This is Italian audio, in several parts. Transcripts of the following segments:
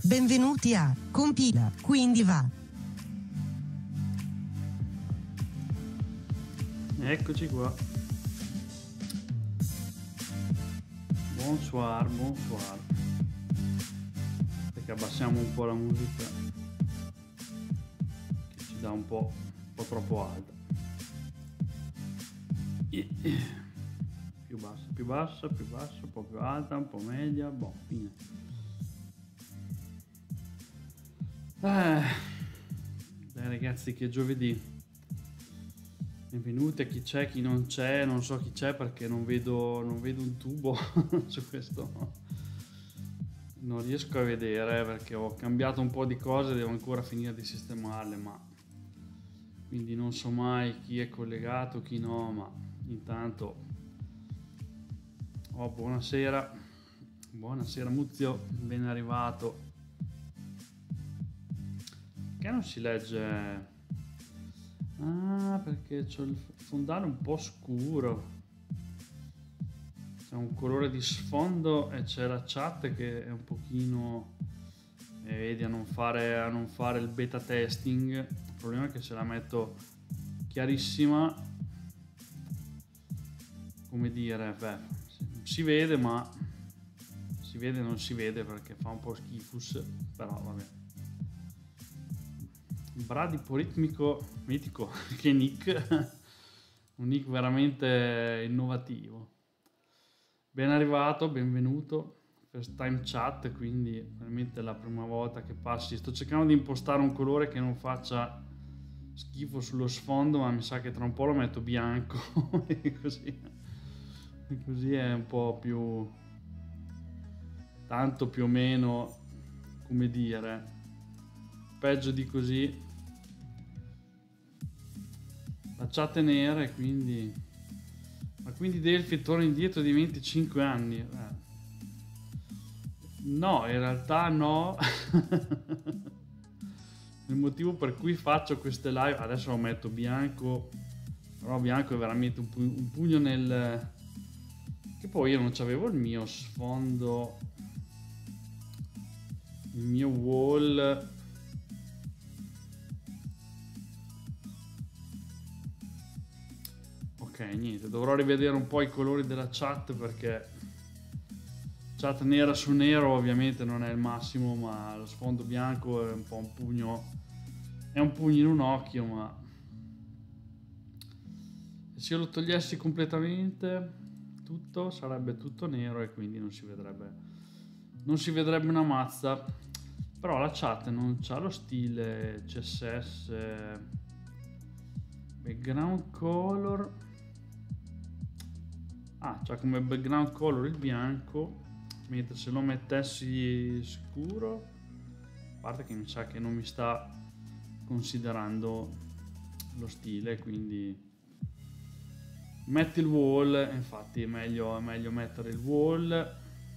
Benvenuti a Compila, quindi va. Eccoci qua. Bonsoir, bonsoir. Perché abbassiamo un po' la musica che ci dà un po' troppo alta. Più bassa, più bassa, più bassa, un po' più alta, un po' media, boh, fine. Dai ragazzi, che giovedì. Benvenuti a chi c'è, chi non c'è, non so chi c'è perché non vedo un tubo su questo. Non riesco a vedere perché ho cambiato un po' di cose, devo ancora finire di sistemarle, ma quindi non so mai chi è collegato, chi no, ma intanto buonasera. Buonasera Muzio, ben arrivato. Perché non si legge? Ah, perché c'ho il fondale un po' scuro. C'è un colore di sfondo e c'è la chat che è un pochino... vedi, a non fare il beta testing. Il problema è che se la metto chiarissima, come dire, si vede, ma si vede e non si vede perché fa un po' schifus, però vabbè. Bradipo ritmico mitico, che nick, un nick veramente innovativo. Ben arrivato, benvenuto, first time chat, quindi veramente la prima volta che passi. Sto cercando di impostare un colore che non faccia schifo sullo sfondo, ma mi sa che tra un po' lo metto bianco e così è un po' più, tanto più o meno, come dire, peggio di così. La chat è nera e quindi... Ma quindi Delphi torna indietro di 25 anni? No, in realtà no. Il motivo per cui faccio queste live... Adesso lo metto bianco. Però bianco è veramente un pugno nel... Che poi io non c'avevo il mio sfondo... Il mio wall... Ok, niente, dovrò rivedere un po' i colori della chat perché chat nera su nero ovviamente non è il massimo, ma lo sfondo bianco è un po' un pugno, è un pugno in un occhio, ma se io lo togliessi completamente tutto sarebbe tutto nero e quindi non si vedrebbe una mazza. Però la chat non c'ha lo stile CSS background color. C'ha come background color il bianco, mentre se lo mettessi scuro, a parte che mi sa che non mi sta considerando lo stile, quindi metti il wall. Infatti è meglio mettere il wall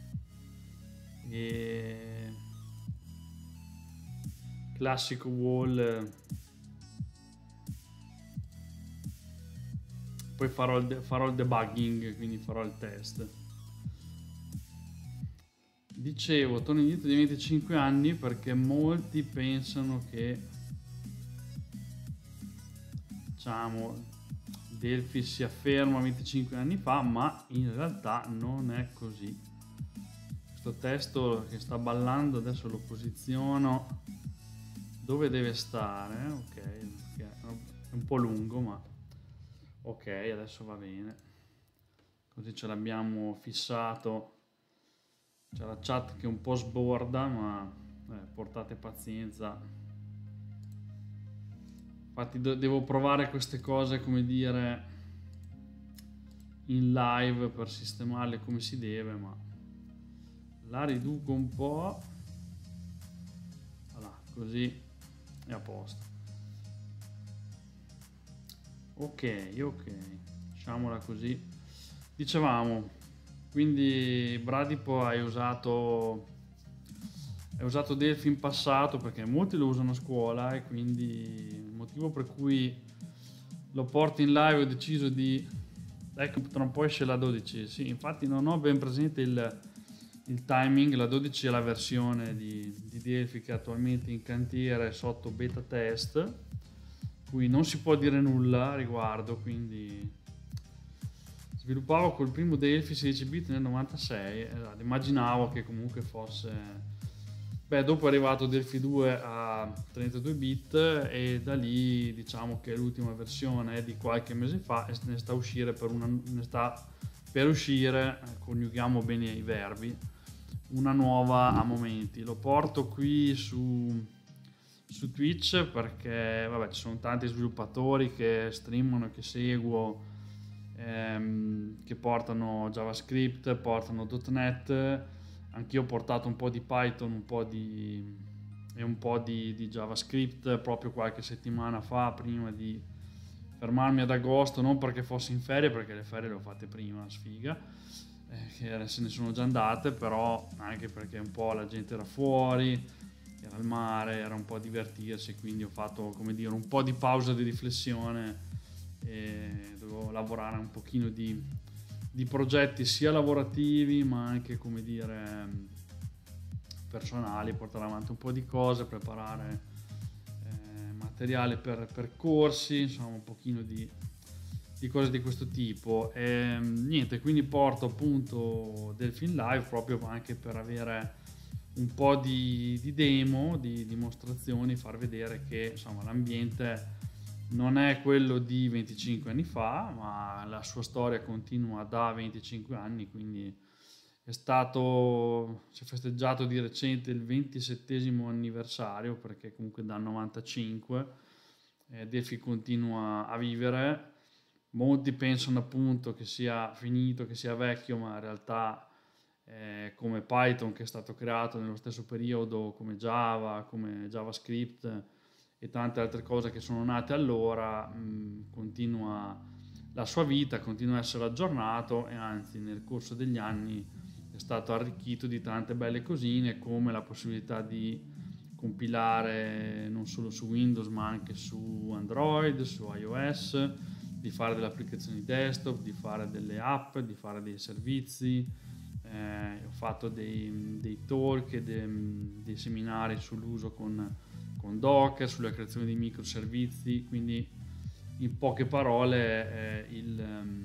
e classico wall. Poi farò il debugging, quindi farò il test. Dicevo, torno indietro di 25 anni perché molti pensano che, diciamo, Delphi si afferma 25 anni fa, ma in realtà non è così. Questo testo che sta ballando adesso lo posiziono dove deve stare, ok, è un po' lungo, ma ok, adesso va bene, così ce l'abbiamo fissato. C'è la chat che un po' sborda, ma portate pazienza. Infatti devo provare queste cose, come dire, in live per sistemarle come si deve, ma la riduco un po'. Voilà, così è a posto. Ok, lasciamola così. Dicevamo, quindi Bradipo hai usato Delphi in passato perché molti lo usano a scuola e quindi il motivo per cui lo porto in live ho deciso di... Ecco, tra un po' esce la 12. Sì, infatti non ho ben presente il il timing. La 12 è la versione di Delphi che è attualmente in cantiere sotto beta test, cui non si può dire nulla a riguardo, quindi sviluppavo col primo Delphi 16 bit nel 96, immaginavo che comunque fosse... dopo è arrivato Delphi 2 a 32 bit e da lì diciamo che l'ultima versione è di qualche mese fa e ne sta per uscire, coniughiamo bene i verbi, una nuova a momenti. Lo porto qui su Twitch perché ci sono tanti sviluppatori che streamano, che seguo, che portano JavaScript, portano .NET. Anch'io ho portato un po' di Python, un po' di JavaScript proprio qualche settimana fa, prima di fermarmi ad agosto, non perché fossi in ferie, perché le ferie le ho fatte prima, sfiga, che se ne sono già andate, però anche perché un po' la gente era fuori, era al mare, era un po' a divertirsi, quindi ho fatto, come dire, un po' di pausa di riflessione e dovevo lavorare un pochino di progetti sia lavorativi ma anche, come dire, personali, portare avanti un po' di cose, preparare materiale per corsi, insomma un pochino di cose di questo tipo. E niente, quindi porto appunto Delphi in live proprio anche per avere un po' di demo, di dimostrazioni, far vedere che insomma l'ambiente non è quello di 25 anni fa, ma la sua storia continua da 25 anni, quindi si è festeggiato di recente il 27esimo anniversario, perché comunque dal 95 Delphi continua a vivere. Molti pensano appunto che sia finito, che sia vecchio, ma in realtà come Python, che è stato creato nello stesso periodo, come Java, come JavaScript e tante altre cose che sono nate allora, continua la sua vita, continua a essere aggiornato e anzi nel corso degli anni è stato arricchito di tante belle cosine, come la possibilità di compilare non solo su Windows ma anche su Android, su iOS, di fare delle applicazioni desktop, di fare delle app, di fare dei servizi. Ho fatto dei talk e dei seminari sull'uso con Docker, sulla creazione di microservizi, quindi in poche parole il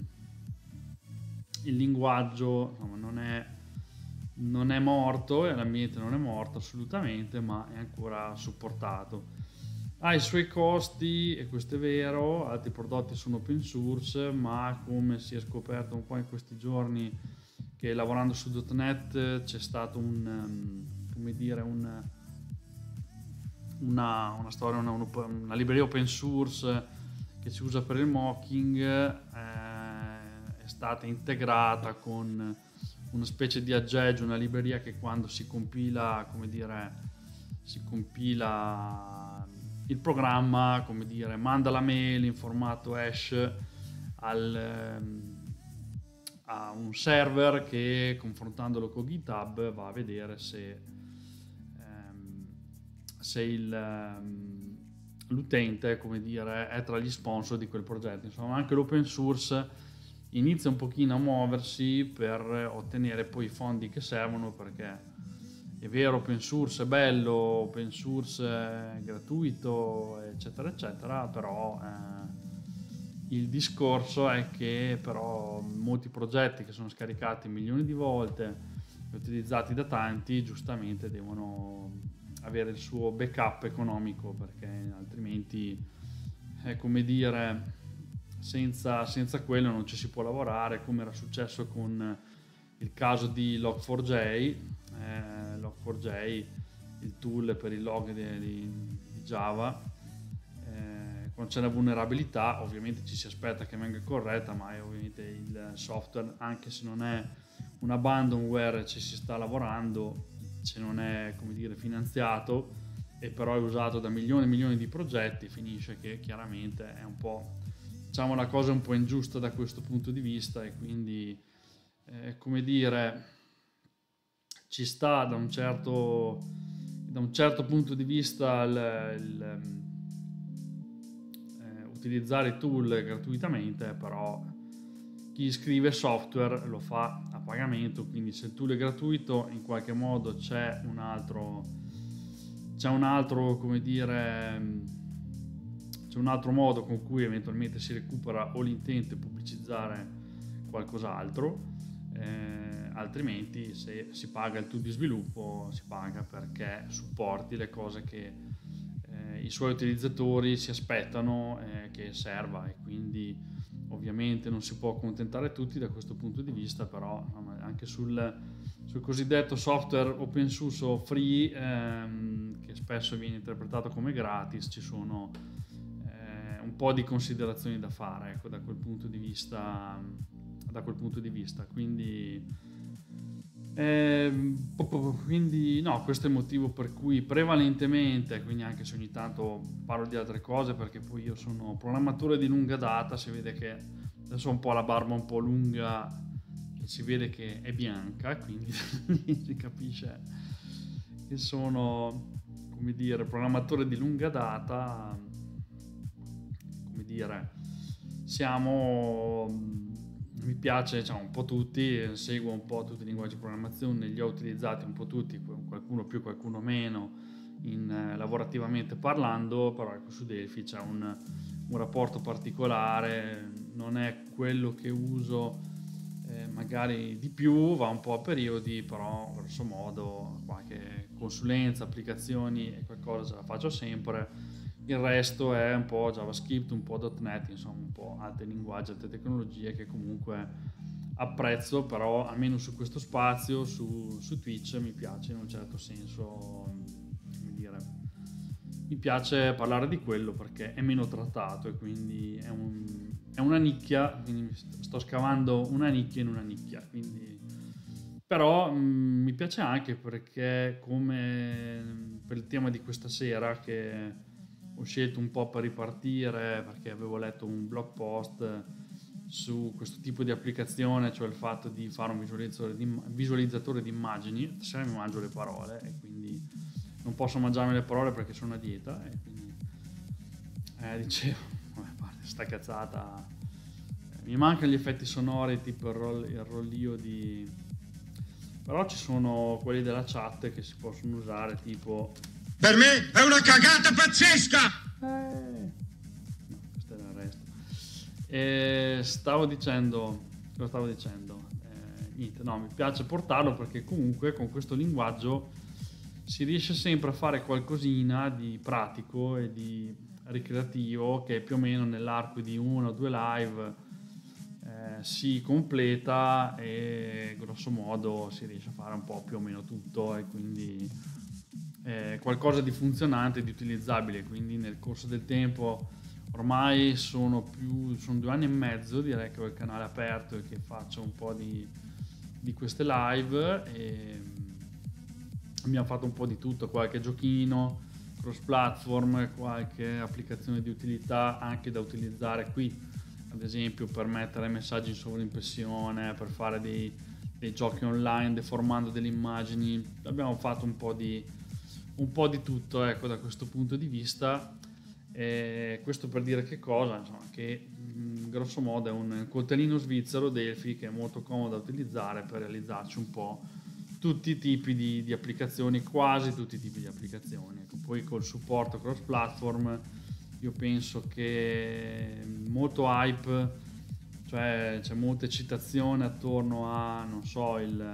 linguaggio insomma, non è morto e l'ambiente non è morto assolutamente, ma è ancora supportato. Ha i suoi costi, e questo è vero, altri prodotti sono open source, ma come si è scoperto un po' in questi giorni, che lavorando su .NET c'è stato una storia, una libreria open source che si usa per il mocking, è stata integrata con una specie di aggeggio, una libreria che quando si compila, come dire, il programma, come dire, manda la mail in formato hash a un server che, confrontandolo con GitHub, va a vedere se l'utente, come dire, è tra gli sponsor di quel progetto. Insomma, anche l'open source inizia un pochino a muoversi per ottenere poi i fondi che servono, perché è vero, open source è bello, open source è gratuito, eccetera eccetera, però il discorso è che però molti progetti che sono scaricati milioni di volte e utilizzati da tanti, giustamente devono avere il suo backup economico, perché altrimenti è, come dire, senza quello non ci si può lavorare, come era successo con il caso di Log4j. Log4j, il tool per il log di Java, quando c'è una vulnerabilità ovviamente ci si aspetta che venga corretta, ma ovviamente il software, anche se non è un abandonware, ci si sta lavorando, se non è, come dire, finanziato e però è usato da milioni e milioni di progetti, finisce che chiaramente è un po', diciamo, una cosa un po' ingiusta da questo punto di vista, e quindi come dire, ci sta da un certo punto di vista utilizzare i tool gratuitamente, però chi scrive software lo fa a pagamento, quindi se il tool è gratuito in qualche modo c'è un altro, come dire, c'è un altro modo con cui eventualmente si recupera o l'intento è pubblicizzare qualcos'altro. Altrimenti se si paga il tool di sviluppo si paga perché supporti le cose che i suoi utilizzatori si aspettano che serva, e quindi ovviamente non si può accontentare tutti da questo punto di vista, però anche sul cosiddetto software open source o free, che spesso viene interpretato come gratis, ci sono un po' di considerazioni da fare, ecco, da quel punto di vista. Quindi no, questo è il motivo per cui prevalentemente, quindi anche se ogni tanto parlo di altre cose, perché poi io sono programmatore di lunga data, si vede che adesso ho un po' la barba un po' lunga e si vede che è bianca, quindi si capisce che sono, come dire, programmatore di lunga data, come dire, mi piace, diciamo, un po' tutti, seguo un po' tutti i linguaggi di programmazione, li ho utilizzati un po' tutti, qualcuno più, qualcuno meno, lavorativamente parlando, però ecco, su Delphi c'è un rapporto particolare, non è quello che uso magari di più, va un po' a periodi, però grosso modo qualche consulenza, applicazioni e qualcosa ce la faccio sempre. Il resto è un po' JavaScript, un po' .NET, insomma un po' altri linguaggi, altre tecnologie che comunque apprezzo, però almeno su questo spazio, su Twitch, mi piace in un certo senso, come dire, mi piace parlare di quello perché è meno trattato e quindi è una nicchia, quindi sto scavando una nicchia in una nicchia, quindi. Però mi piace anche perché, come per il tema di questa sera, che ho scelto un po' per ripartire perché avevo letto un blog post su questo tipo di applicazione, cioè il fatto di fare un visualizzatore di immagini. Stasera mi mangio le parole e quindi non posso mangiarmi le parole perché sono a dieta, e quindi dicevo, vabbè, sta cazzata, mi mancano gli effetti sonori tipo il rollio di, però ci sono quelli della chat che si possono usare, tipo per me è una cagata pazzesca! No, questo era il resto. Stavo dicendo? Niente, no, mi piace portarlo perché comunque con questo linguaggio si riesce sempre a fare qualcosina di pratico e di ricreativo che più o meno nell'arco di 1 o 2 live si completa, e grosso modo si riesce a fare un po' più o meno tutto, e quindi qualcosa di funzionante e di utilizzabile. Quindi nel corso del tempo, ormai sono 2 anni e mezzo, direi, che ho il canale aperto e che faccio un po' di queste live, e abbiamo fatto un po' di tutto, qualche giochino cross platform, qualche applicazione di utilità anche da utilizzare qui, ad esempio per mettere messaggi in sovraimpressione, per fare dei giochi online deformando delle immagini. Abbiamo fatto un po' di tutto, ecco, da questo punto di vista. Questo per dire che cosa? Insomma, che grosso modo è un coltellino svizzero Delphi che è molto comodo da utilizzare per realizzarci un po' tutti i tipi di applicazioni, quasi tutti i tipi di applicazioni. Ecco, poi col supporto cross platform io penso che molto hype, cioè c'è molta eccitazione attorno a, non so,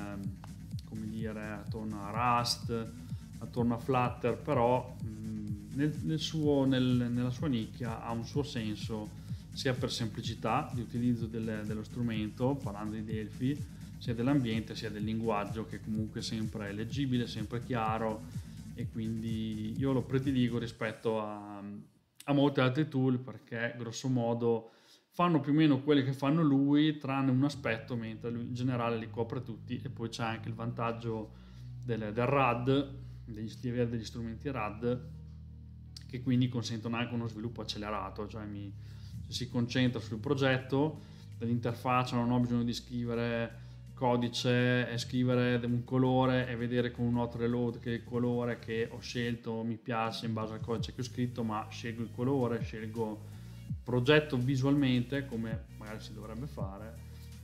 attorno a Rust, attorno a Flutter, però nella sua nicchia ha un suo senso, sia per semplicità di utilizzo dello strumento, parlando di Delphi, sia dell'ambiente sia del linguaggio, che comunque sempre è leggibile, sempre chiaro, e quindi io lo prediligo rispetto a molti altri tool, perché grosso modo fanno più o meno quelli che fanno lui, tranne un aspetto, mentre lui in generale li copre tutti. E poi c'è anche il vantaggio del RAD, di avere degli strumenti RAD, che quindi consentono anche uno sviluppo accelerato, cioè si concentra sul progetto, dell'interfaccia non ho bisogno di scrivere codice e scrivere un colore e vedere con un auto reload che il colore che ho scelto mi piace in base al codice che ho scritto, ma scelgo il colore, scelgo progetto visualmente come magari si dovrebbe fare,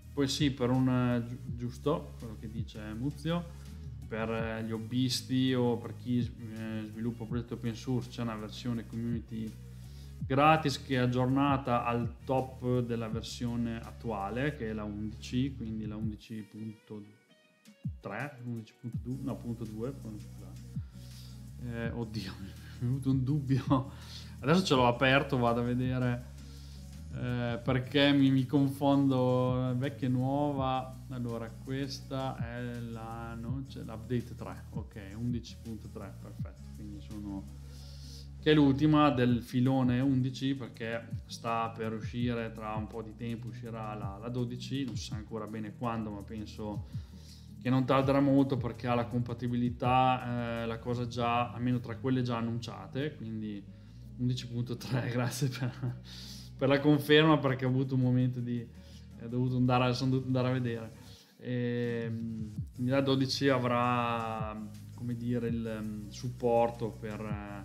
Poi sì, per giusto quello che dice Muzio, per gli hobbisti o per chi sviluppa progetti open source c'è una versione community gratis che è aggiornata al top della versione attuale, che è la 11, quindi la 11.3, 11.2, no, punto 2, oddio, mi è venuto un dubbio, adesso ce l'ho aperto, vado a vedere perché mi confondo vecchia e nuova. Allora questa è non c'è l'update 3, ok, 11.3, perfetto, quindi che è l'ultima del filone 11, perché sta per uscire tra un po' di tempo, uscirà la 12, non si sa ancora bene quando, ma penso che non tarderà molto perché ha la compatibilità, la cosa già, almeno tra quelle già annunciate, quindi 11.3, grazie per la conferma, perché ho avuto un momento sono dovuto andare a vedere. Quindi la 12 avrà, come dire, il supporto per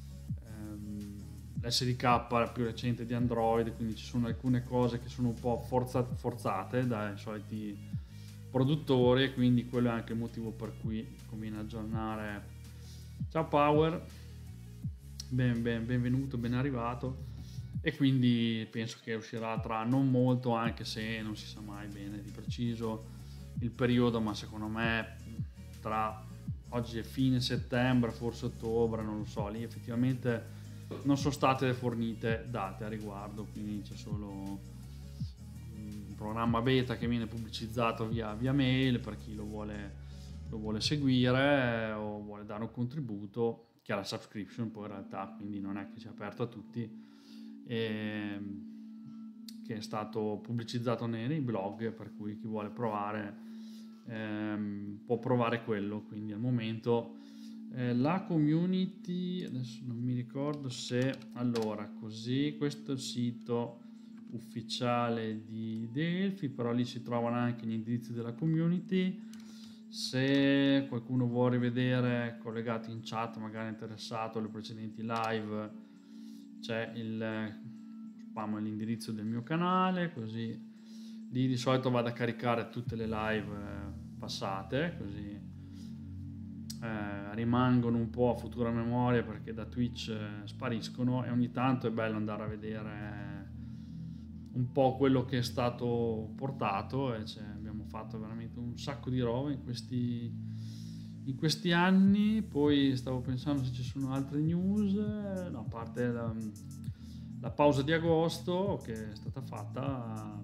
l'SDK più recente di Android, quindi ci sono alcune cose che sono un po' forzate dai soliti produttori, e quindi quello è anche il motivo per cui conviene aggiornare. Ciao Power, benvenuto, ben arrivato. E quindi penso che uscirà tra non molto, anche se non si sa mai bene di preciso il periodo, ma secondo me tra oggi è fine settembre, forse ottobre, non lo so, lì effettivamente non sono state fornite date a riguardo, quindi c'è solo un programma beta che viene pubblicizzato via mail per chi lo vuole seguire o vuole dare un contributo, che ha la subscription poi in realtà, quindi non è che sia aperto a tutti, che è stato pubblicizzato nei blog, per cui chi vuole provare può provare quello. Quindi al momento la community, adesso non mi ricordo se, allora così, questo è il sito ufficiale di Delphi, però lì si trovano anche gli indirizzi della community. Se qualcuno vuole rivedere, collegati in chat, magari interessato alle precedenti live, c'è spam l'indirizzo del mio canale, così lì di solito vado a caricare tutte le live passate, così rimangono un po' a futura memoria, perché da Twitch spariscono, e ogni tanto è bello andare a vedere un po' quello che è stato portato, e abbiamo fatto veramente un sacco di roba in questi anni. Poi stavo pensando se ci sono altre news, no, a parte la pausa di agosto che è stata fatta,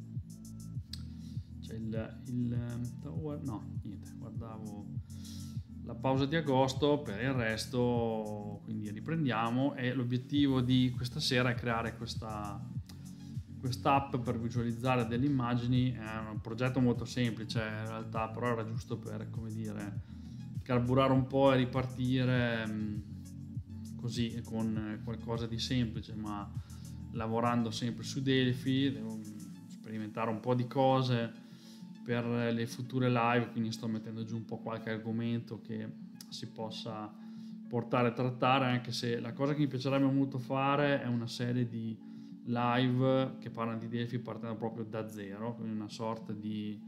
c'è no, niente, guardavo la pausa di agosto. Per il resto quindi riprendiamo, e l'obiettivo di questa sera è creare quest'app per visualizzare delle immagini. È un progetto molto semplice in realtà, però era giusto per, come dire, carburare un po' e ripartire così con qualcosa di semplice, ma lavorando sempre su Delphi. Devo sperimentare un po' di cose per le future live, quindi sto mettendo giù un po' qualche argomento che si possa portare a trattare, anche se la cosa che mi piacerebbe molto fare è una serie di live che parlano di Delphi partendo proprio da zero, quindi una sorta di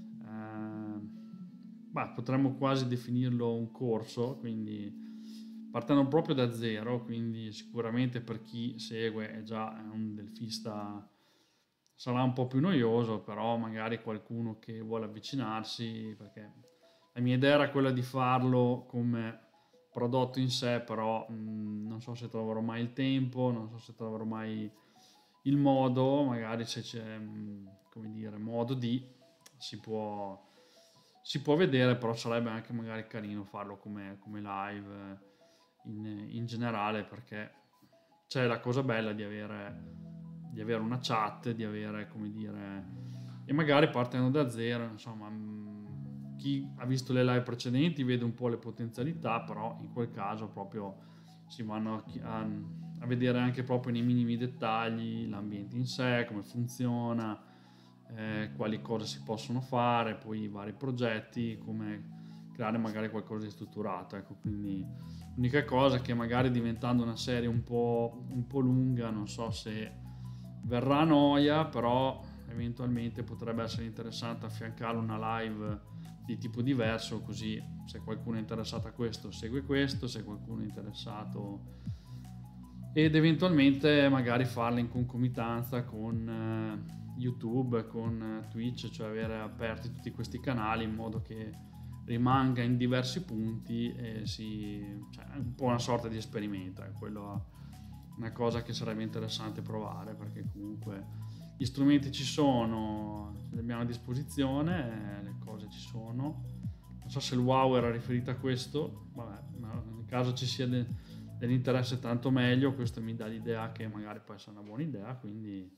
potremmo quasi definirlo un corso, quindi partendo proprio da zero. Quindi sicuramente per chi segue è già un delfista sarà un po' più noioso, però magari qualcuno che vuole avvicinarsi, perché la mia idea era quella di farlo come prodotto in sé, però non so se troverò mai il tempo, non so se troverò mai il modo. Magari se c'è, come dire, modo si può vedere, però sarebbe anche magari carino farlo come live in generale, perché c'è la cosa bella di avere una chat, di avere, come dire, e magari partendo da zero, insomma, chi ha visto le live precedenti vede un po' le potenzialità, però in quel caso proprio si vanno a vedere anche proprio nei minimi dettagli l'ambiente in sé, come funziona, quali cose si possono fare, poi i vari progetti, come creare magari qualcosa di strutturato. Ecco, quindi l'unica cosa è che magari diventando una serie un po' lunga, non so se verrà a noia, però eventualmente potrebbe essere interessante affiancarlo una live di tipo diverso, così se qualcuno è interessato a questo segue questo, se qualcuno è interessato, ed eventualmente magari farle in concomitanza con YouTube, con Twitch, cioè avere aperti tutti questi canali in modo che rimanga in diversi punti e cioè è un po' una sorta di esperimento, è quello, una cosa che sarebbe interessante provare, perché comunque gli strumenti ci sono, li abbiamo a disposizione, le cose ci sono. Non so se il wow era riferito a questo, vabbè, ma nel caso ci sia dell'interesse tanto meglio, questo mi dà l'idea che magari può essere una buona idea, quindi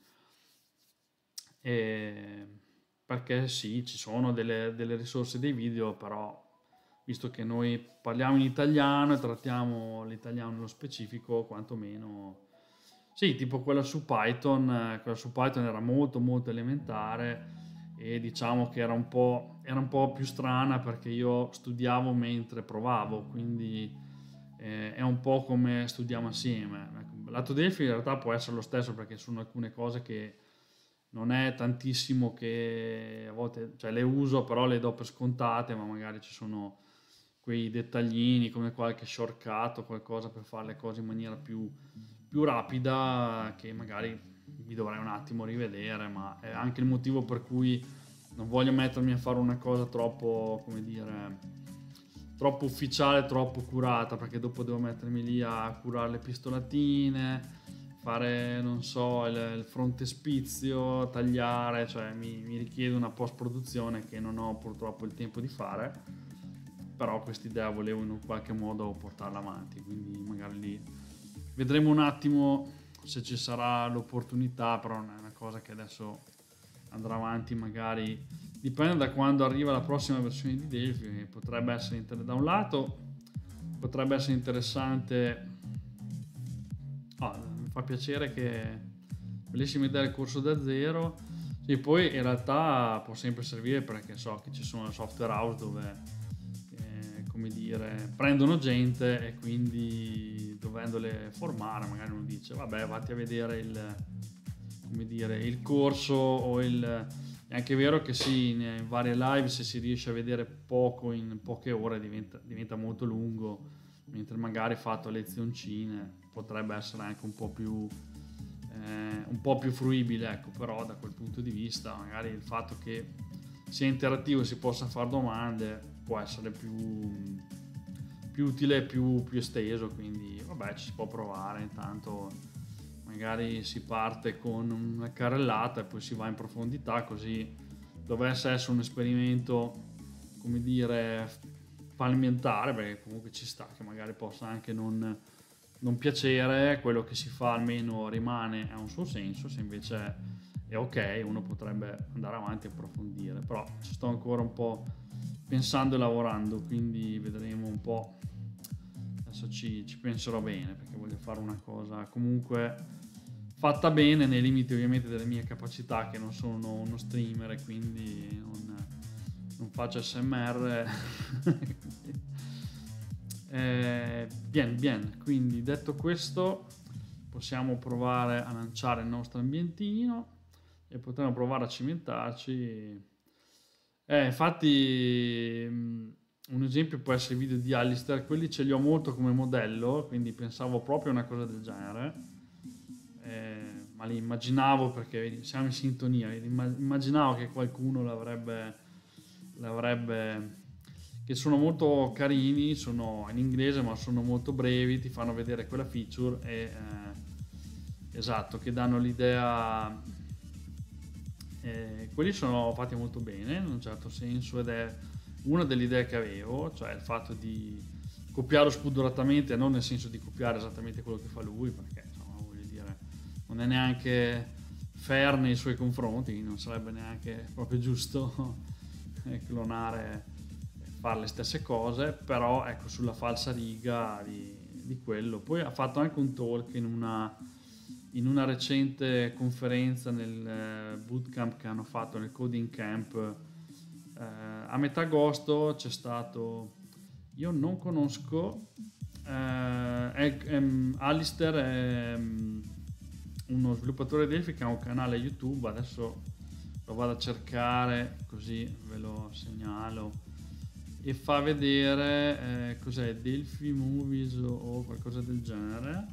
perché sì, ci sono delle risorse dei video, però visto che noi parliamo in italiano e trattiamo l'italiano nello specifico, quantomeno sì, tipo quella su Python era molto molto elementare, e diciamo che era un po' più strana perché io studiavo mentre provavo, quindi è un po' come studiamo assieme. Lato Delphi in realtà può essere lo stesso, perché sono alcune cose che non è tantissimo che a volte, cioè le uso, però le do per scontate, ma magari ci sono quei dettaglini come qualche shortcut o qualcosa per fare le cose in maniera più rapida, che magari mi dovrei un attimo rivedere, ma è anche il motivo per cui non voglio mettermi a fare una cosa troppo, come dire, troppo ufficiale, troppo curata, perché dopo devo mettermi lì a curare le pistolatine, fare, non so, il frontespizio, tagliare, cioè mi richiede una post-produzione che non ho purtroppo il tempo di fare, però quest'idea volevo in un qualche modo portarla avanti, quindi magari lì vedremo un attimo se ci sarà l'opportunità, però non è una cosa che adesso andrà avanti, magari dipende da quando arriva la prossima versione di Delphi, che potrebbe essere da un lato potrebbe essere interessante. Mi fa piacere che bellissima idea il corso da zero, sì, poi in realtà può sempre servire, perché so che ci sono le software house dove come dire, prendono gente, e quindi dovendole formare magari uno dice vabbè, vatti a vedere il corso o è anche vero che sì, in varie live se si riesce a vedere poco in poche ore diventa molto lungo, mentre magari fatto a lezioncine potrebbe essere anche un po' più fruibile, ecco. Però da quel punto di vista magari il fatto che sia interattivo e si possa fare domande può essere più utile e più esteso, quindi vabbè, ci si può provare. Intanto magari si parte con una carrellata e poi si va in profondità, così dovesse essere un esperimento, come dire, fallimentare, perché comunque ci sta che magari possa anche non piacere, quello che si fa almeno rimane, ha un suo senso. Se invece è ok, uno potrebbe andare avanti e approfondire, però ci sto ancora un po' pensando e lavorando, quindi vedremo un po'. Adesso ci penserò bene, perché voglio fare una cosa comunque fatta bene, nei limiti ovviamente delle mie capacità, che non sono uno streamer e quindi non faccio SMR. Bien, quindi detto questo possiamo provare a lanciare il nostro ambientino e potremo provare a cimentarci. Infatti un esempio può essere i video di Alistair, quelli ce li ho molto come modello, quindi pensavo proprio a una cosa del genere, ma li immaginavo, perché siamo in sintonia, immaginavo che qualcuno l'avrebbe, che sono molto carini, sono in inglese ma sono molto brevi, ti fanno vedere quella feature e esatto, che danno l'idea. Quelli sono fatti molto bene in un certo senso, ed è una delle idee che avevo, cioè il fatto di copiarlo spudoratamente, non nel senso di copiare esattamente quello che fa lui, perché insomma, voglio dire, non è neanche fair nei suoi confronti, non sarebbe neanche proprio giusto clonare, fare le stesse cose, però ecco, sulla falsariga di quello. Poi ha fatto anche un talk in una recente conferenza nel bootcamp che hanno fatto, nel Coding Camp, a metà agosto c'è stato, io non conosco, Alistair è uno sviluppatore Delphi che ha un canale YouTube, adesso lo vado a cercare così ve lo segnalo, e fa vedere cos'è, Delphi Movies o qualcosa del genere.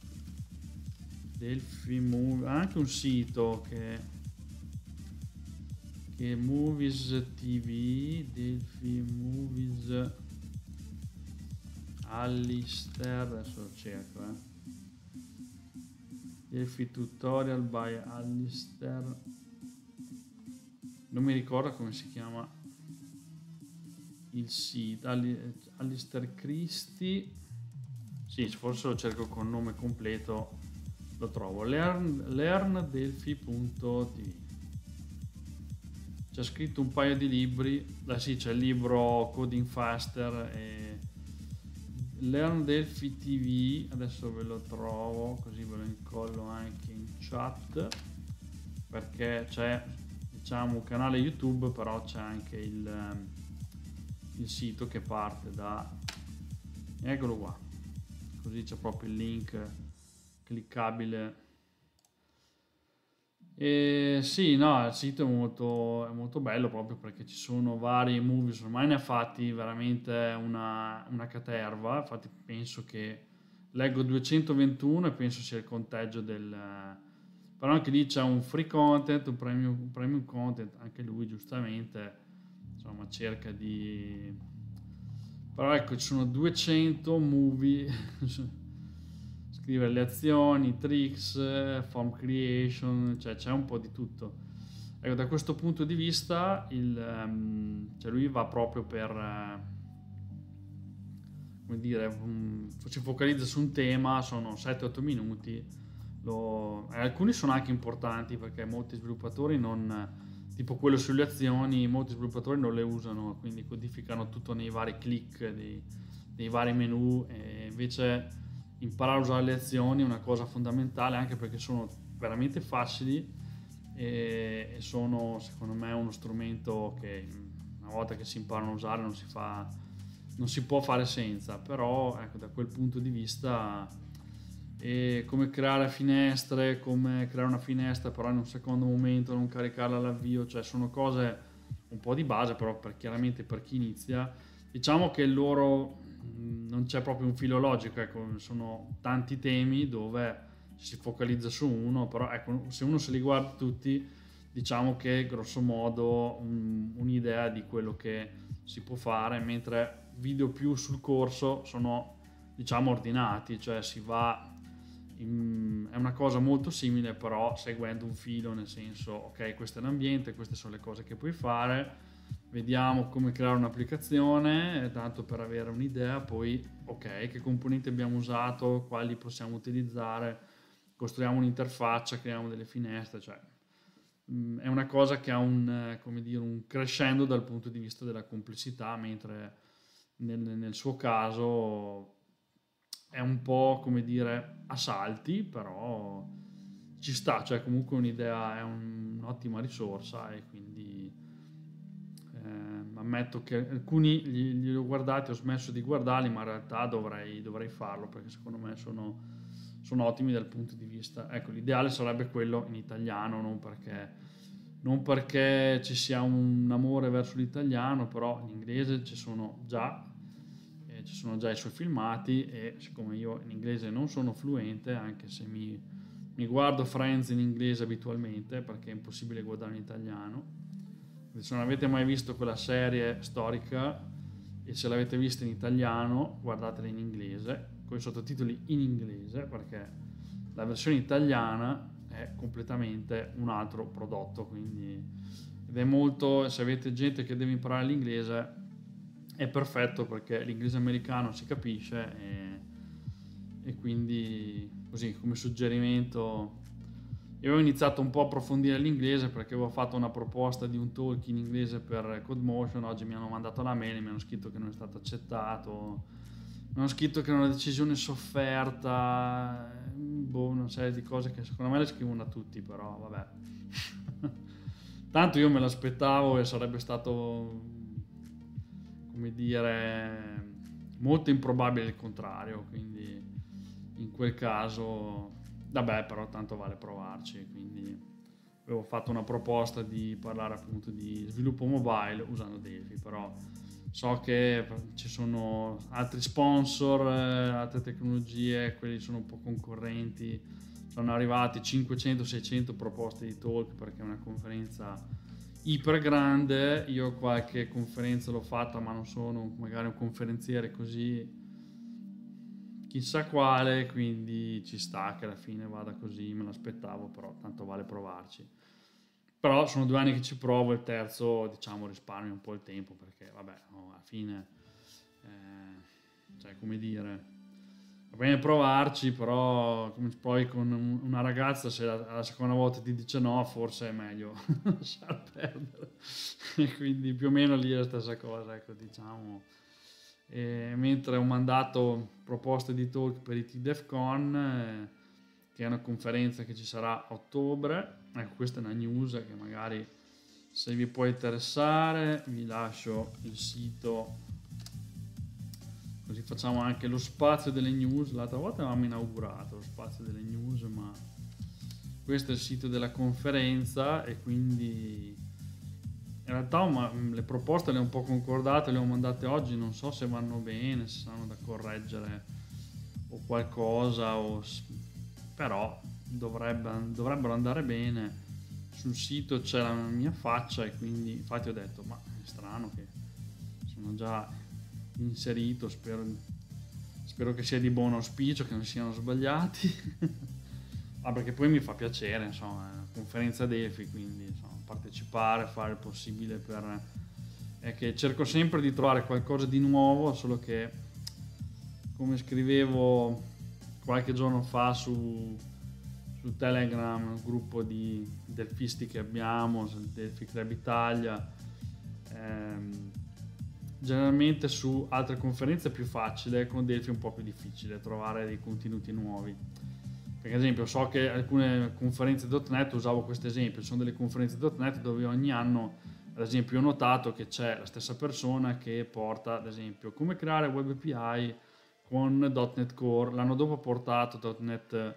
Delphi Movies, anche un sito che Movies TV, Delphi Movies Alistair, adesso lo cerco, Delphi Tutorial by Alistair, non mi ricordo come si chiama il sito, Alistair Christie, sì, forse lo cerco con nome completo, lo trovo, learndelphi.tv. C'è scritto un paio di libri, sì, c'è il libro Coding Faster e Learn Delphi TV, adesso ve lo trovo così ve lo incollo anche in chat, perché c'è, diciamo, un canale YouTube, però c'è anche il sito che parte da, eccolo qua, così c'è proprio il link cliccabile. E sì, no, il sito è molto bello, proprio perché ci sono vari movies, ormai ne ha fatti veramente una caterva. Infatti penso che leggo 221 e penso sia il conteggio però anche lì c'è un free content, un premium content, anche lui giustamente, insomma, cerca di, però ecco, ci sono 200 movie scrivere le azioni, tricks, form creation, cioè c'è un po' di tutto. Ecco, da questo punto di vista cioè lui va proprio per come dire, si focalizza su un tema, sono 7-8 minuti, alcuni sono anche importanti perché molti sviluppatori tipo quello sulle azioni, molti sviluppatori non le usano, quindi codificano tutto nei vari click dei vari menu, e invece imparare a usare le azioni è una cosa fondamentale, anche perché sono veramente facili e sono, secondo me, uno strumento che una volta che si imparano a usare non si può fare senza. Però ecco, da quel punto di vista, come creare finestre, come creare una finestra però in un secondo momento non caricarla all'avvio, cioè sono cose un po' di base, però chiaramente per chi inizia, diciamo che non c'è proprio un filo logico, ecco, sono tanti temi dove si focalizza su uno, però ecco, se uno se li guarda tutti, diciamo che grosso modo un'idea di quello che si può fare, mentre video più sul corso sono, diciamo, ordinati, cioè si va è una cosa molto simile, però seguendo un filo, nel senso, ok, questo è l'ambiente, queste sono le cose che puoi fare, vediamo come creare un'applicazione, tanto per avere un'idea, poi ok, che componenti abbiamo usato, quali possiamo utilizzare, costruiamo un'interfaccia, creiamo delle finestre, cioè è una cosa che ha un crescendo dal punto di vista della complessità, mentre nel suo caso è un po', come dire, a salti, però ci sta, cioè comunque un'idea è un'ottima risorsa, e quindi ammetto che alcuni li ho guardati, ho smesso di guardarli, ma in realtà dovrei farlo, perché secondo me sono ottimi dal punto di vista, ecco, l'ideale sarebbe quello in italiano, non perché ci sia un amore verso l'italiano, però in inglese ci sono già i suoi filmati, e siccome io in inglese non sono fluente, anche se mi guardo Friends in inglese abitualmente, perché è impossibile guardare in italiano. Se non avete mai visto quella serie storica, e se l'avete vista in italiano, guardatela in inglese, con i sottotitoli in inglese, perché la versione italiana è completamente un altro prodotto, quindi, ed è molto, se avete gente che deve imparare l'inglese, è perfetto, perché l'inglese americano si capisce, e quindi, così come suggerimento, io avevo iniziato un po' a approfondire l'inglese perché avevo fatto una proposta di un talk in inglese per CodeMotion. Oggi mi hanno mandato la mail e mi hanno scritto che non è stato accettato, mi hanno scritto che era una decisione sofferta, una serie di cose che secondo me le scrivono a tutti, però vabbè. Tanto io me l'aspettavo, e sarebbe stato, come dire, molto improbabile il contrario, quindi in quel caso vabbè, però tanto vale provarci, quindi avevo fatto una proposta di parlare appunto di sviluppo mobile usando Delphi, però so che ci sono altri sponsor, altre tecnologie, quelli sono un po' concorrenti, sono arrivati 500-600 proposte di talk perché è una conferenza iper grande. Io qualche conferenza l'ho fatta, ma non sono magari un conferenziere così chissà quale, quindi ci sta che alla fine vada così, me l'aspettavo, però tanto vale provarci. Però sono 2 anni che ci provo, il terzo diciamo risparmio un po' il tempo, perché vabbè, no, alla fine cioè come dire, va bene provarci, però poi con una ragazza se la seconda volta ti dice no, forse è meglio lasciar perdere. E quindi più o meno lì è la stessa cosa, ecco, diciamo. E mentre ho mandato proposte di talk per IT DevCon, che è una conferenza che ci sarà a ottobre. Ecco, questa è una news che magari se vi può interessare vi lascio il sito, così facciamo anche lo spazio delle news. L'altra volta avevamo inaugurato lo spazio delle news, ma questo è il sito della conferenza, e quindi in realtà le proposte le ho un po' concordate, le ho mandate oggi, non so se vanno bene, se saranno da correggere o qualcosa, però dovrebbero andare bene. Sul sito c'è la mia faccia, e quindi infatti ho detto ma è strano che sono già inserito, spero che sia di buon auspicio, che non siano sbagliati. Perché poi mi fa piacere, insomma, è una conferenza Delphi, quindi insomma, partecipare, fare il possibile è che cerco sempre di trovare qualcosa di nuovo, solo che come scrivevo qualche giorno fa su Telegram, un gruppo di delfisti che abbiamo, Delphi Club Italia, generalmente su altre conferenze è più facile, con Delphi è un po' più difficile trovare dei contenuti nuovi. Per esempio so che alcune conferenze .NET, usavo questo esempio, sono delle conferenze .NET dove ogni anno, ad esempio, ho notato che c'è la stessa persona che porta, ad esempio, come creare web API con .NET Core, l'anno dopo ha portato .NET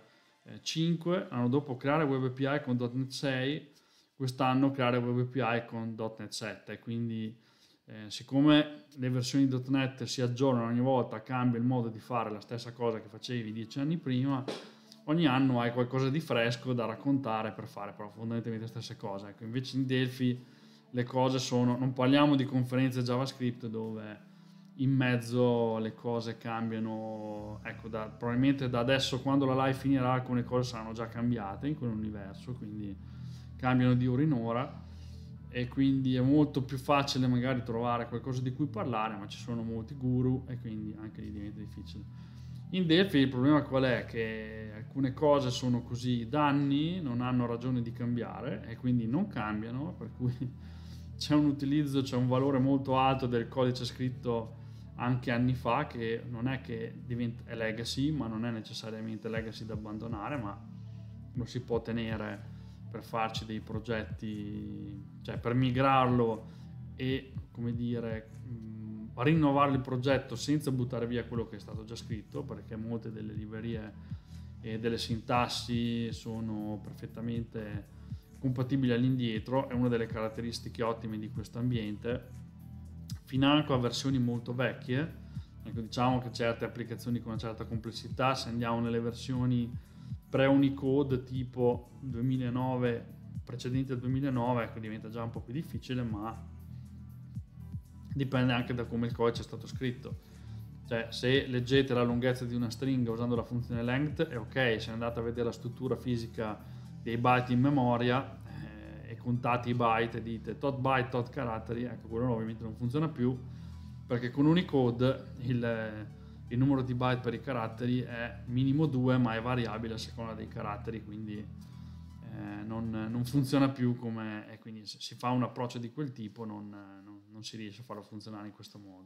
5, l'anno dopo creare web API con .NET 6, quest'anno creare web API con .NET 7, quindi siccome le versioni .NET si aggiornano ogni volta, cambia il modo di fare la stessa cosa che facevi 10 anni prima, ogni anno hai qualcosa di fresco da raccontare per fare però fondamentalmente le stesse cose. Ecco, invece in Delphi le cose sono, non parliamo di conferenze JavaScript dove in mezzo le cose cambiano, ecco, probabilmente da adesso, quando la live finirà, alcune cose saranno già cambiate in quell'universo, quindi cambiano di ora in ora, e quindi è molto più facile magari trovare qualcosa di cui parlare, ma ci sono molti guru e quindi anche lì diventa difficile. In Delphi il problema qual è? Che alcune cose sono così da anni, non hanno ragione di cambiare e quindi non cambiano, per cui c'è un utilizzo, c'è un valore molto alto del codice scritto anche anni fa, che non è che è legacy, ma non è necessariamente legacy da abbandonare, ma lo si può tenere per farci dei progetti, cioè per migrarlo e, come dire, rinnovare il progetto senza buttare via quello che è stato già scritto, perché molte delle librerie e delle sintassi sono perfettamente compatibili all'indietro. È una delle caratteristiche ottime di questo ambiente, financo a versioni molto vecchie. Ecco, diciamo che certe applicazioni con una certa complessità, se andiamo nelle versioni pre-Unicode tipo 2009, precedenti al 2009, ecco, diventa già un po' più difficile, ma dipende anche da come il codice è stato scritto. Cioè, se leggete la lunghezza di una stringa usando la funzione length è ok, se andate a vedere la struttura fisica dei byte in memoria e contate i byte e dite tot byte, tot caratteri, ecco, quello ovviamente non funziona più, perché con Unicode il numero di byte per i caratteri è minimo 2, ma è variabile a seconda dei caratteri, quindi non funziona più come, e quindi se si fa un approccio di quel tipo non si riesce a farlo funzionare in questo modo.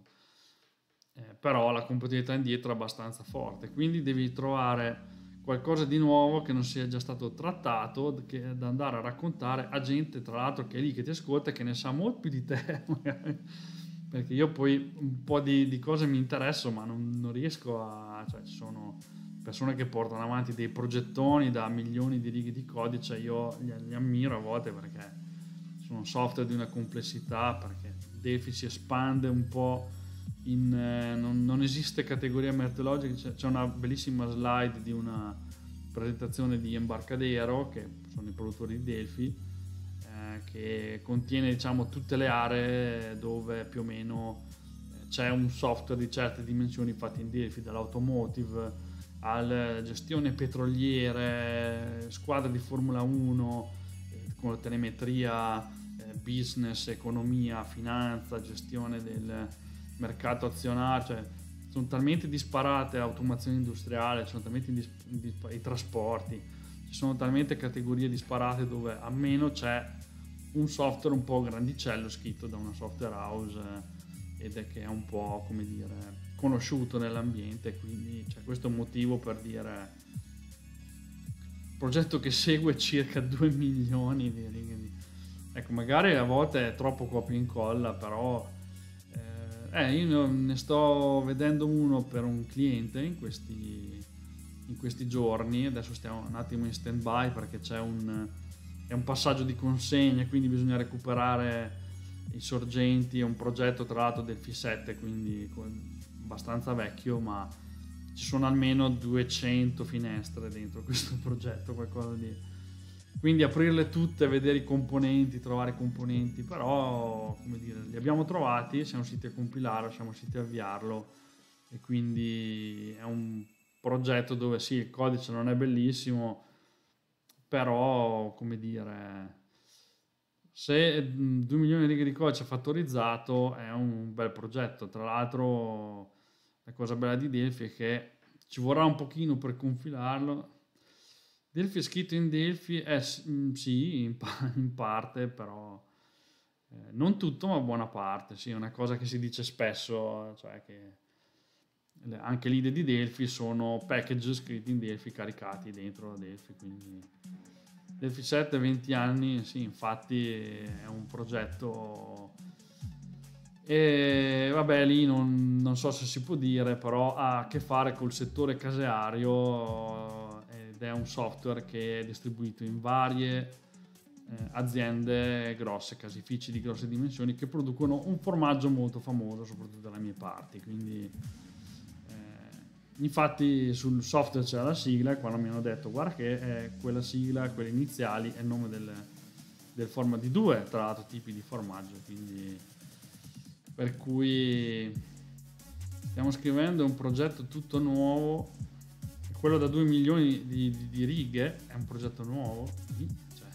Però la compatibilità indietro è abbastanza forte, quindi devi trovare qualcosa di nuovo che non sia già stato trattato, da andare a raccontare a gente, tra l'altro, che è lì che ti ascolta e che ne sa molto più di te magari. Perché io poi un po' di cose mi interesso, ma non riesco a, cioè ci sono persone che portano avanti dei progettoni da milioni di righe di codice, io li ammiro a volte, perché sono software di una complessità, perché Delphi si espande un po' non esiste categoria metodologica. C'è una bellissima slide di una presentazione di Embarcadero, che sono i produttori di Delphi, che contiene, diciamo, tutte le aree dove più o meno c'è un software di certe dimensioni fatto in Delphi, dall'automotive alla gestione petroliere, squadre di Formula 1 con la telemetria, business, economia, finanza, gestione del mercato azionario. Cioè, sono talmente disparate, automazione industriale, sono talmente i trasporti, ci sono talmente categorie disparate, dove almeno c'è un software un po' grandicello scritto da una software house, ed è che è un po', come dire, conosciuto nell'ambiente. Quindi questo è un motivo per dire progetto che segue circa 2 milioni di righe di... Ecco, magari a volte è troppo copia e incolla, però io ne sto vedendo uno per un cliente in questi giorni. Adesso stiamo un attimo in stand by, perché è un passaggio di consegna, quindi bisogna recuperare i sorgenti. È un progetto tra l'altro del Delphi 7, quindi abbastanza vecchio, ma ci sono almeno 200 finestre dentro questo progetto, qualcosa di... Quindi aprirle tutte, vedere i componenti, trovare i componenti, però, come dire, li abbiamo trovati, siamo riusciti a compilarlo, siamo riusciti a avviarlo, e quindi è un progetto dove sì, il codice non è bellissimo, però, come dire, se 2 milioni di righe di codice fattorizzato è un bel progetto. Tra l'altro la cosa bella di Delphi è che ci vorrà un pochino per compilarlo. Delphi è scritto in Delphi, sì, in parte, però non tutto, ma buona parte. Sì, è una cosa che si dice spesso, cioè che anche le IDE di Delphi sono package scritti in Delphi caricati dentro la Delphi. Quindi Delphi 7, 20 anni, sì, infatti è un progetto, e vabbè, lì non so se si può dire, però ha a che fare col settore caseario, ed è un software che è distribuito in varie aziende grosse, caseifici di grosse dimensioni, che producono un formaggio molto famoso, soprattutto dalle mie parti. Quindi infatti sul software c'era la sigla, e quando mi hanno detto guarda che è quella sigla, quelle iniziali, è il nome del formaggio, di 2 tra l'altro tipi di formaggio, quindi per cui stiamo scrivendo un progetto tutto nuovo. Quello da 2 milioni di righe è un progetto nuovo. Cioè,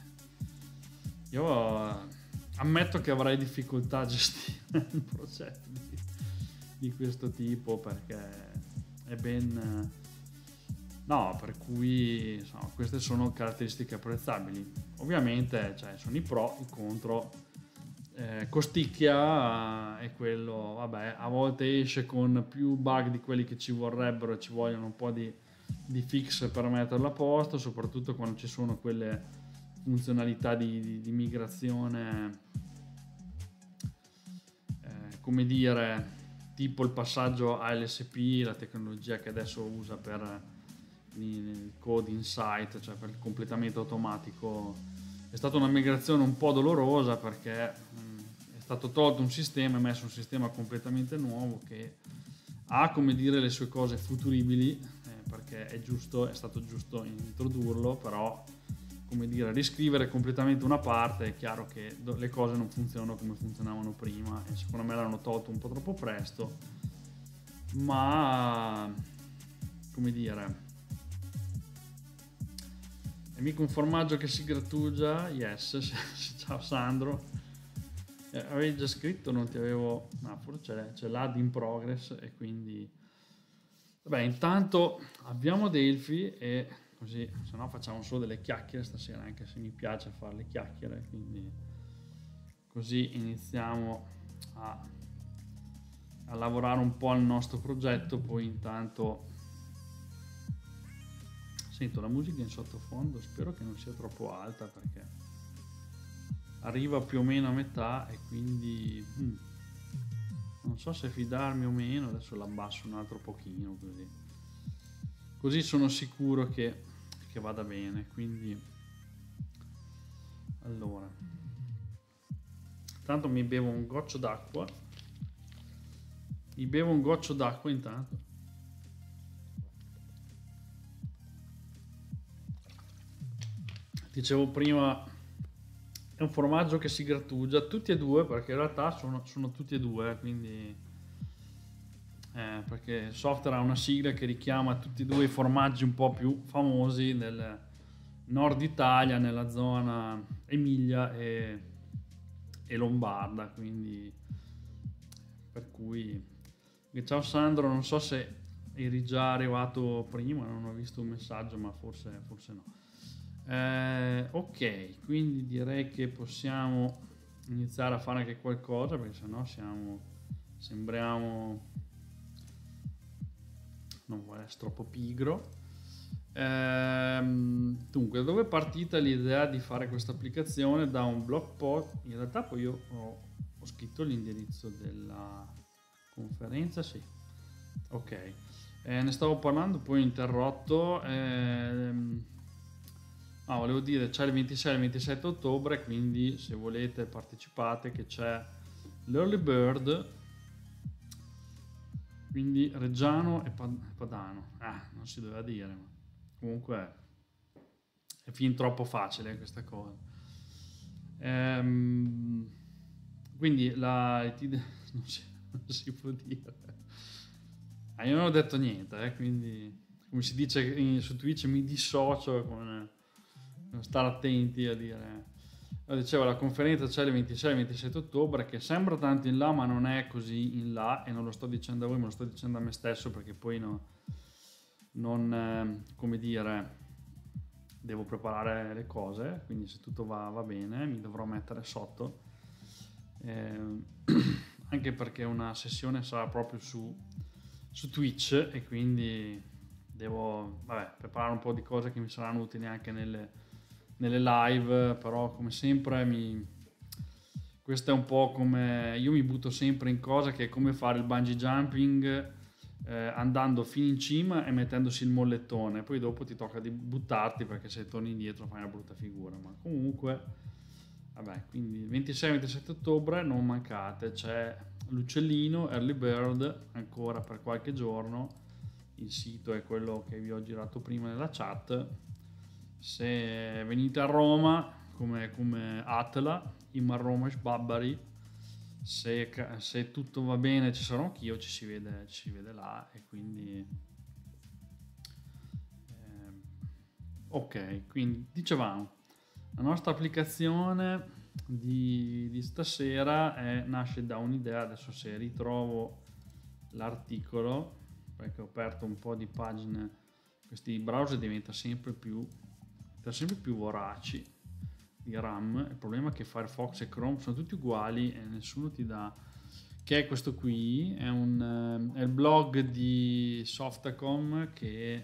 io ammetto che avrei difficoltà a gestire un progetto di questo tipo, perché è ben... No, per cui insomma, queste sono caratteristiche apprezzabili. Ovviamente sono i pro, i contro. Costicchia è quello, vabbè, a volte esce con più bug di quelli che ci vorrebbero, e ci vogliono un po' di fix per metterlo a posto, soprattutto quando ci sono quelle funzionalità di migrazione, come dire, tipo il passaggio ALSP, la tecnologia che adesso usa per il code insight, cioè per il completamento automatico. È stata una migrazione un po' dolorosa, perché è stato tolto un sistema e messo un sistema completamente nuovo che ha, come dire, le sue cose futuribili, perché è stato giusto introdurlo, però, come dire, riscrivere completamente una parte, è chiaro che le cose non funzionano come funzionavano prima, e secondo me l'hanno tolto un po' troppo presto, ma, come dire, è mica un formaggio che si grattugia. Yes. Ciao Sandro, avevi già scritto, non ti avevo... no, forse c'è l'ad in progress, e quindi vabbè, intanto abbiamo Delphi, e così, se no facciamo solo delle chiacchiere stasera, anche se mi piace fare le chiacchiere, quindi così iniziamo a lavorare un po' al nostro progetto. Poi intanto sento la musica in sottofondo, spero che non sia troppo alta, perché arriva più o meno a metà, e quindi non so se fidarmi o meno. Adesso la abbasso un altro pochino, così così sono sicuro che vada bene. Quindi allora, intanto mi bevo un goccio d'acqua. Intanto. Dicevo prima, è un formaggio che si grattugia tutti e due, perché in realtà sono tutti e due, quindi perché il software ha una sigla che richiama tutti e due i formaggi un po' più famosi nel nord Italia, nella zona Emilia e Lombarda, quindi per cui ciao Sandro, non so se eri già arrivato prima, non ho visto un messaggio, ma forse no. Ok, quindi direi che possiamo iniziare a fare anche qualcosa, perché sennò sembriamo, non vuole essere troppo pigro. Dunque, da dove è partita l'idea di fare questa applicazione? Da un blog post. In realtà poi io ho scritto l'indirizzo della conferenza, sì, ok. Ne stavo parlando, poi ho interrotto. Volevo dire, c'è il 26 e il 27 ottobre, quindi se volete partecipate, che c'è l'Early Bird, quindi Reggiano e Padano. Non si doveva dire, ma comunque è fin troppo facile questa cosa. Quindi non si può dire. Io non ho detto niente, quindi come si dice su Twitch, mi dissocio con stare attenti a dire. Dicevo, la conferenza c'è il 26 e 27 ottobre, che sembra tanto in là, ma non è così in là, e non lo sto dicendo a voi, ma lo sto dicendo a me stesso, perché poi non come dire, devo preparare le cose, quindi se tutto va bene mi dovrò mettere sotto, anche perché una sessione sarà proprio su Twitch, e quindi devo preparare un po' di cose che mi saranno utili anche nelle live. Però come sempre questo è un po' come, io mi butto sempre in cose che è come fare il bungee jumping, andando fino in cima e mettendosi il mollettone, poi dopo ti tocca di buttarti, perché se torni indietro fai una brutta figura. Ma comunque quindi 26-27 ottobre non mancate, c'è l'uccellino Early Bird ancora per qualche giorno. Il sito è quello che vi ho girato prima nella chat. Se venite a Roma, come Atla, in Roma e Sbabbari, se tutto va bene ci sarò anch'io, ci si vede là. E quindi ok, quindi dicevamo, la nostra applicazione di stasera nasce da un'idea. Adesso se ritrovo l'articolo, perché ho aperto un po' di pagine, questi browser diventano sempre più voraci di RAM. Il problema è che Firefox e Chrome sono tutti uguali e nessuno ti dà, che è questo qui, è il blog di Softacom, che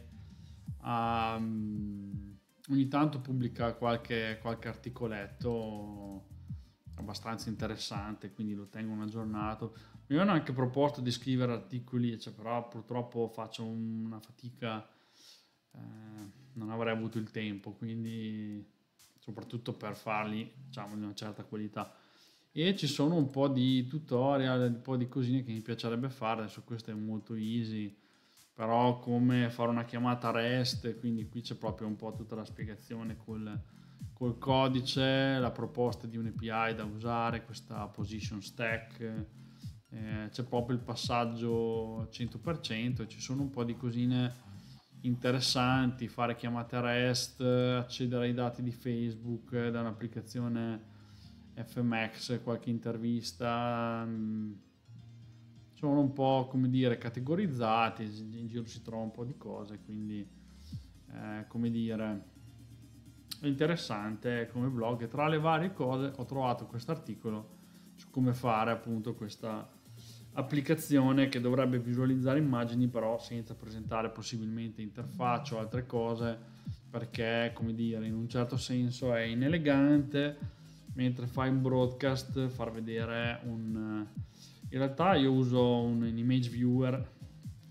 ogni tanto pubblica qualche articoletto abbastanza interessante, quindi lo tengo aggiornato. Mi avevano anche proposto di scrivere articoli, però purtroppo faccio una fatica, non avrei avuto il tempo, quindi soprattutto per farli di una certa qualità. E ci sono un po' di tutorial, un po' di cosine che mi piacerebbe fare. Adesso questo è molto easy, però come fare una chiamata REST, quindi qui c'è proprio un po' tutta la spiegazione col codice, la proposta di un API da usare, questa position stack, c'è proprio il passaggio 100%, e ci sono un po' di cosine interessanti, fare chiamate REST, accedere ai dati di Facebook da un'applicazione FMX, qualche intervista, sono un po' come dire categorizzati, in giro si trova un po' di cose, quindi come dire è interessante come blog. E tra le varie cose ho trovato questo articolo su come fare appunto questa applicazione che dovrebbe visualizzare immagini, però senza presentare possibilmente interfaccia o altre cose, perché come dire in un certo senso è inelegante mentre fai un broadcast far vedere in realtà io uso un image viewer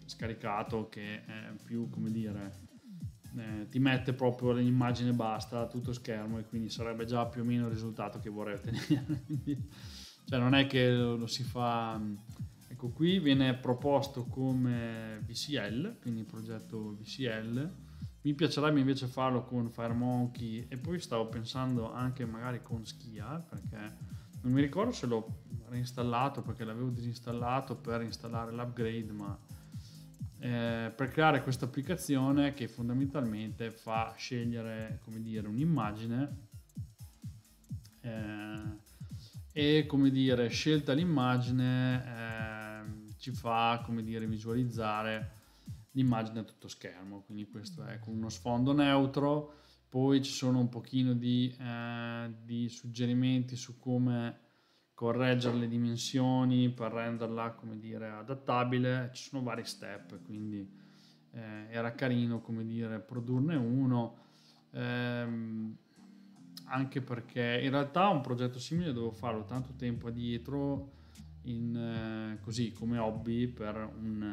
scaricato che è più, come dire, ti mette proprio l'immagine basta, tutto schermo, e quindi sarebbe già più o meno il risultato che vorrei ottenere. Cioè non è che lo si fa. Ecco, qui viene proposto come VCL, quindi progetto VCL. Mi piacerebbe invece farlo con FireMonkey, e poi stavo pensando anche magari con Skia, perché non mi ricordo se l'ho reinstallato perché l'avevo disinstallato per installare l'upgrade, ma per creare questa applicazione che fondamentalmente fa scegliere, come dire, un'immagine e, come dire, scelta l'immagine ci fa, come dire, visualizzare l'immagine a tutto schermo. Quindi questo è con uno sfondo neutro. Poi ci sono un pochino di suggerimenti su come correggere le dimensioni per renderla, come dire, adattabile. Ci sono vari step, quindi era carino, come dire, produrne uno, anche perché in realtà un progetto simile dovevo farlo tanto tempo addietro così come hobby per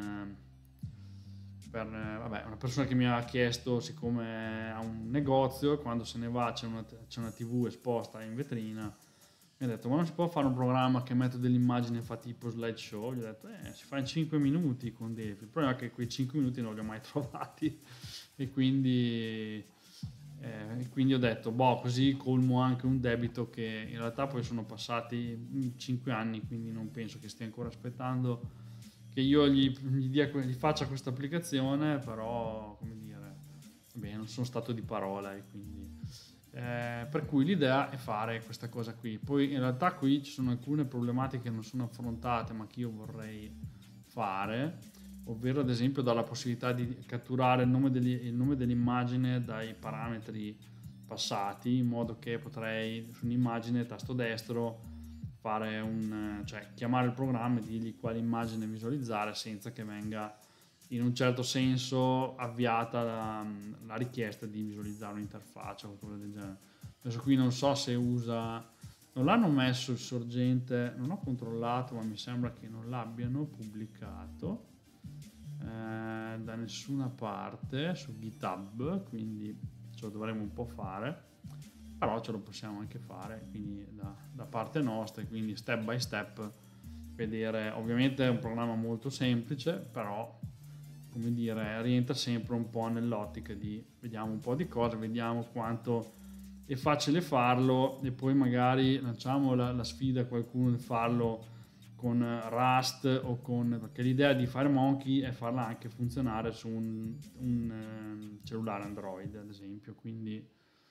una persona che mi aveva chiesto, siccome ha un negozio, quando se ne va c'è una TV esposta in vetrina, mi ha detto: ma non si può fare un programma che mette delle immagini fa tipo slideshow? Gli ho detto si fa in 5 minuti con Delphi. Il problema è che quei 5 minuti non li ho mai trovati, e quindi ho detto così colmo anche un debito che in realtà poi sono passati 5 anni, quindi non penso che stia ancora aspettando che io gli faccia questa applicazione. Però, come dire, non sono stato di parola, e quindi per cui l'idea è fare questa cosa qui. Poi in realtà qui ci sono alcune problematiche che non sono affrontate ma che io vorrei fare, ovvero ad esempio dalla possibilità di catturare il nome dell'immagine dai parametri passati, in modo che potrei su un'immagine tasto destro fare chiamare il programma e dirgli quale immagine visualizzare senza che venga in un certo senso avviata la richiesta di visualizzare un'interfaccia o qualcosa del genere. Adesso qui non so se non l'hanno messo il sorgente, non ho controllato, ma mi sembra che non l'abbiano pubblicato da nessuna parte su GitHub, quindi ce lo dovremo un po' fare, però ce lo possiamo anche fare, quindi da parte nostra, quindi step by step vedere. Ovviamente è un programma molto semplice, però, come dire, rientra sempre un po' nell'ottica di vediamo un po' di cose, vediamo quanto è facile farlo, e poi magari lanciamo la sfida a qualcuno di farlo con Rust o perché l'idea di FireMonkey è farla anche funzionare su un cellulare Android, ad esempio, quindi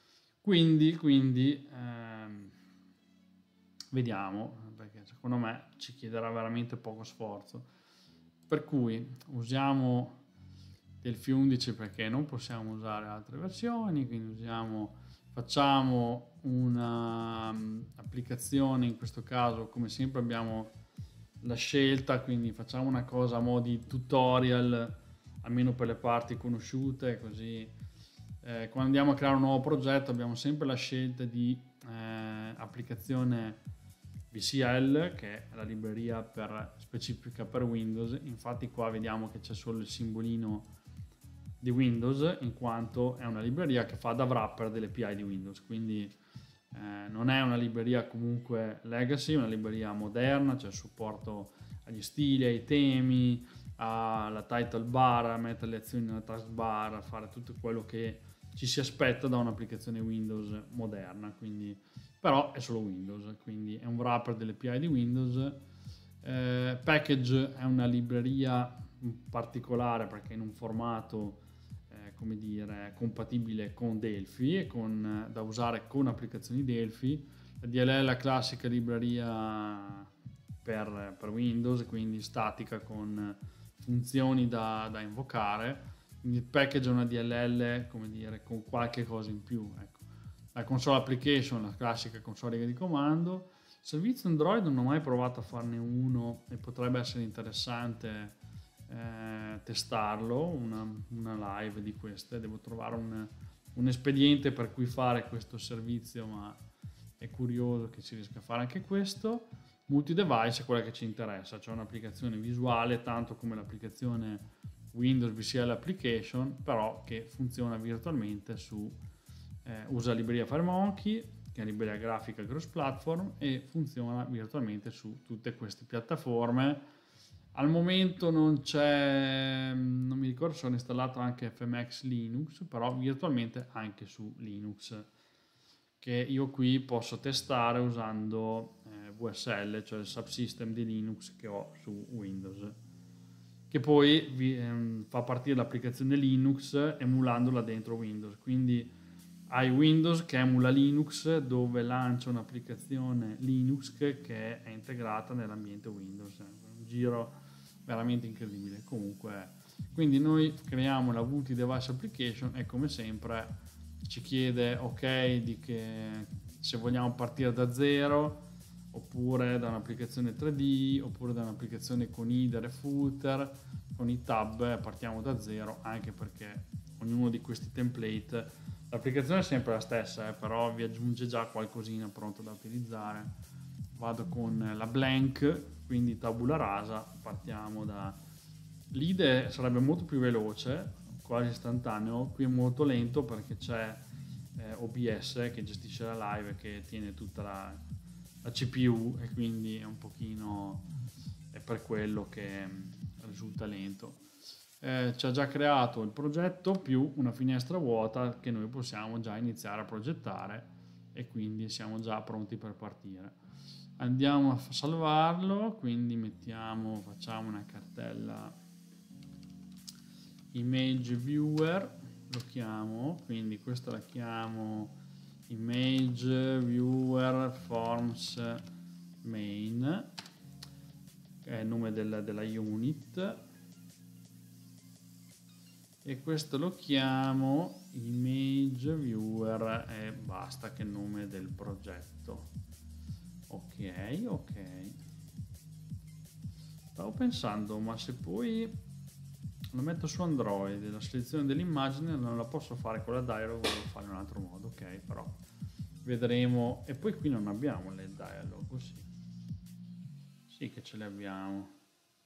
vediamo, perché secondo me ci chiederà veramente poco sforzo. Per cui usiamo Delphi 11 perché non possiamo usare altre versioni, quindi facciamo una applicazione. In questo caso, come sempre, abbiamo la scelta, quindi facciamo una cosa a mo' di tutorial, almeno per le parti conosciute, così quando andiamo a creare un nuovo progetto abbiamo sempre la scelta di applicazione VCL, che è la libreria specifica per Windows. Infatti qua vediamo che c'è solo il simbolino di Windows, in quanto è una libreria che fa da wrapper delle API di Windows, quindi non è una libreria comunque legacy, è una libreria moderna, c'è supporto agli stili, ai temi, alla title bar, a mettere le azioni nella taskbar, a fare tutto quello che ci si aspetta da un'applicazione Windows moderna. Quindi, però è solo Windows, quindi è un wrapper delle API di Windows. Package è una libreria particolare perché è in un formato come dire compatibile con Delphi e da usare con applicazioni Delphi. La DLL è la classica libreria per Windows, quindi statica con funzioni da invocare. Quindi il package è una DLL, come dire, con qualche cosa in più, ecco. La console application, la classica console di comando. Servizio Android non ho mai provato a farne uno e potrebbe essere interessante testarlo, una live di queste. Devo trovare un espediente per cui fare questo servizio, ma è curioso che si riesca a fare anche questo. Multi device è quella che ci interessa, cioè un'applicazione visuale tanto come l'applicazione Windows VCL Application, però che funziona virtualmente su, usa libreria FireMonkey, che è libreria grafica cross platform, e funziona virtualmente su tutte queste piattaforme. Al momento non c'è, non mi ricordo se ho installato anche FMX Linux, però virtualmente anche su Linux, che io qui posso testare usando VSL, cioè il subsystem di Linux che ho su Windows, che poi fa partire l'applicazione Linux emulandola dentro Windows. Quindi hai Windows che emula Linux, dove lancia un'applicazione Linux che è integrata nell'ambiente Windows. Un giro veramente incredibile. Comunque, quindi noi creiamo la VT Device Application e come sempre ci chiede ok di che se vogliamo partire da zero, oppure da un'applicazione 3D, oppure da un'applicazione con header e footer, con i tab. Partiamo da zero, anche perché ognuno di questi template, l'applicazione è sempre la stessa, però vi aggiunge già qualcosina pronto da utilizzare. Vado con la blank, quindi tabula rasa, partiamo da... L'IDE sarebbe molto più veloce, quasi istantaneo, qui è molto lento perché c'è OBS che gestisce la live e che tiene tutta la CPU, e quindi è un pochino, è per quello che risulta lento. Ci ha già creato il progetto più una finestra vuota che noi possiamo già iniziare a progettare, e quindi siamo già pronti per partire. Andiamo a salvarlo, quindi facciamo una cartella image viewer, lo chiamo, quindi questa la chiamo image viewer forms main, che è il nome della unit, e questo lo chiamo image viewer e basta, che è il nome del progetto. Ok. Stavo pensando, ma se poi lo metto su Android, la selezione dell'immagine non la posso fare con la dialog, devo fare in un altro modo. Ok, però vedremo. E poi qui non abbiamo le dialog, sì che ce le abbiamo.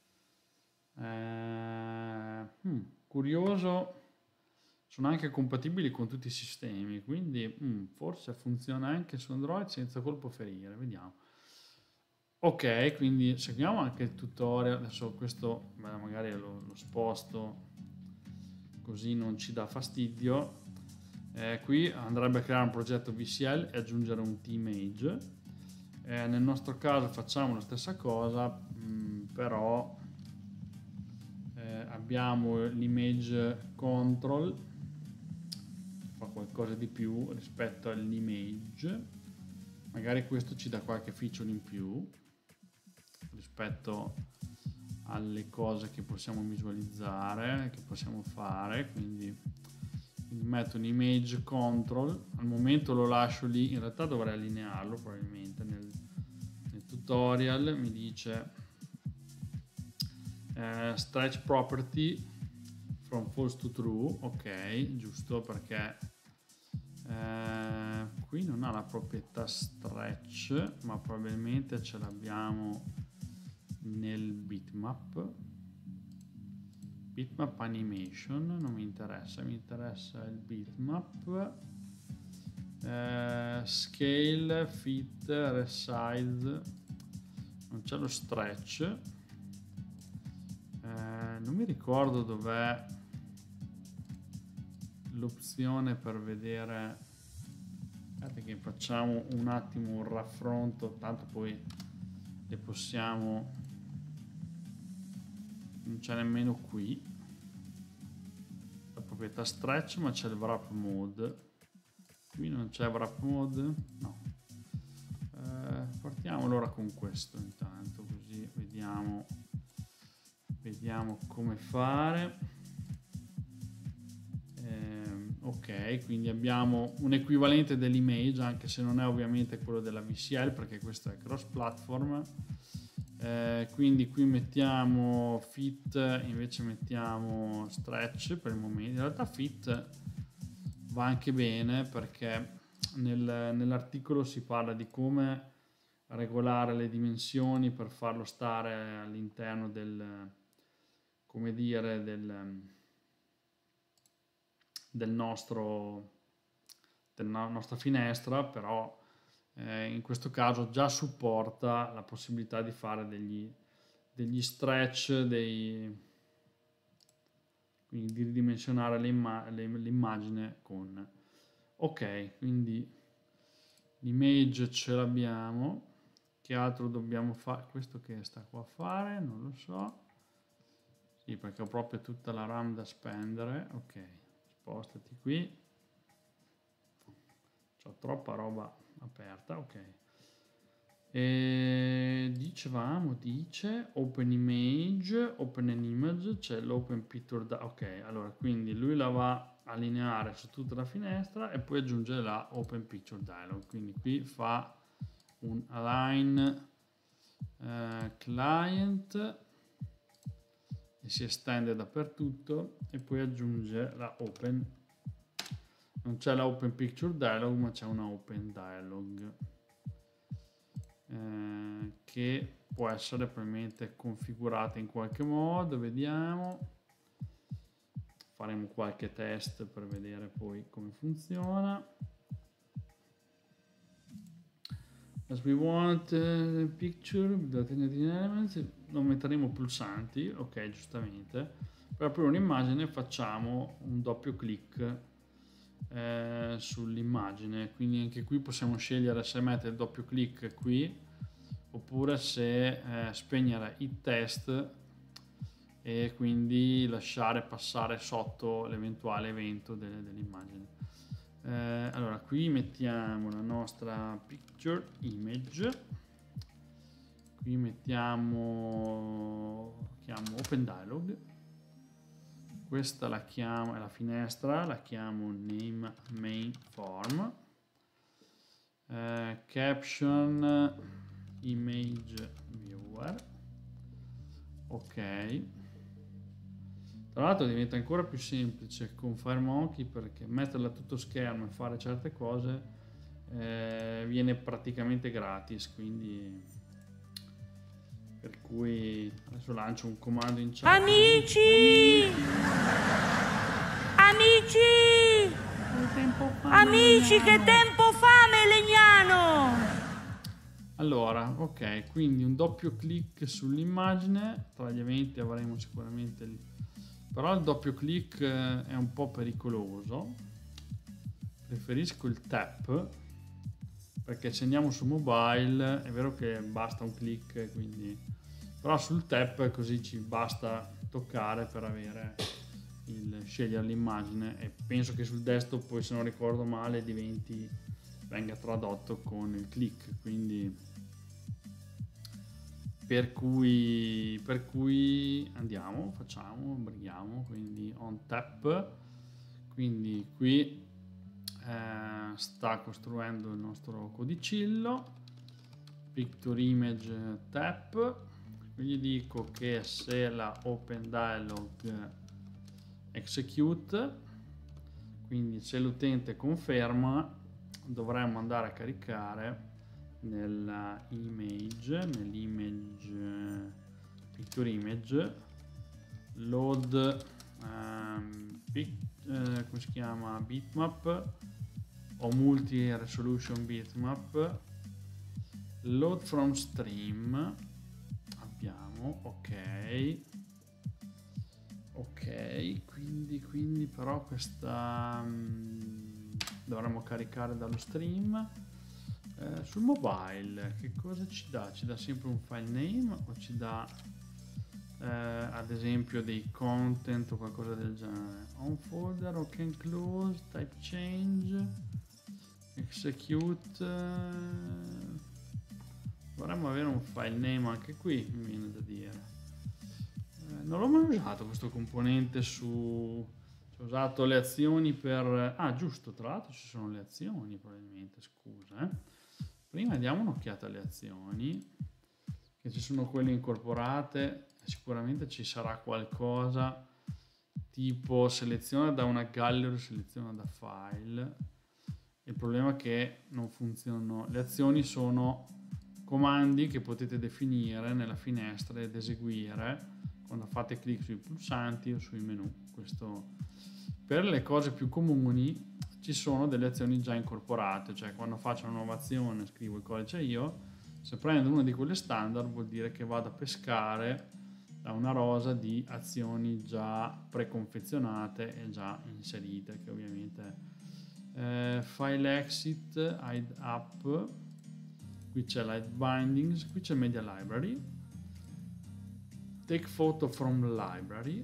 Curioso, sono anche compatibili con tutti i sistemi, quindi forse funziona anche su Android senza colpo ferire, vediamo. Ok, quindi seguiamo anche il tutorial. Adesso questo magari lo sposto così non ci dà fastidio. Qui andrebbe a creare un progetto VCL e aggiungere un T-Image. Nel nostro caso facciamo la stessa cosa, però abbiamo l'image control, fa qualcosa di più rispetto all'image. Magari questo ci dà qualche feature in più rispetto alle cose che possiamo visualizzare, che possiamo fare. Quindi metto un image control, al momento lo lascio lì, in realtà dovrei allinearlo probabilmente. Nel tutorial mi dice stretch property from false to true, ok, giusto, perché qui non ha la proprietà stretch, ma probabilmente ce l'abbiamo nel bitmap animation. Non mi interessa, mi interessa il bitmap. Scale, fit, resize, non c'è lo stretch. Non mi ricordo dov'è l'opzione per vedere. Guardate che facciamo un attimo un raffronto, tanto poi le possiamo. Non c'è nemmeno qui la proprietà stretch, ma c'è il wrap mode. Qui non c'è wrap mode, no. Partiamo allora con questo intanto, così vediamo come fare. Ok, quindi abbiamo un equivalente dell'image, anche se non è ovviamente quello della VCL, perché questo è cross platform. Quindi qui mettiamo fit, invece mettiamo stretch per il momento. In realtà fit va anche bene, perché nell'articolo si parla di come regolare le dimensioni per farlo stare all'interno come dire, della nostra finestra, però in questo caso già supporta la possibilità di fare degli stretch, quindi di ridimensionare l'immagine con. Ok, quindi l'image ce l'abbiamo. Che altro dobbiamo fare? Questo che sta qua a fare? Non lo so. Sì, perché ho proprio tutta la RAM da spendere. Ok, spostati qui. C'ho troppa roba aperta, ok. E dice open image, open an image, c'è l'open picture, ok, allora quindi lui la va a lineare su tutta la finestra e poi aggiunge la open picture dialog, quindi qui fa un align client e si estende dappertutto e poi aggiunge la open, non c'è la open picture dialog ma c'è una open dialog che può essere probabilmente configurata in qualche modo, vediamo, faremo qualche test per vedere poi come funziona. As we want picture elements, non metteremo pulsanti, ok, giustamente. Per aprire un'immagine facciamo un doppio clic sull'immagine, quindi anche qui possiamo scegliere se mettere il doppio clic qui oppure se spegnere i test e quindi lasciare passare sotto l'eventuale evento dell'immagine. Allora qui mettiamo la nostra picture image, qui chiamo open dialog, questa la chiamo, è la finestra, la chiamo name main form, caption image viewer, ok. Tra l'altro diventa ancora più semplice con FireMonkey perché metterla a tutto schermo e fare certe cose viene praticamente gratis, quindi per cui adesso lancio un comando in chat. Amici! Amici, che tempo fa, Melegnano! Allora, ok, quindi un doppio clic sull'immagine, tra gli eventi avremo sicuramente però il doppio clic è un po' pericoloso, preferisco il tap, perché se andiamo su mobile è vero che basta un clic, quindi, però sul tap così ci basta toccare per avere scegliere l'immagine, e penso che sul desktop poi, se non ricordo male, venga tradotto con il click, quindi per cui andiamo, brighiamo, quindi on tap, quindi qui sta costruendo il nostro codicillo, picture image tap, quindi dico che se la open dialog execute, quindi se l'utente conferma, dovremmo andare a caricare nell'image picture image load come si chiama, bitmap o multi resolution bitmap, load from stream abbiamo, ok, quindi però questa dovremmo caricare dallo stream. Sul mobile che cosa ci dà? Ci dà sempre un file name o ci dà ad esempio dei content o qualcosa del genere? On folder, ok, close, type change, execute, dovremmo avere un file name anche qui, mi viene da dire. Non l'ho mai usato questo componente ho usato le azioni per giusto, tra l'altro ci sono le azioni probabilmente, scusa prima diamo un'occhiata alle azioni, che ci sono quelle incorporate, sicuramente ci sarà qualcosa tipo seleziona da una gallery, seleziona da file. Il problema è che non funzionano, le azioni sono comandi che potete definire nella finestra ed eseguire quando fate clic sui pulsanti o sui menu. Questo per le cose più comuni ci sono delle azioni già incorporate, cioè quando faccio una nuova azione scrivo il codice io, se prendo una di quelle standard vuol dire che vado a pescare da una rosa di azioni già preconfezionate e già inserite, che ovviamente file exit, hide up, qui c'è l'hide bindings, qui c'è media library, take photo from library.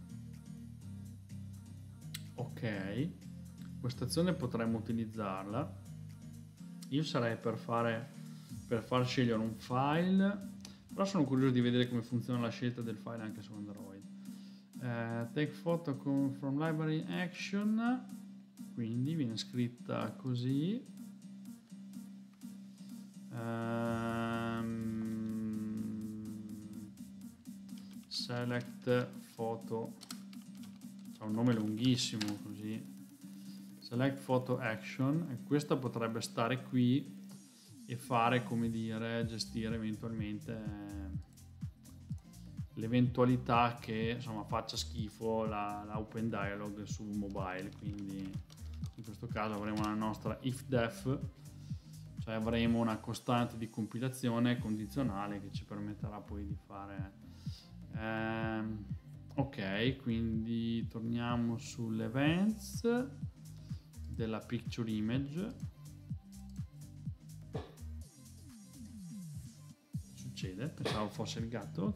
Ok, questa azione potremmo utilizzarla. Io sarei per far scegliere un file, però sono curioso di vedere come funziona la scelta del file anche su Android. Take photo from library action, quindi viene scritta così. Select photo, c'ha un nome lunghissimo così, select photo action, e questa potrebbe stare qui e fare, come dire, gestire eventualmente l'eventualità che insomma faccia schifo la Open Dialog su mobile. Quindi in questo caso avremo la nostra if def, cioè avremo una costante di compilazione condizionale che ci permetterà poi di fare ok, quindi torniamo sull'events della picture image. Succede? Pensavo fosse il gatto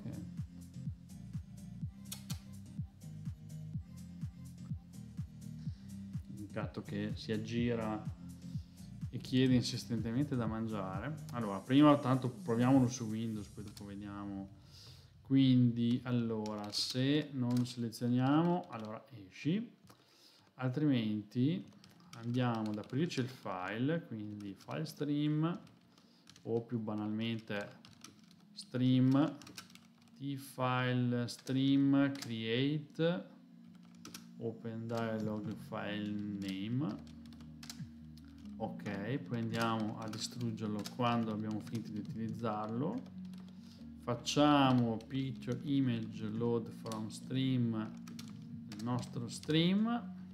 che si aggira e chiede insistentemente da mangiare. Allora, prima tanto proviamolo su Windows, poi dopo vediamo. Quindi, allora, se non selezioniamo, allora esci, altrimenti andiamo ad aprirci il file, quindi file stream, o più banalmente stream, tfile stream create open dialog file name. Ok, poi andiamo a distruggerlo quando abbiamo finito di utilizzarlo. Facciamo picture image load from stream, il nostro stream.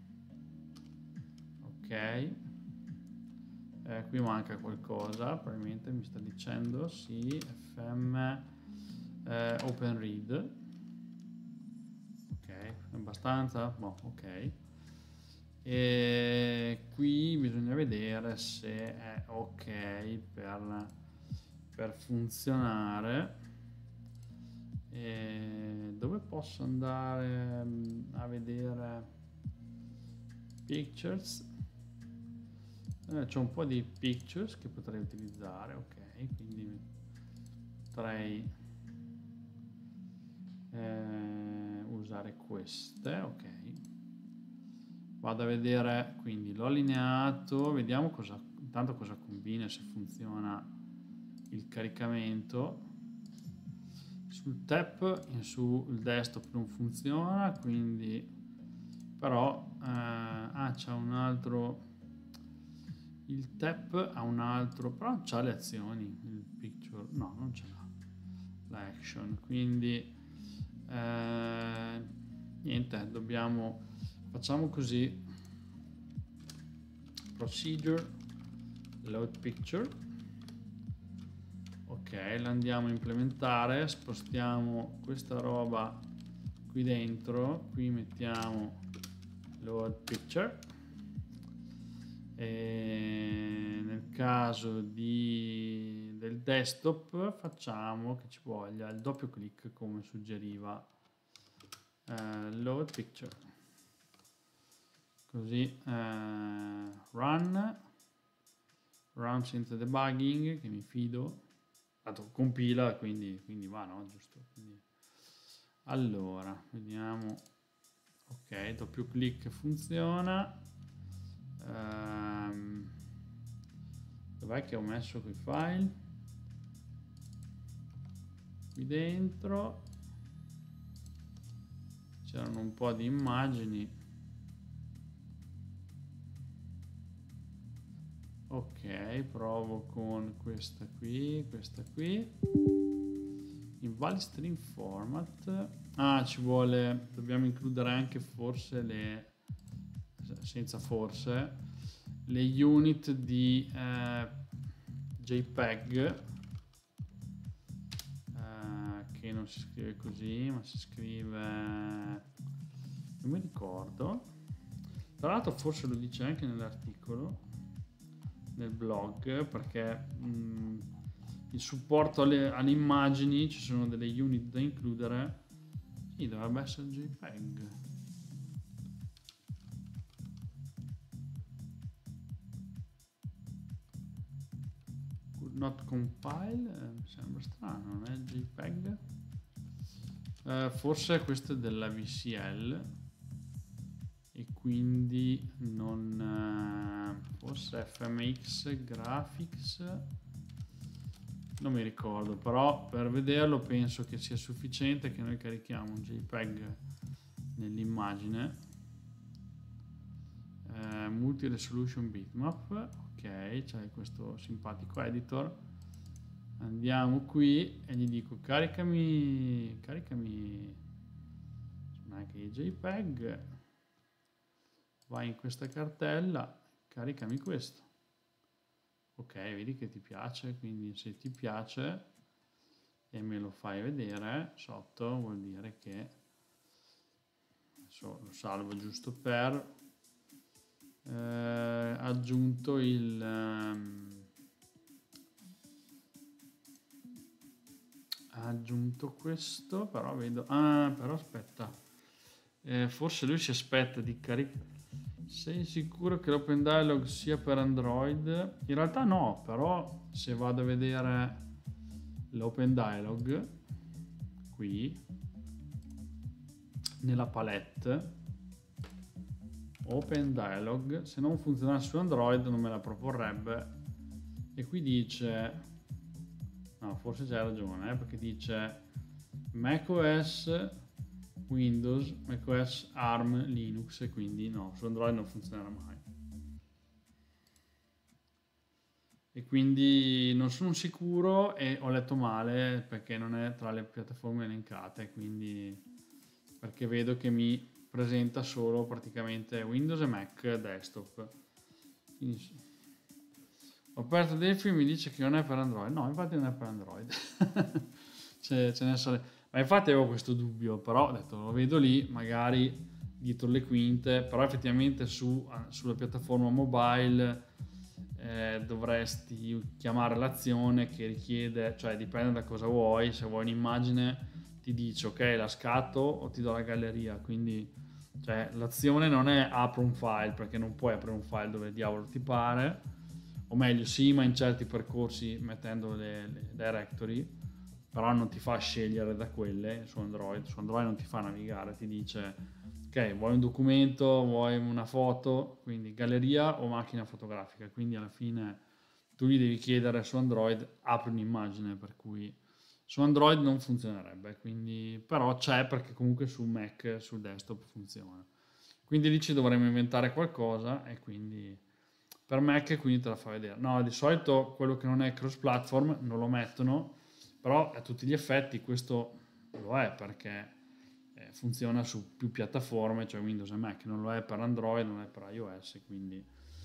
Ok, qui manca qualcosa, probabilmente mi sta dicendo sì, fm open read. Ok, abbastanza, boh, ok. E qui bisogna vedere se è ok per funzionare. E dove posso andare a vedere pictures? C'è un po' di pictures che potrei utilizzare, ok, quindi potrei usare queste, ok. Vado a vedere, quindi l'ho allineato, vediamo intanto cosa combina, se funziona il caricamento. Sul tap sul desktop non funziona, quindi però c'è un altro, il tap ha un altro, però c'ha le azioni, il picture no, non ce l'ha l'action, quindi niente, facciamo così, procedure load picture. Ok, la andiamo a implementare, spostiamo questa roba qui dentro, qui mettiamo load picture e nel caso del desktop facciamo che ci voglia il doppio clic come suggeriva load picture, così run senza debugging, che mi fido. Tanto compila, quindi va, no? Giusto? Quindi, allora, vediamo. Ok, doppio clic funziona. Dov'è che ho messo quei file? Qui dentro c'erano un po' di immagini. Ok, provo con questa qui, invalid string format. Ah, ci vuole, dobbiamo includere anche forse le, senza forse, le unit di JPEG, che non si scrive così, ma si scrive, non mi ricordo, tra l'altro forse lo dice anche nell'articolo, nel blog, perché il supporto alle immagini, ci sono delle unit da includere. Sì, dovrebbe essere JPEG. Could not compile, mi sembra strano, non è JPEG. Forse questo è della VCL e quindi non, forse FMX Graphics, non mi ricordo, però per vederlo penso che sia sufficiente che noi carichiamo un JPEG nell'immagine, multi-resolution bitmap, ok, c'è questo simpatico editor, andiamo qui e gli dico caricami anche i JPEG, vai in questa cartella, caricami questo. Ok, vedi che ti piace, quindi se ti piace e me lo fai vedere sotto vuol dire che, adesso lo salvo giusto per, aggiunto aggiunto questo, però vedo, però aspetta, forse lui si aspetta di caricare. Sei sicuro che l'Open Dialog sia per Android? In realtà no, però se vado a vedere l'Open Dialog qui nella palette Open Dialog, se non funzionasse su Android non me la proporrebbe, e qui dice, no, forse c'hai ragione, perché dice macOS, Windows, macOS, ARM, Linux, e quindi no, su Android non funzionerà mai. E quindi non sono sicuro e ho letto male perché non è tra le piattaforme elencate, quindi perché vedo che mi presenta solo praticamente Windows e Mac desktop. Quindi, ho aperto Delphi e mi dice che non è per Android. No, infatti non è per Android. ce ne sarebbe. Ma infatti avevo questo dubbio, però ho detto lo vedo lì, magari dietro le quinte, però effettivamente sulla piattaforma mobile dovresti chiamare l'azione che richiede, cioè dipende da cosa vuoi, se vuoi un'immagine ti dice ok la scatto o ti do la galleria, quindi cioè, l'azione non è apro un file, perché non puoi aprire un file dove diavolo ti pare, o meglio sì, ma in certi percorsi mettendo le directory, però non ti fa scegliere da quelle su Android non ti fa navigare, ti dice ok, vuoi un documento, vuoi una foto, quindi galleria o macchina fotografica, quindi alla fine tu gli devi chiedere su Android apri un'immagine, per cui su Android non funzionerebbe, quindi, però c'è perché comunque su Mac, sul desktop funziona, quindi lì ci dovremmo inventare qualcosa e quindi per Mac quindi te la fa vedere. No, di solito quello che non è cross platform non lo mettono, però a tutti gli effetti questo lo è perché funziona su più piattaforme, cioè Windows e Mac, non lo è per Android, non è per iOS, quindi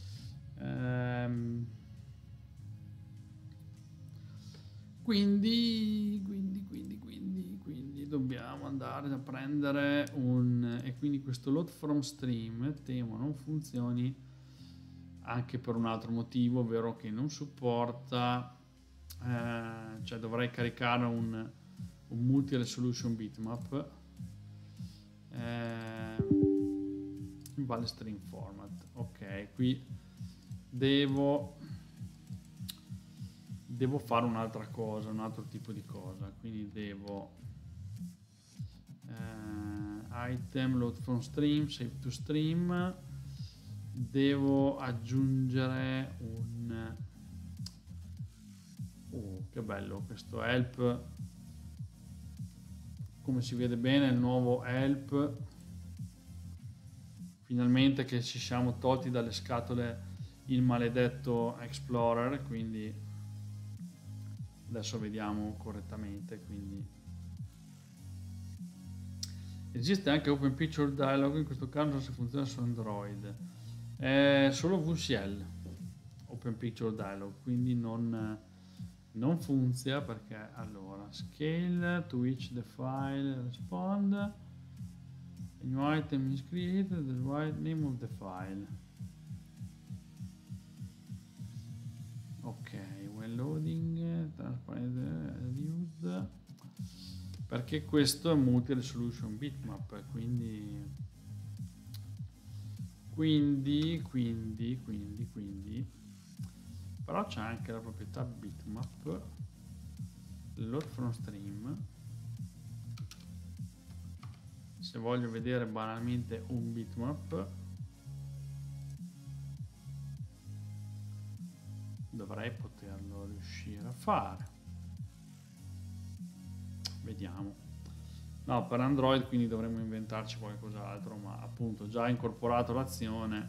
quindi dobbiamo andare a prendere e quindi questo load from stream temo non funzioni anche per un altro motivo, ovvero che non supporta, cioè dovrei caricare un multi-resolution bitmap, vale string format. Ok, qui devo fare un'altra cosa, un altro tipo di cosa, quindi devo item load from stream, save to stream, devo aggiungere un che bello questo help, come si vede bene il nuovo help, finalmente che ci siamo tolti dalle scatole il maledetto Explorer, quindi adesso vediamo correttamente, quindi Esiste anche Open Picture Dialog, in questo caso non si funziona su Android, è solo VCL Open Picture Dialog, quindi non funziona perché allora scale to which the file respond, a new item is created, the right name of the file. Ok, when loading, transparent used, perché questo è multi-resolution bitmap, quindi però c'è anche la proprietà bitmap, load from stream. Se voglio vedere banalmente un bitmap, dovrei poterlo riuscire a fare. Vediamo. No, per Android quindi dovremmo inventarci qualcos'altro, ma appunto già incorporato l'azione.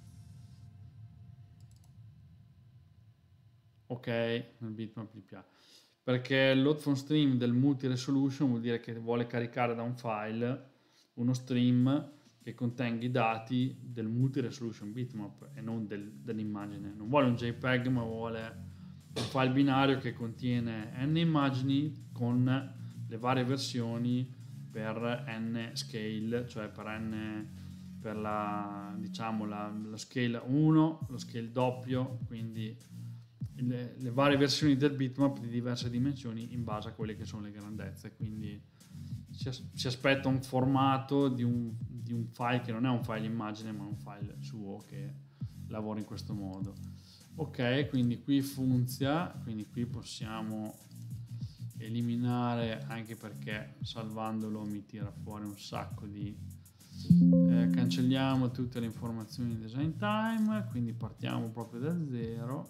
Ok, nel bitmap gli piace. Perché il load from stream del multi-resolution vuol dire che vuole caricare da un file uno stream che contenga i dati del multi-resolution bitmap e non dell'immagine. Non vuole un JPEG, ma vuole un file binario che contiene n immagini con le varie versioni per n scale, cioè per la, diciamo, la scale 1, lo scale doppio, quindi le varie versioni del bitmap di diverse dimensioni in base a quelle che sono le grandezze. Quindi si aspetta un formato di un file che non è un file immagine ma un file suo che lavora in questo modo. Ok, quindi qui funziona, quindi qui possiamo eliminare, anche perché salvandolo mi tira fuori un sacco di cancelliamo tutte le informazioni in design time, quindi partiamo proprio da zero.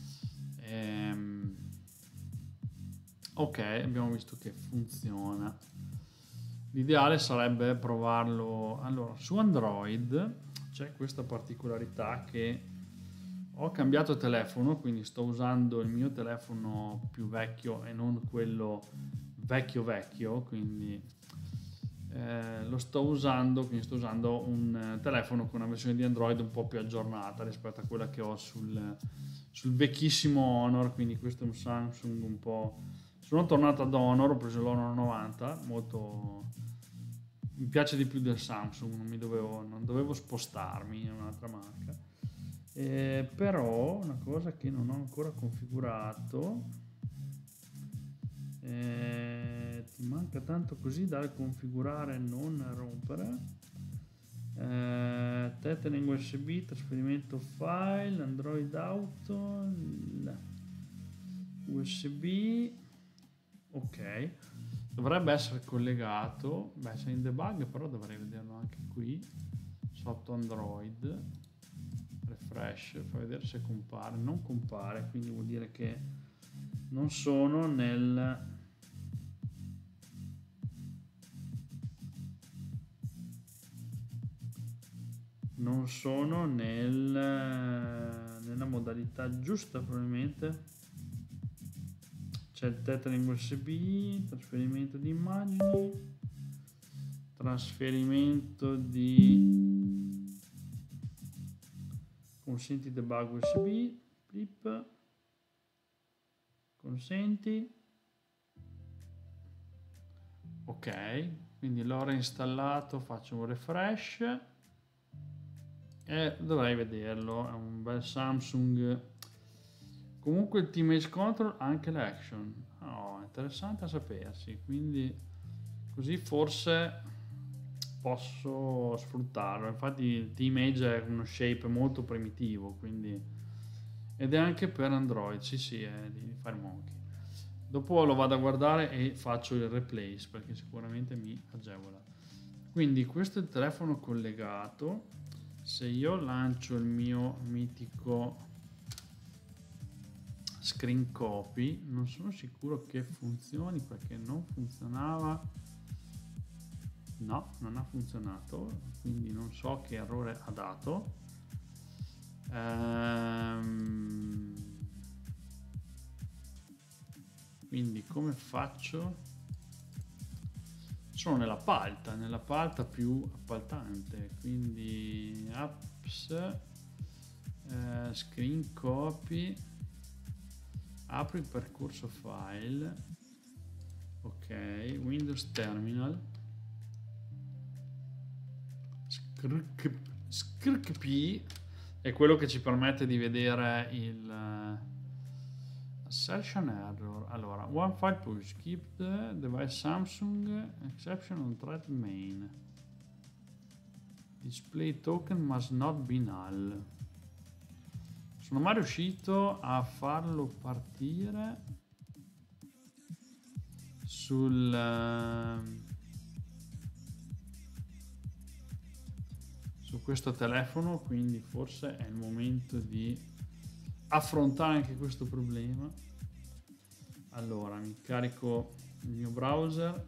Ok, abbiamo visto che funziona. L'ideale sarebbe provarlo. Allora, su Android c'è questa particolarità che ho cambiato telefono, quindi sto usando il mio telefono più vecchio e non quello vecchio, quindi lo sto usando, quindi sto usando un telefono con una versione di Android un po' più aggiornata rispetto a quella che ho sul vecchissimo Honor, quindi questo è un Samsung un po'. Sono tornato ad Honor, ho preso l'Honor 90, mi piace di più del Samsung, non dovevo spostarmi in un'altra marca. Però una cosa che non ho ancora configurato, ti manca tanto così da configurare e non rompere. Tethering USB, trasferimento file, Android Auto, USB, ok, dovrebbe essere collegato, beh c'è in debug, però dovrei vederlo anche qui sotto Android. Refresh, fa vedere se compare, non compare, quindi vuol dire che non sono nella modalità giusta, probabilmente. C'è il tethering USB, trasferimento di immagini, trasferimento di consenti debug USB, flip, consenti, ok, quindi l'ho reinstallato, faccio un refresh e dovrei vederlo. È un bel Samsung. Comunque il Image Control ha anche l'action, interessante a sapersi, quindi così forse posso sfruttarlo. Infatti il Image è uno shape molto primitivo, quindi, ed è anche per Android, sì, è di FireMonkey. Dopo lo vado a guardare e faccio il replace perché sicuramente mi agevola. Quindi questo è il telefono collegato. Se io lancio il mio mitico screen copy, non sono sicuro che funzioni perché non funzionava. No, non ha funzionato, quindi non so che errore ha dato. Quindi come faccio? sono nella palta più appaltante, quindi apps, screen copy, apri il percorso file, ok, Windows Terminal, scricp è quello che ci permette di vedere il assertion error. Allora, one file push, keep the device Samsung, exception on thread main, display token must not be null. Sono mai riuscito a farlo partire su questo telefono, quindi forse è il momento di affrontare anche questo problema. Allora, mi carico il mio browser,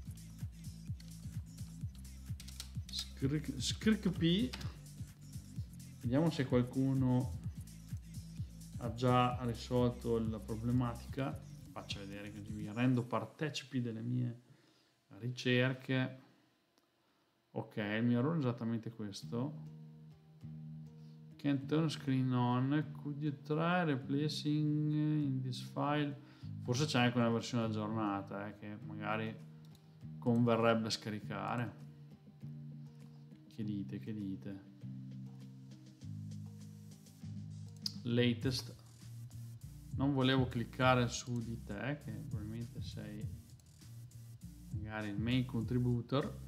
scricp, vediamo se qualcuno ha già risolto la problematica. Faccio vedere, così vi rendo partecipi delle mie ricerche. Ok, il mio errore è esattamente questo. Can't turn screen on, could you try replacing in this file? Forse c'è anche una versione aggiornata che magari converrebbe scaricare. Che dite, che dite? Latest. Non volevo cliccare su di te, che probabilmente sei magari il main contributor.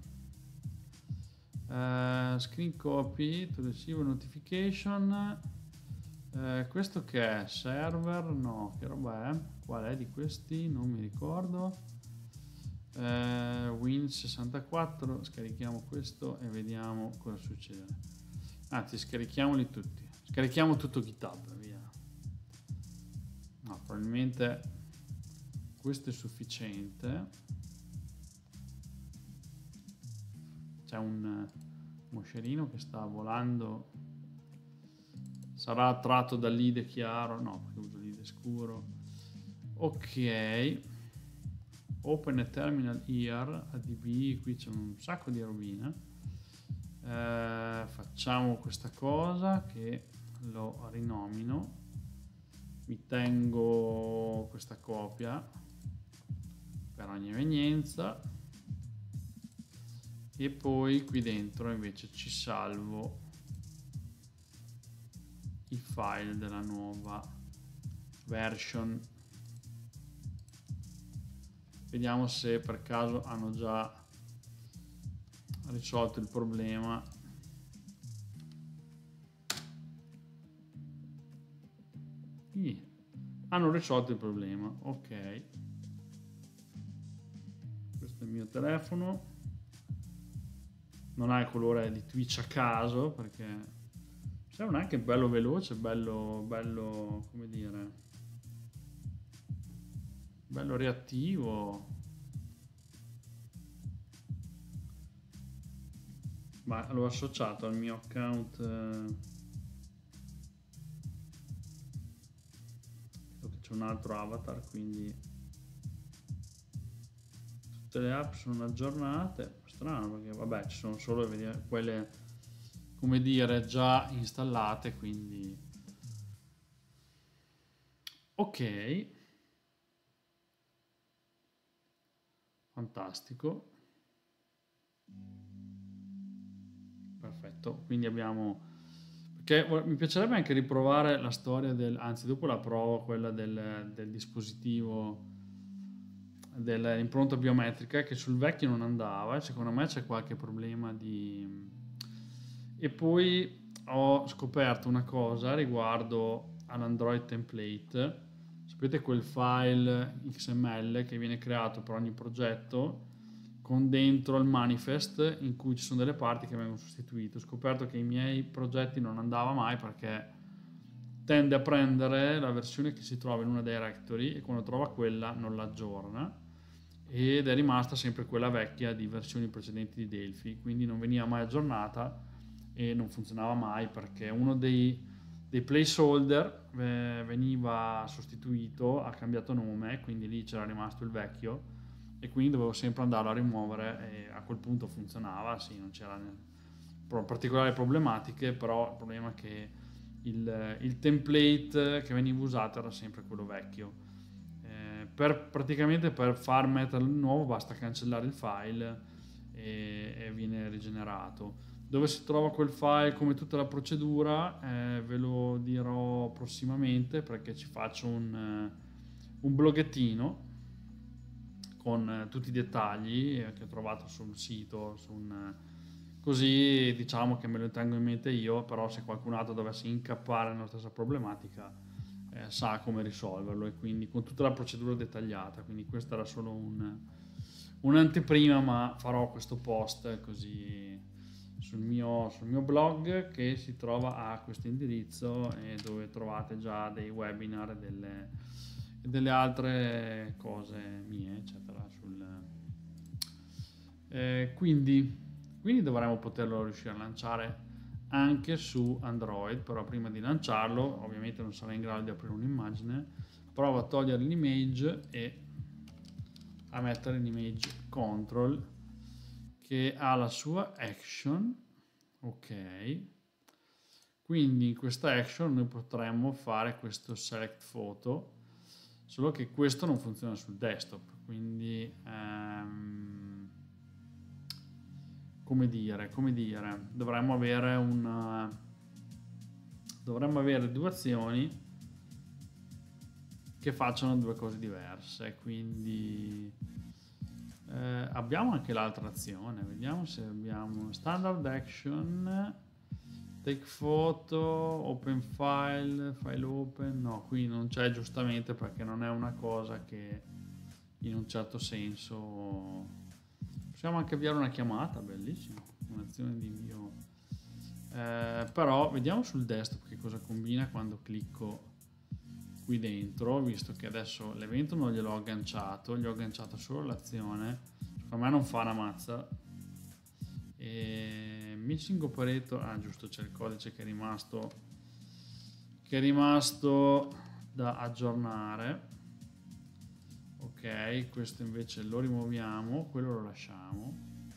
Screen copy to receive notification. Questo che è? Server? No, che roba è? Qual è di questi? Non mi ricordo. Win64, scarichiamo questo e vediamo cosa succede. Anzi, scarichiamoli tutti. Scarichiamo tutto GitHub, via. No, probabilmente questo è sufficiente. C'è un moscerino che sta volando. Sarà attratto dal lead chiaro? No, perché uso lead scuro. Ok. Open a terminal here, ADB, qui c'è un sacco di robina. Facciamo questa cosa che lo rinomino. Mi tengo questa copia per ogni evenienza. E poi qui dentro invece ci salvo i file della nuova version. Vediamo se per caso hanno già risolto il problema. Hanno risolto il problema. Ok, questo è il mio telefono. Non ha il colore di Twitch a caso, perché sembra anche bello veloce, bello come dire, bello reattivo. Ma l'ho associato al mio account, credo che c'è un altro avatar, quindi tutte le app sono aggiornate. Strano, perché vabbè, ci sono solo quelle, come dire, già installate, quindi ok, fantastico, perfetto. Quindi abbiamo, perché mi piacerebbe anche riprovare la storia anzi dopo la provo quella del dispositivo, dell'impronta biometrica, che sul vecchio non andava, secondo me c'è qualche problema di... E poi ho scoperto una cosa riguardo all'Android template. Sapete quel file XML che viene creato per ogni progetto con dentro il manifest in cui ci sono delle parti che vengono sostituite. Ho scoperto che i miei progetti non andava mai perché tende a prendere la versione che si trova in una directory e quando trova quella non l'aggiorna, ed è rimasta sempre quella vecchia di versioni precedenti di Delphi, quindi non veniva mai aggiornata e non funzionava mai perché uno dei placeholder veniva sostituito, ha cambiato nome, quindi lì c'era rimasto il vecchio e quindi dovevo sempre andarlo a rimuovere, e a quel punto funzionava, sì, non c'era particolari problematiche, però il problema è che il template che veniva usato era sempre quello vecchio. Praticamente per far mettere il nuovo basta cancellare il file e viene rigenerato. Dove si trova quel file, come tutta la procedura, ve lo dirò prossimamente, perché ci faccio un bloggettino con tutti i dettagli che ho trovato sul sito, così diciamo che me lo tengo in mente io, però se qualcun altro dovesse incappare nella stessa problematica sa come risolverlo, e quindi con tutta la procedura dettagliata. Quindi questo era solo un'anteprima, ma farò questo post così sul mio blog, che si trova a questo indirizzo, e dove trovate già dei webinar e delle altre cose mie, eccetera. Quindi dovremo poterlo riuscire a lanciare anche su Android, però prima di lanciarlo ovviamente non sarei in grado di aprire un'immagine. Provo a togliere l'image e a mettere l'image control, che ha la sua action. Ok, quindi in questa action noi potremmo fare questo select photo, solo che questo non funziona sul desktop, quindi come dire, dovremmo avere due azioni che facciano due cose diverse. Quindi abbiamo anche l'altra azione, vediamo se abbiamo standard action, take photo, open file open. No, qui non c'è, giustamente, perché non è una cosa che in un certo senso. Possiamo anche avviare una chiamata, bellissimo, un'azione di invio. Però vediamo sul desktop che cosa combina quando clicco qui dentro, visto che adesso l'evento non gliel'ho agganciato, gli ho agganciato solo l'azione. Secondo me non fa una mazza. Missing operator, giusto, c'è il codice che è rimasto da aggiornare. Ok, questo invece lo rimuoviamo, quello lo lasciamo,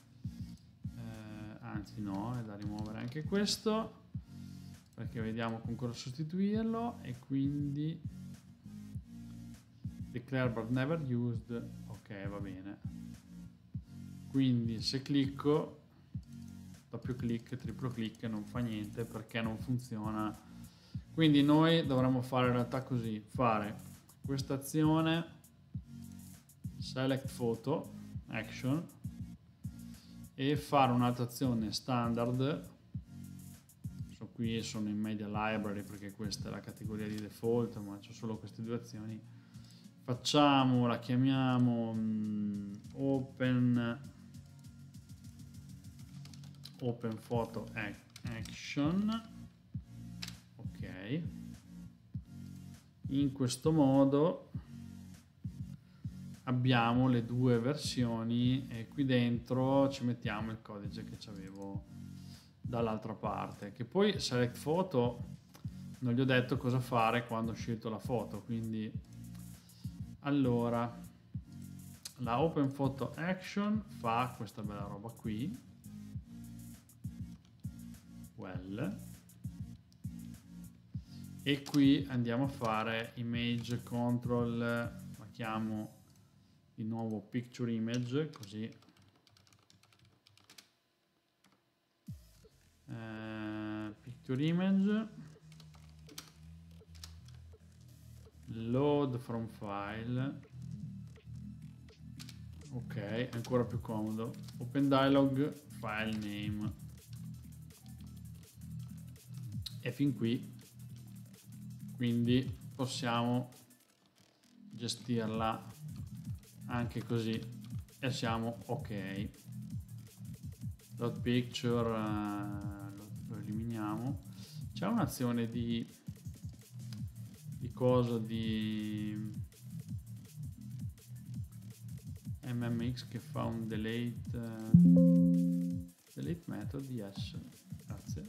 anzi no, è da rimuovere anche questo, perché vediamo con cosa sostituirlo. E quindi declare but never used. Ok, va bene. Quindi se clicco, doppio clic, triplo clic, non fa niente perché non funziona. Quindi noi dovremmo fare in realtà così: fare questa azione select photo action e fare un'altra azione standard. Qui sono in media library perché questa è la categoria di default, ma c'ho solo queste due azioni. La chiamiamo open photo action. Ok, in questo modo abbiamo le due versioni, e qui dentro ci mettiamo il codice che avevo dall'altra parte. Che poi select photo non gli ho detto cosa fare quando ho scelto la foto, quindi allora la open photo action fa questa bella roba qui, e qui andiamo a fare image control, la chiamo di nuovo picture image, così picture image, load from file. Ok, ancora più comodo, open dialog, file name. E fin qui, quindi possiamo gestirla anche così e siamo ok. Dot picture lo eliminiamo. C'è un'azione di cosa di mmx che fa un delete method. Yes, grazie.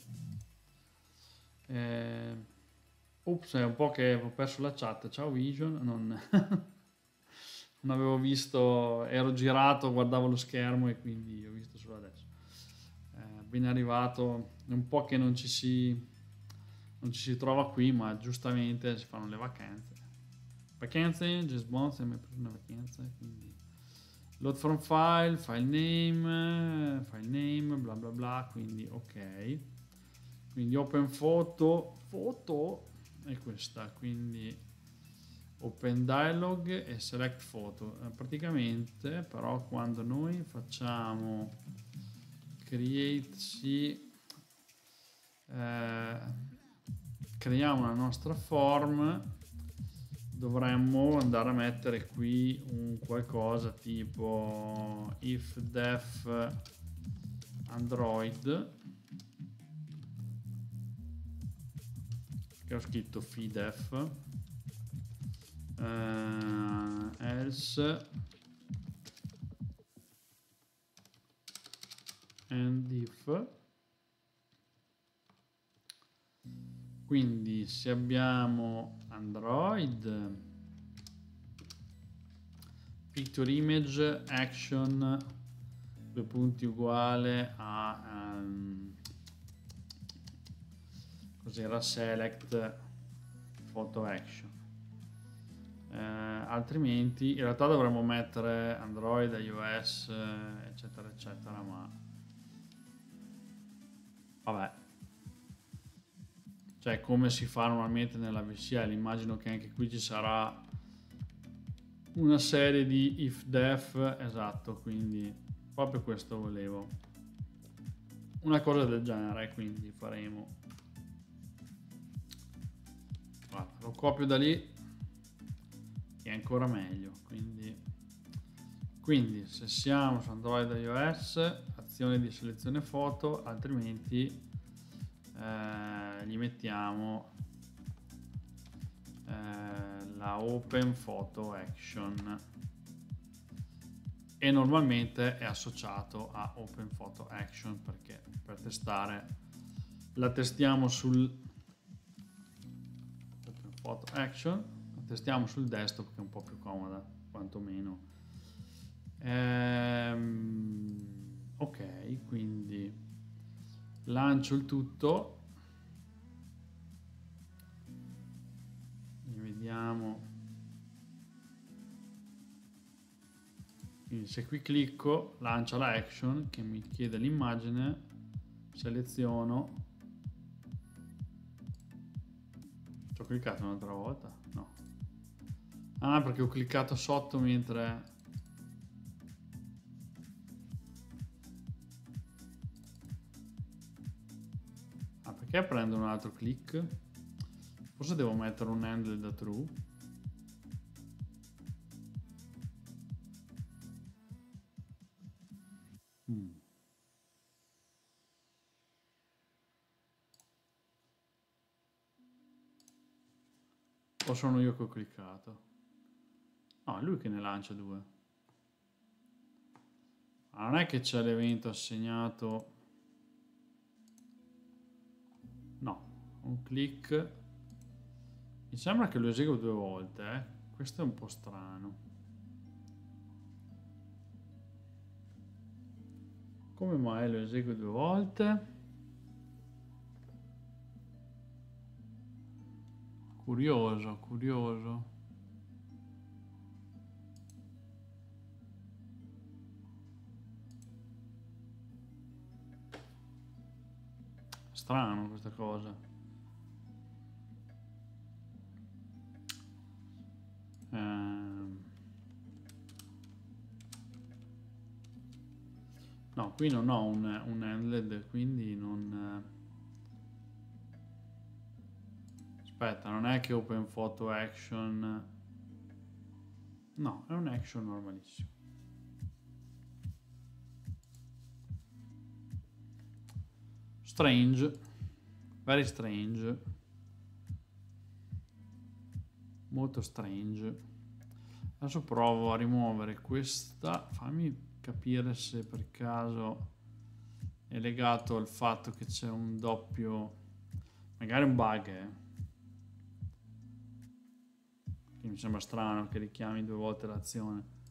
Ops, è un po' che ho perso la chat. Ciao Vision, non non avevo visto, ero girato, guardavo lo schermo e quindi ho visto solo adesso. Ben arrivato, è un po' che non ci si trova qui, ma giustamente si fanno le vacanze. Vacanze, just once, mi ha preso una vacanza, quindi load from file, file name, bla bla bla, quindi ok. Quindi open foto è questa, quindi open dialog e select photo. Praticamente però quando noi facciamo create creiamo la nostra form, dovremmo andare a mettere qui un qualcosa tipo if def android, che ho scritto fidef, else and if. Quindi se abbiamo Android, picture image action, due punti uguale a cos'era, select photo action. Altrimenti in realtà dovremmo mettere Android, iOS, eccetera eccetera, ma vabbè, cioè come si fa normalmente nella VCL. Immagino che anche qui ci sarà una serie di if def, esatto, quindi proprio questo volevo, una cosa del genere, quindi faremo, guarda, lo copio da lì che è ancora meglio, quindi se siamo su Android e iOS, azione di selezione foto, altrimenti gli mettiamo la open photo action, e normalmente è associato a open photo action perché per testare la testiamo sul open photo action, la testiamo sul desktop che è un po' più comoda quantomeno. Ok, quindi lancio il tutto e vediamo. Quindi se qui clicco lancia la action che mi chiede l'immagine, seleziono, ci ho cliccato un'altra volta? No, perché ho cliccato sotto mentre perché prendo un altro click? Forse devo mettere un handle da true. O sono io che ho cliccato? No, è lui che ne lancia due. Non è che c'è l'evento assegnato. No, un click. Mi sembra che lo eseguo due volte, Questo è un po' strano. Come mai lo eseguo due volte? Curioso, curioso. Strano questa cosa. No, qui non ho un handled, quindi non... Aspetta, non è che open photo action... No, è un action normalissimo. Strange, very strange, molto strange. Adesso provo a rimuovere questa, fammi capire se per caso è legato al fatto che c'è un doppio, magari un bug, che mi sembra strano che richiami due volte l'azione.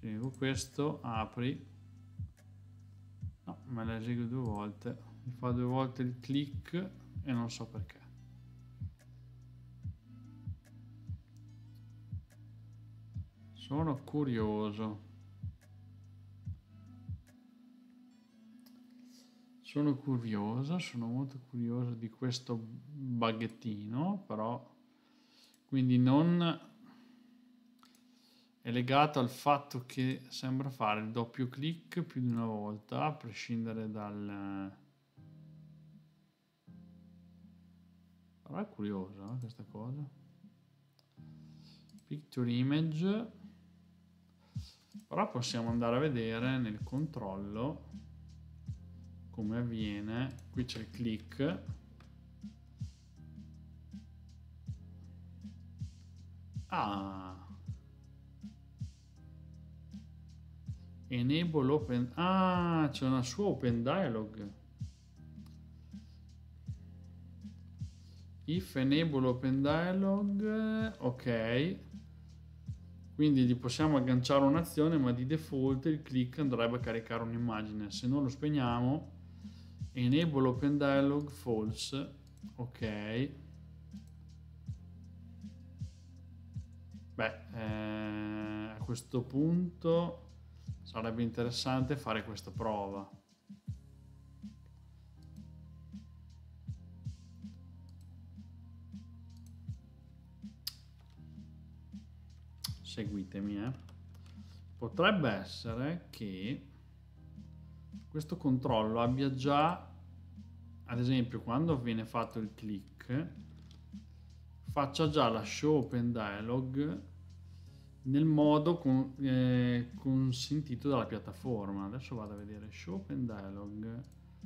quindi con questo apri, no, me la esegue 2 volte, mi fa 2 volte il click e non so perché. Sono curioso. Sono molto curioso di questo baghettino, però quindi non è legato al fatto che sembra fare il doppio click più di una volta, a prescindere dal... Però è curiosa questa cosa. Picture image, però possiamo andare a vedere nel controllo come avviene. Qui c'è il click, enable open, c'è una sua open dialog. If enable open dialog, ok, quindi gli possiamo agganciare un'azione, ma di default il click andrebbe a caricare un'immagine. Se non lo spegniamo, enable open dialog false, ok. Beh, a questo punto sarebbe interessante fare questa prova. Seguitemi, Potrebbe essere che questo controllo abbia già, ad esempio, quando viene fatto il click, faccia già la show open dialog nel modo consentito dalla piattaforma. Adesso vado a vedere show open dialog,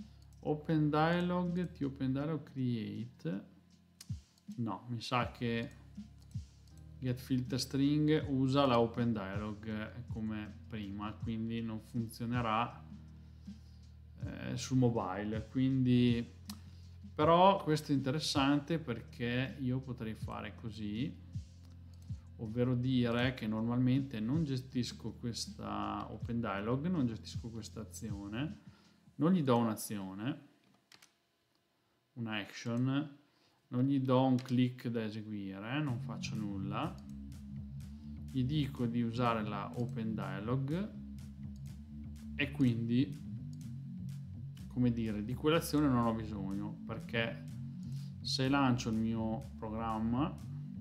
t open dialog create. No, mi sa che get filter string usa la open dialog come prima, quindi non funzionerà sul mobile. Quindi, però questo è interessante perché io potrei fare così, ovvero dire che normalmente non gestisco questa open dialog, non gestisco questa azione, non gli do un'azione, una action, non gli do un click da eseguire, non faccio nulla, gli dico di usare la open dialog e quindi, come dire, di quell'azione non ho bisogno, perché se lancio il mio programma,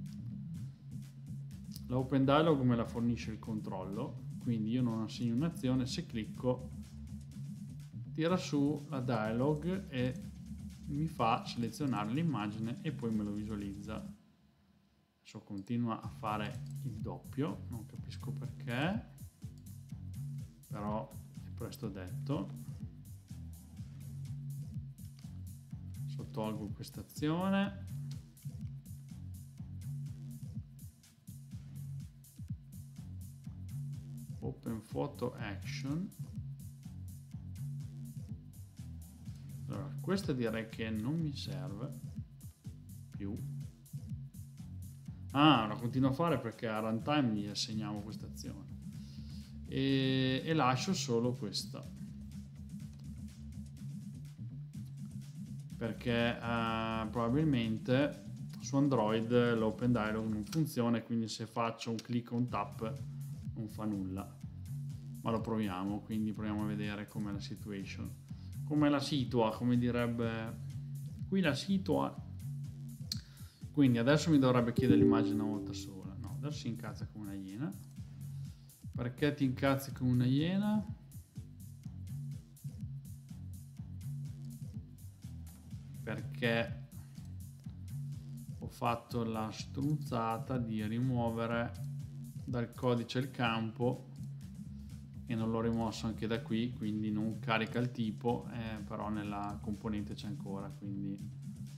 la open dialog me la fornisce il controllo, quindi io non assegno un'azione, se clicco tira su la dialog e mi fa selezionare l'immagine e poi me lo visualizza. Adesso continua a fare il doppio, non capisco perché, però è presto detto. Tolgo questa azione, open photo action. Allora, questa direi che non mi serve più. Lo continuo a fare perché a runtime gli assegniamo questa azione e lascio solo questa, perché probabilmente su Android l'open dialog non funziona e quindi se faccio un click o un tap non fa nulla, ma lo proviamo, quindi proviamo a vedere com'è la situation, come la situa, come direbbe qui la situa. Quindi adesso mi dovrebbe chiedere l'immagine una volta sola, no, adesso si incazza come una iena. Perché ti incazzi come una iena? Perché ho fatto la struzzata di rimuovere dal codice il campo e non l'ho rimosso anche da qui, quindi non carica il tipo, però nella componente c'è ancora, quindi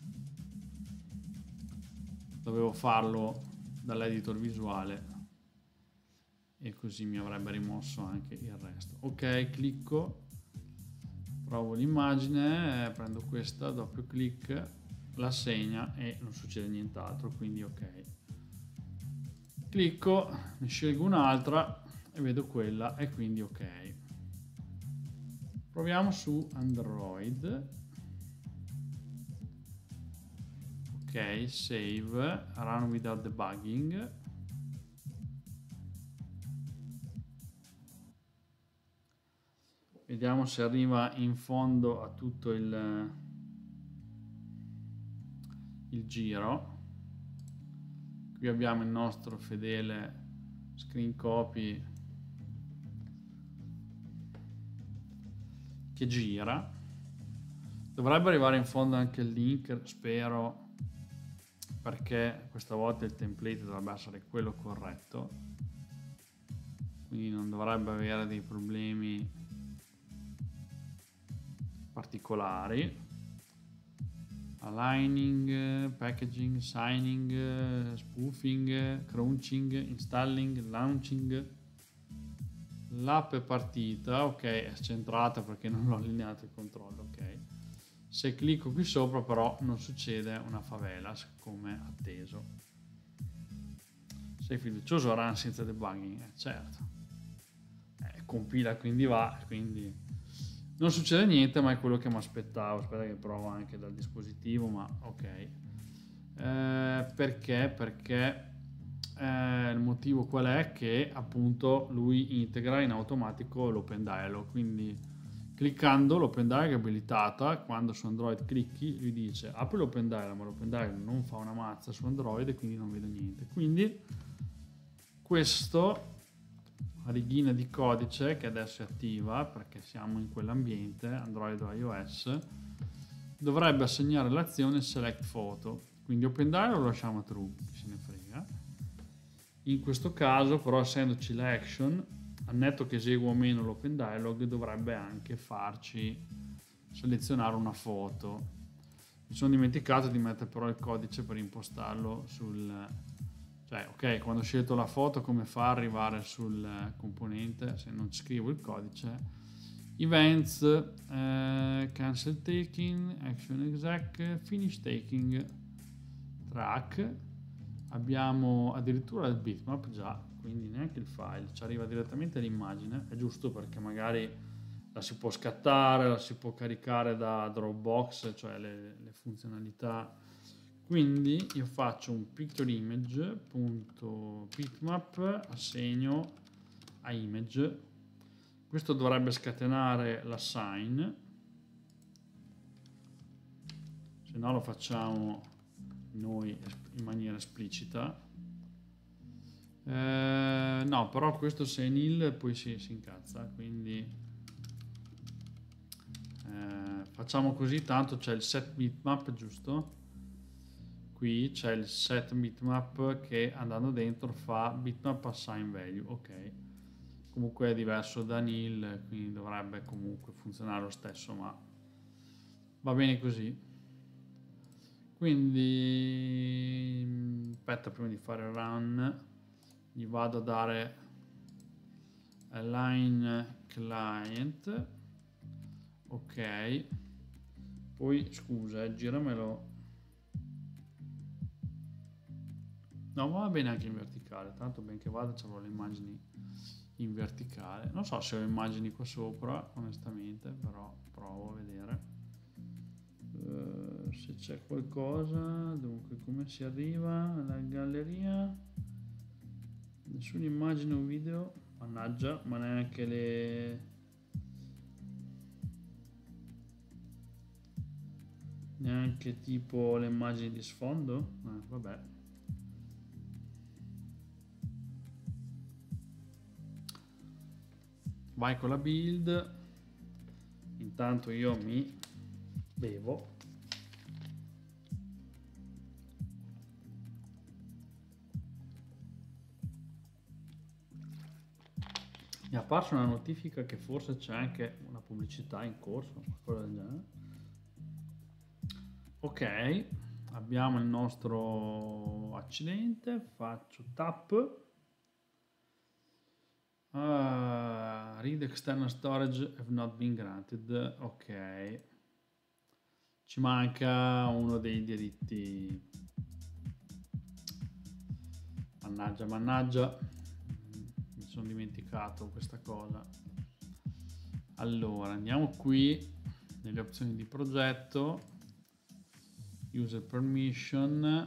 dovevo farlo dall'editor visuale e così mi avrebbe rimosso anche il resto. Ok, clicco, provo l'immagine, prendo questa, doppio clic, la segna e non succede nient'altro, quindi ok. Clicco, ne scelgo un'altra, e vedo quella e quindi ok. Proviamo su Android. Ok, save, run without debugging. Vediamo se arriva in fondo a tutto il giro. Qui abbiamo il nostro fedele screen copy che gira. Dovrebbe arrivare in fondo anche il link, spero, perché questa volta il template dovrebbe essere quello corretto, quindi non dovrebbe avere dei problemi particolari. Aligning, packaging, signing, spoofing, crunching, installing, launching. L'app è partita, ok, è centrata perché non l'ho allineato il controllo, ok. Se clicco qui sopra però non succede una favela come atteso. Sei fiducioso, run senza debugging? Certo. Compila quindi va, quindi non succede niente, ma è quello che mi aspettavo. Aspetta che provo anche dal dispositivo, ma ok. Perché il motivo qual è? Che appunto lui integra in automatico l'Open Dialog, quindi cliccando l'Open Dialog è abilitata. Quando su Android clicchi lui dice apri l'Open Dialog, ma l'Open Dialog non fa una mazza su Android e quindi non vedo niente. Quindi questo righina di codice che adesso è attiva perché siamo in quell'ambiente Android o iOS dovrebbe assegnare l'azione select photo, quindi Open Dialog lo lasciamo a true, chi se ne frega. In questo caso però, essendoci l'action, al netto che esegua o meno l'Open Dialog, dovrebbe anche farci selezionare una foto. Mi sono dimenticato di mettere però il codice per impostarlo sul... Cioè, ok, quando ho scelto la foto, come fa ad arrivare sul componente se non scrivo il codice? Events, cancel taking, action exec, finish taking, track. Abbiamo addirittura il bitmap già, quindi neanche il file, ci arriva direttamente l'immagine. È giusto perché magari la si può scattare, la si può caricare da Dropbox, cioè le funzionalità. Quindi io faccio un picture image.bitmap, assegno a image. Questo dovrebbe scatenare l'assign, se no lo facciamo noi in maniera esplicita. No, però questo se è nil poi si incazza, quindi facciamo così. Tanto c'è il set bitmap, giusto? Qui c'è il set bitmap che andando dentro fa bitmap assign value, ok. Comunque è diverso da nil, quindi dovrebbe comunque funzionare lo stesso, ma va bene così. Quindi aspetta, prima di fare il run gli vado a dare align client, ok. Poi scusa, giramelo. No, va bene anche in verticale, tanto ben che vada c'avrò le immagini in verticale. Non so se ho immagini qua sopra, onestamente, però provo a vedere se c'è qualcosa. Dunque, come si arriva alla galleria? Nessuna immagine o video, mannaggia, ma neanche le... neanche tipo le immagini di sfondo? Vabbè. Vai con la build, intanto io mi bevo. Mi è apparsa una notifica che forse c'è anche una pubblicità in corso, qualcosa del genere. Ok, abbiamo il nostro accidente, faccio tap. Read external storage have not been granted. Ok, ci manca uno dei diritti. Mannaggia, sono dimenticato questa cosa. Allora, andiamo qui nelle opzioni di progetto, user permission,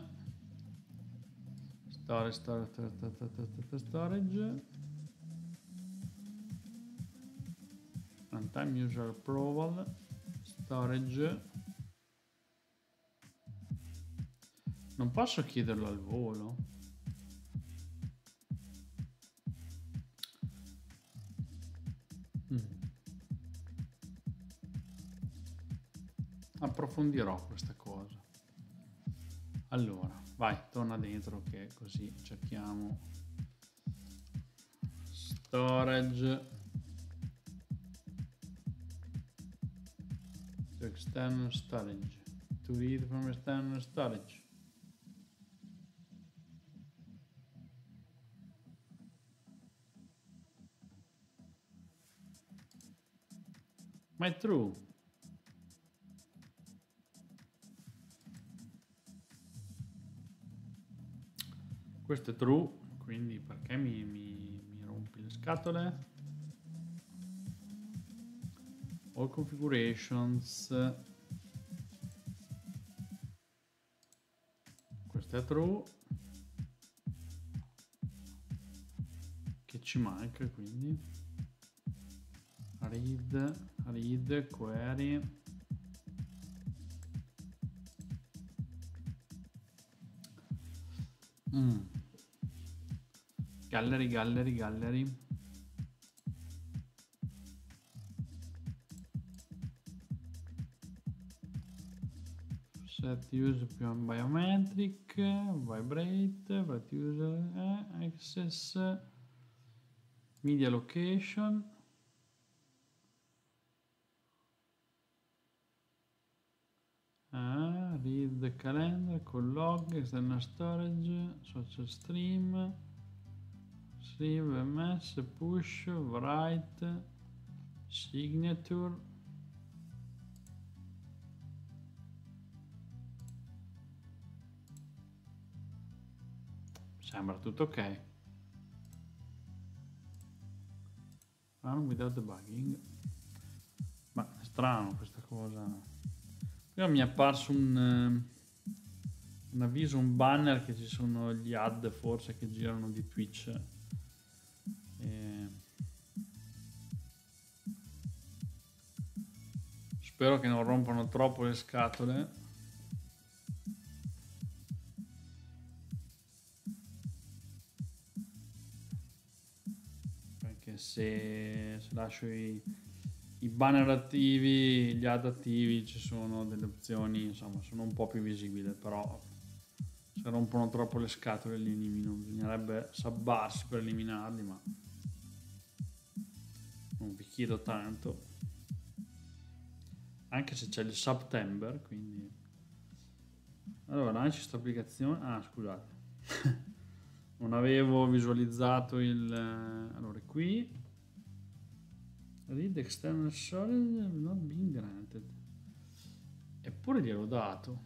storage, runtime user approval, storage. Non posso chiederlo al volo. Approfondirò questa cosa. Allora, vai, torna dentro che così cerchiamo storage to external storage, to read from external storage. Ma è true. Questo è true, quindi perché mi rompi le scatole? All configurations. Questo è true. Che ci manca quindi? Read query. Gallery. Set use biometric, vibrate user access, media location. Read the calendar, call log, external storage, social stream, receive ms, push, write, signature. Sembra tutto ok. Run without debugging. Ma è strano questa cosa. Prima mi è apparso un avviso, un banner che ci sono gli ad forse che girano di Twitch. Spero che non rompano troppo le scatole. Perché se lascio i banner attivi, gli ad attivi, ci sono delle opzioni, insomma, sono un po' più visibili, però se rompono troppo le scatole li elimino. Bisognerebbe sabbarsi per eliminarli, ma non vi chiedo tanto. Anche se c'è il September, quindi... Allora, lanci questa applicazione. Ah, scusate. Non avevo visualizzato il... Allora, qui... Read external storage not being granted. Eppure gliel'ho dato.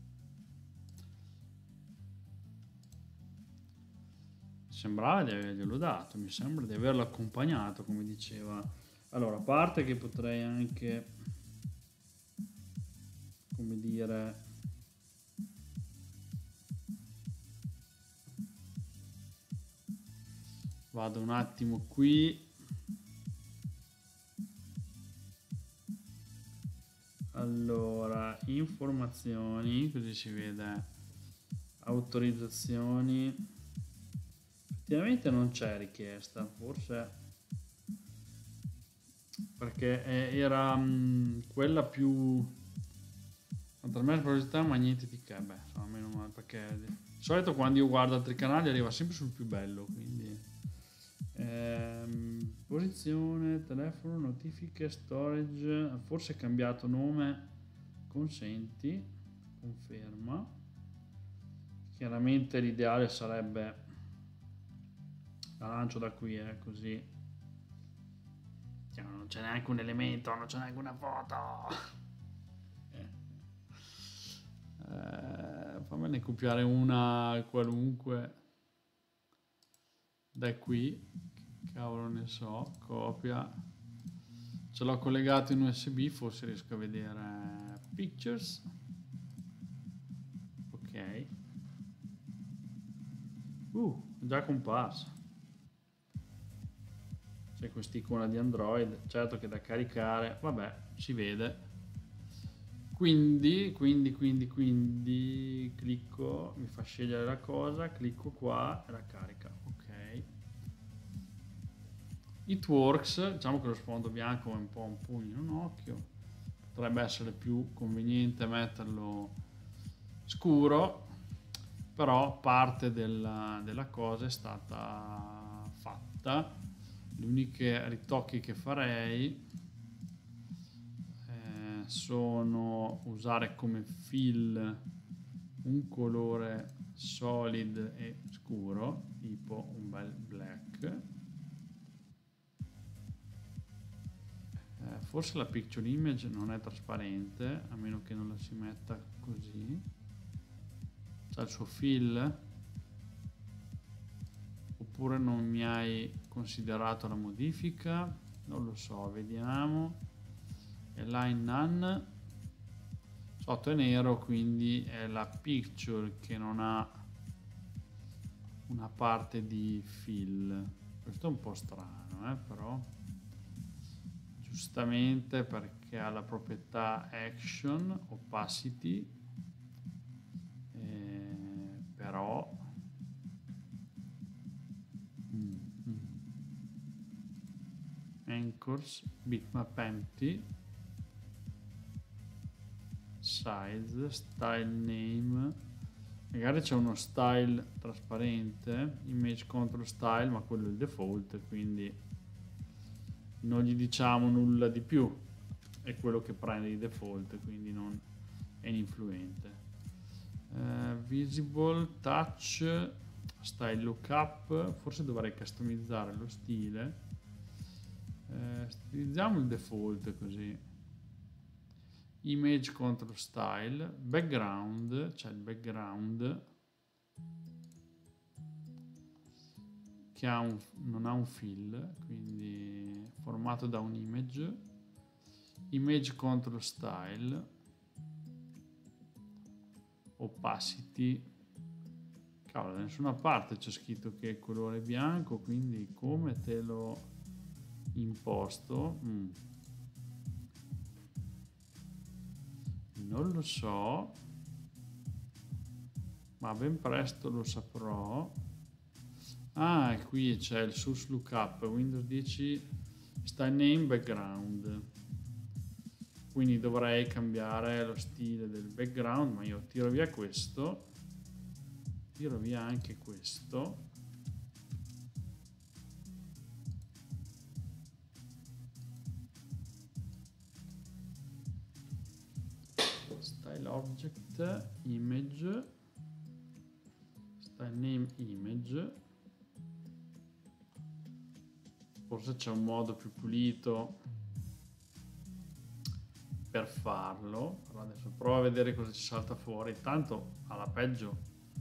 Sembrava di averglielo dato, mi sembra di averlo accompagnato, come diceva. Allora, a parte che potrei anche, come dire, vado un attimo qui. Allora, informazioni, così si vede, autorizzazioni. Effettivamente non c'è richiesta, forse perché era quella più trasmessa velocità, ma niente di che. Beh, insomma, meno male, perché di solito quando io guardo altri canali arriva sempre sul più bello, quindi posizione, telefono, notifiche, storage, forse è cambiato nome, consenti, conferma. Chiaramente l'ideale sarebbe la lancio da qui, così non c'è neanche un elemento, non c'è neanche una foto. Fammene copiare una qualunque da qui. cavolo ne so, copia, ce l'ho collegato in USB, forse riesco a vedere pictures, ok, è già comparso, c'è quest'icona di Android, certo che da caricare, vabbè, si vede. Quindi clicco, mi fa scegliere la cosa, clicco qua e la carica, ok. It works, diciamo che lo sfondo bianco è un po' un pugno in un occhio, potrebbe essere più conveniente metterlo scuro, però parte della cosa è stata fatta. Gli unici ritocchi che farei sono usare come fill un colore solid e scuro, tipo un bel black. Forse la picture image non è trasparente, a meno che non la si metta così. C'è il suo fill, oppure non mi hai considerato la modifica, non lo so, vediamo. Line none, sotto è nero, quindi è la picture che non ha una parte di fill. Questo è un po' strano, però giustamente perché ha la proprietà action, opacity, però anchors, bitmap empty, size, style name, magari c'è uno style trasparente, image control style, ma quello è il default, quindi non gli diciamo nulla di più, è quello che prende di default, quindi non è ininfluente. Visible, touch, style lookup, forse dovrei customizzare lo stile, utilizziamo il default così. Image control style, background, c'è il background che non ha un fill, quindi formato da un image. Image control style, opacity, cavolo, da nessuna parte c'è scritto che è colore bianco, quindi come te lo imposto? Non lo so, ma ben presto lo saprò. Ah, qui c'è il source lookup, Windows 10 style name background, quindi dovrei cambiare lo stile del background, ma io tiro via questo, tiro via anche questo, style object image, style name image. Forse c'è un modo più pulito per farlo, però adesso provo a vedere cosa ci salta fuori. Tanto alla peggio,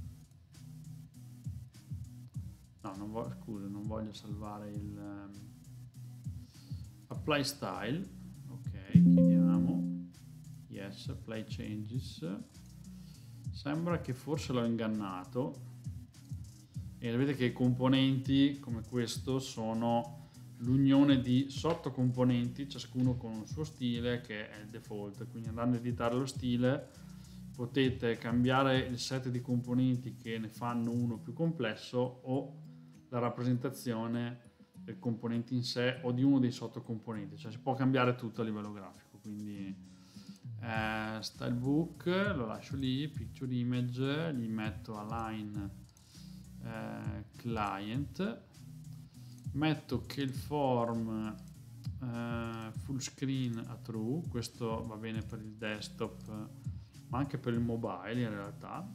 no, non voglio salvare il apply style, ok, chiediamo yes, apply changes. Sembra che forse l'ho ingannato e vedete che i componenti come questo sono l'unione di sottocomponenti, ciascuno con un suo stile che è il default. Quindi andando a editare lo stile potete cambiare il set di componenti che ne fanno uno più complesso, o la rappresentazione del componente in sé o di uno dei sottocomponenti, cioè si può cambiare tutto a livello grafico. Quindi stylebook lo lascio lì, picture image, gli metto align client, metto che il form full screen a true, questo va bene per il desktop ma anche per il mobile in realtà,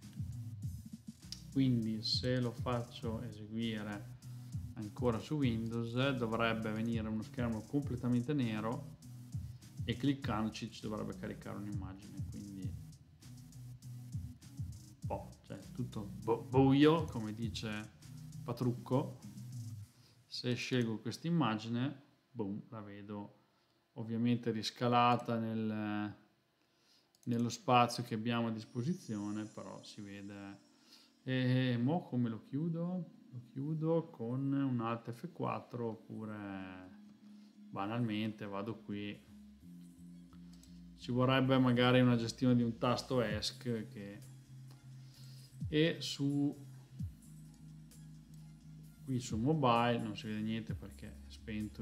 quindi se lo faccio eseguire ancora su Windows dovrebbe venire uno schermo completamente nero e cliccandoci ci dovrebbe caricare un'immagine, quindi cioè tutto buio come dice Patrucco. Se scelgo questa immagine, boom, la vedo ovviamente riscalata nello spazio che abbiamo a disposizione, però si vede. E mo come lo chiudo? Lo chiudo con un Alt F4 oppure banalmente vado qui. Ci vorrebbe magari una gestione di un tasto ESC e qui su mobile non si vede niente perché è spento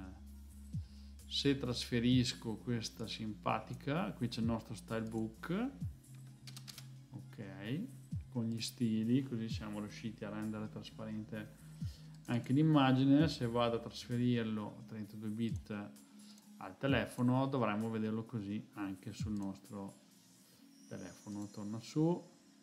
se trasferisco questa simpatica, qui c'è il nostro stylebook, ok, con gli stili, così siamo riusciti a rendere trasparente anche l'immagine. Se vado a trasferirlo a 32 bit al telefono dovremmo vederlo così anche sul nostro telefono. Torna su,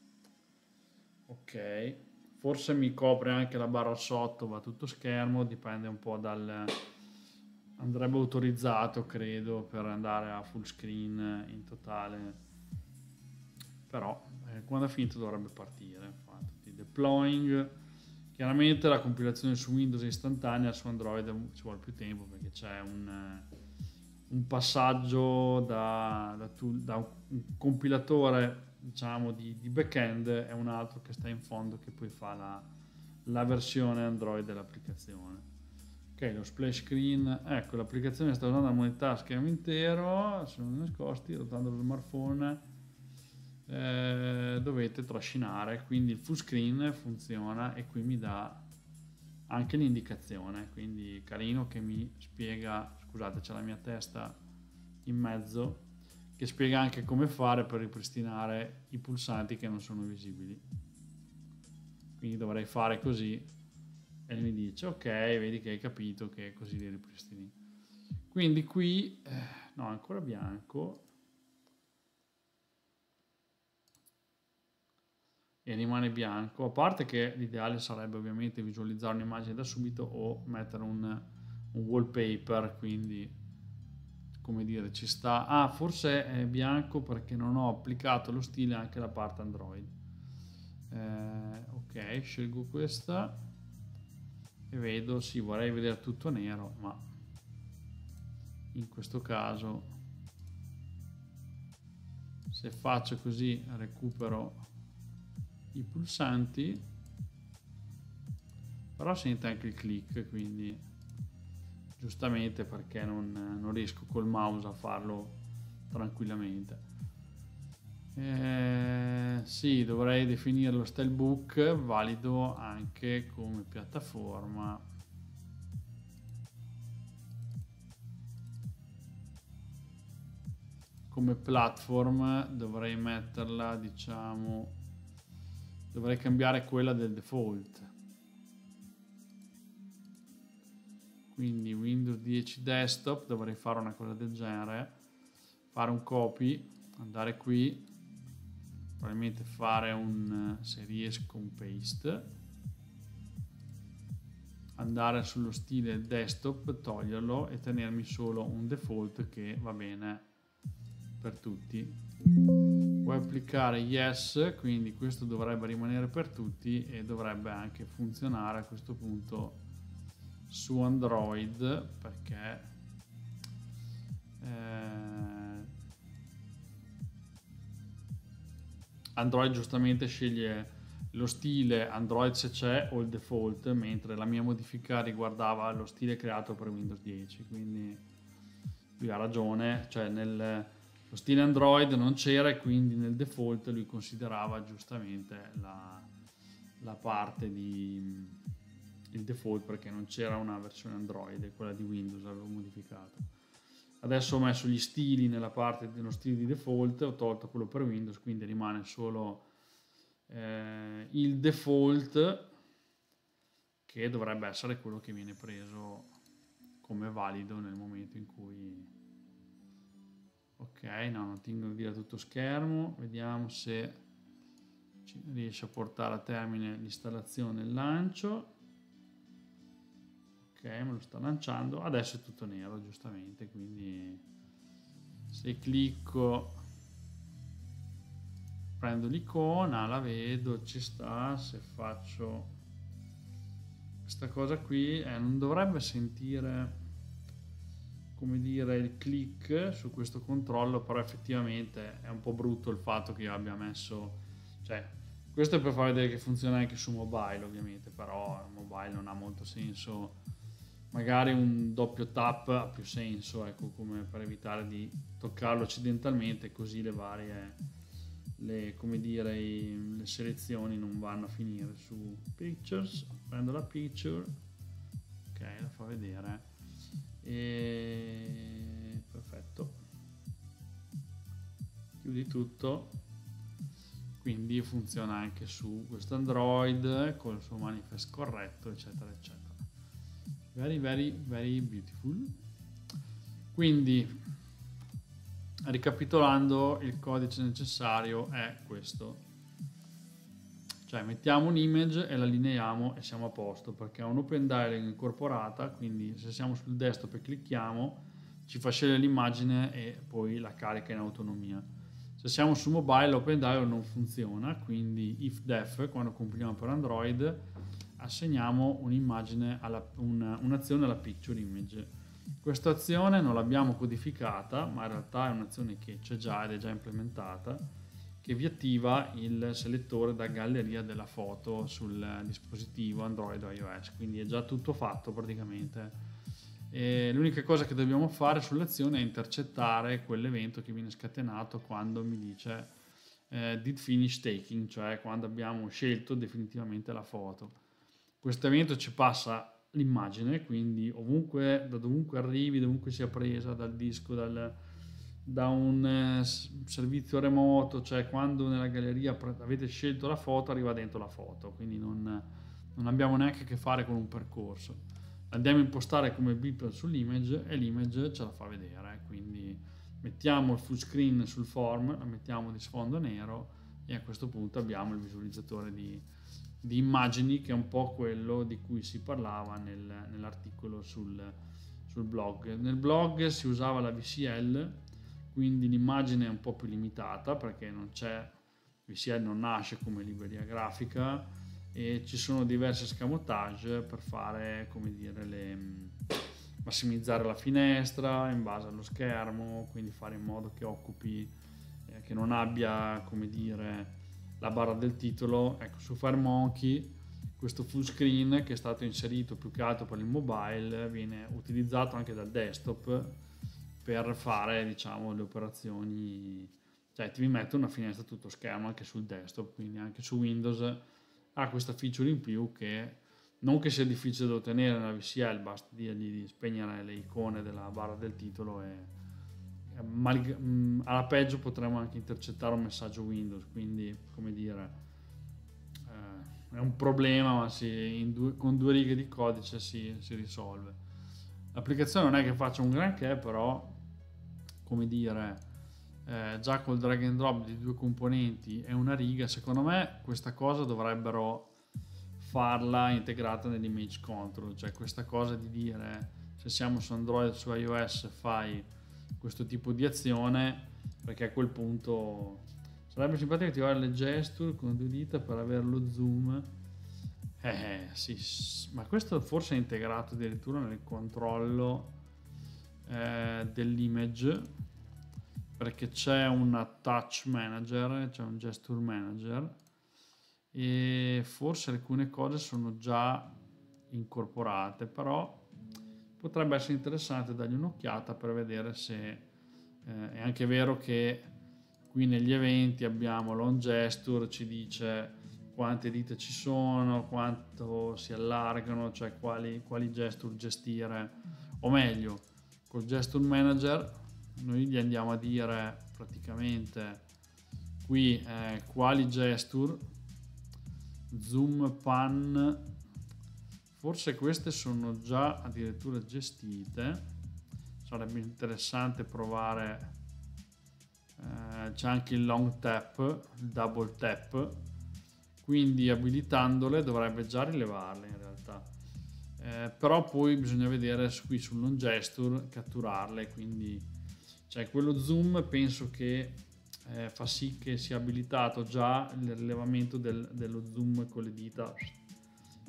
ok, forse mi copre anche la barra sotto, va tutto schermo, dipende un po' andrebbe autorizzato credo per andare a full screen in totale, però quando ha finito dovrebbe partire. Fa tutti i deploying. Chiaramente la compilazione su Windows è istantanea, su Android ci vuole più tempo perché c'è un passaggio da un compilatore, diciamo, di backend e un altro che sta in fondo che poi fa la versione Android dell'applicazione. Ok, lo splash screen, ecco, l'applicazione sta usando la modalità a schermo intero, sono nascosti, rotando lo smartphone dovete trascinare, quindi il full screen funziona e qui mi dà anche l'indicazione, quindi carino che mi spiega, scusate c'è la mia testa in mezzo, che spiega anche come fare per ripristinare i pulsanti che non sono visibili. Quindi dovrei fare così e mi dice ok, vedi che hai capito che così li ripristini. Quindi qui no, ancora bianco e rimane bianco, a parte che l'ideale sarebbe ovviamente visualizzare un'immagine da subito o mettere un wallpaper, quindi come dire ci sta. Forse è bianco perché non ho applicato lo stile anche alla parte Android. Ok, scelgo questa e vedo, sì, vorrei vedere tutto nero, ma in questo caso se faccio così recupero i pulsanti, però sente anche il click, quindi giustamente perché non riesco col mouse a farlo tranquillamente. Sì, dovrei definire lo stylebook valido anche come piattaforma. Come platform dovrei metterla, diciamo, dovrei cambiare quella del default. Quindi Windows 10 Desktop, dovrei fare una cosa del genere, fare un copy, andare qui, probabilmente fare se riesco un paste, andare sullo stile desktop, toglierlo e tenermi solo un default che va bene per tutti. Puoi applicare yes, quindi questo dovrebbe rimanere per tutti e dovrebbe anche funzionare a questo punto su Android, perché Android giustamente sceglie lo stile Android se c'è o il default, mentre la mia modifica riguardava lo stile creato per Windows 10, quindi lui ha ragione, cioè lo stile Android non c'era e quindi nel default lui considerava giustamente la parte di il default, perché non c'era una versione Android, quella di Windows avevo modificato. Adesso ho messo gli stili nella parte dello stile di default, ho tolto quello per Windows, quindi rimane solo il default, che dovrebbe essere quello che viene preso come valido nel momento in cui... Ok, no, non tengo di dire tutto schermo, vediamo se riesce a portare a termine l'installazione e il lancio. Ok, me lo sta lanciando, adesso è tutto nero giustamente, quindi se clicco prendo l'icona, la vedo, ci sta. Se faccio questa cosa qui non dovrebbe sentire, come dire, il click su questo controllo, però effettivamente è un po' brutto il fatto che io abbia messo, cioè questo è per far vedere che funziona anche su mobile ovviamente, però mobile non ha molto senso, magari un doppio tap ha più senso, ecco, come per evitare di toccarlo accidentalmente, così le varie, come dire, le selezioni non vanno a finire su pictures. Prendo la picture, ok, la fa vedere e perfetto, chiudi tutto, quindi funziona anche su questo Android con il suo manifest corretto, eccetera eccetera. Very very very beautiful. Quindi, ricapitolando, il codice necessario è questo, cioè mettiamo un'image e la lineiamo e siamo a posto, perché è un open dialog incorporata, quindi se siamo sul desktop e clicchiamo ci fa scegliere l'immagine e poi la carica in autonomia. Se siamo su mobile l'open dialog non funziona, quindi if def, quando compiliamo per Android, assegniamo un'immagine un'azione alla picture image. Questa azione non l'abbiamo codificata, ma in realtà è un'azione che c'è già ed è già implementata, che vi attiva il selettore da galleria della foto sul dispositivo Android o iOS, quindi è già tutto fatto praticamente. E l'unica cosa che dobbiamo fare sull'azione è intercettare quell'evento che viene scatenato quando mi dice did finish taking, cioè quando abbiamo scelto definitivamente la foto. Questo evento ci passa l'immagine, quindi ovunque, da dovunque arrivi, dovunque sia presa, dal disco, da un servizio remoto, cioè quando nella galleria avete scelto la foto, arriva dentro la foto, quindi non abbiamo neanche a che fare con un percorso. Andiamo a impostare come beeper sull'image e l'image ce la fa vedere, quindi mettiamo il full screen sul form, la mettiamo di sfondo nero e a questo punto abbiamo il visualizzatore di immagini, che è un po' quello di cui si parlava nell'articolo sul blog. Nel blog si usava la VCL, quindi l'immagine è un po' più limitata perché VCL non nasce come libreria grafica e ci sono diversi escamotage per fare, come dire, massimizzare la finestra in base allo schermo, quindi fare in modo che occupi, che non abbia, come dire, la barra del titolo. Ecco, su FireMonkey questo full screen, che è stato inserito più che altro per il mobile, viene utilizzato anche dal desktop per fare, diciamo, le operazioni, cioè ti mette una finestra tutto schermo anche sul desktop, quindi anche su Windows ha questa feature in più, che non che sia difficile da ottenere nella VCL, basta dirgli di spegnere le icone della barra del titolo e alla peggio potremmo anche intercettare un messaggio Windows, quindi, come dire, è un problema, ma con 2 righe di codice si risolve. L'applicazione non è che faccia un granché, però, come dire, già col drag and drop di 2 componenti e una riga, secondo me questa cosa dovrebbero farla integrata nell'image control, cioè questa cosa di dire se siamo su Android o su iOS fai questo tipo di azione, perché a quel punto sarebbe simpatico attivare le gesture con 2 dita per avere lo zoom. Sì, ma questo forse è integrato addirittura nel controllo dell'image, perché c'è un touch manager, c'è un gesture manager e forse alcune cose sono già incorporate, però potrebbe essere interessante dargli un'occhiata per vedere se è anche vero che qui negli eventi abbiamo l'on gesture, ci dice quante dita ci sono, quanto si allargano, cioè quali gesture gestire, o meglio col gesture manager noi gli andiamo a dire praticamente qui quali gesture, zoom, pan, forse queste sono già addirittura gestite, sarebbe interessante provare, c'è anche il long tap, il double tap, quindi abilitandole dovrebbe già rilevarle in realtà, però poi bisogna vedere qui sul non gesture catturarle, quindi cioè quello zoom penso che fa sì che sia abilitato già il rilevamento dello zoom con le dita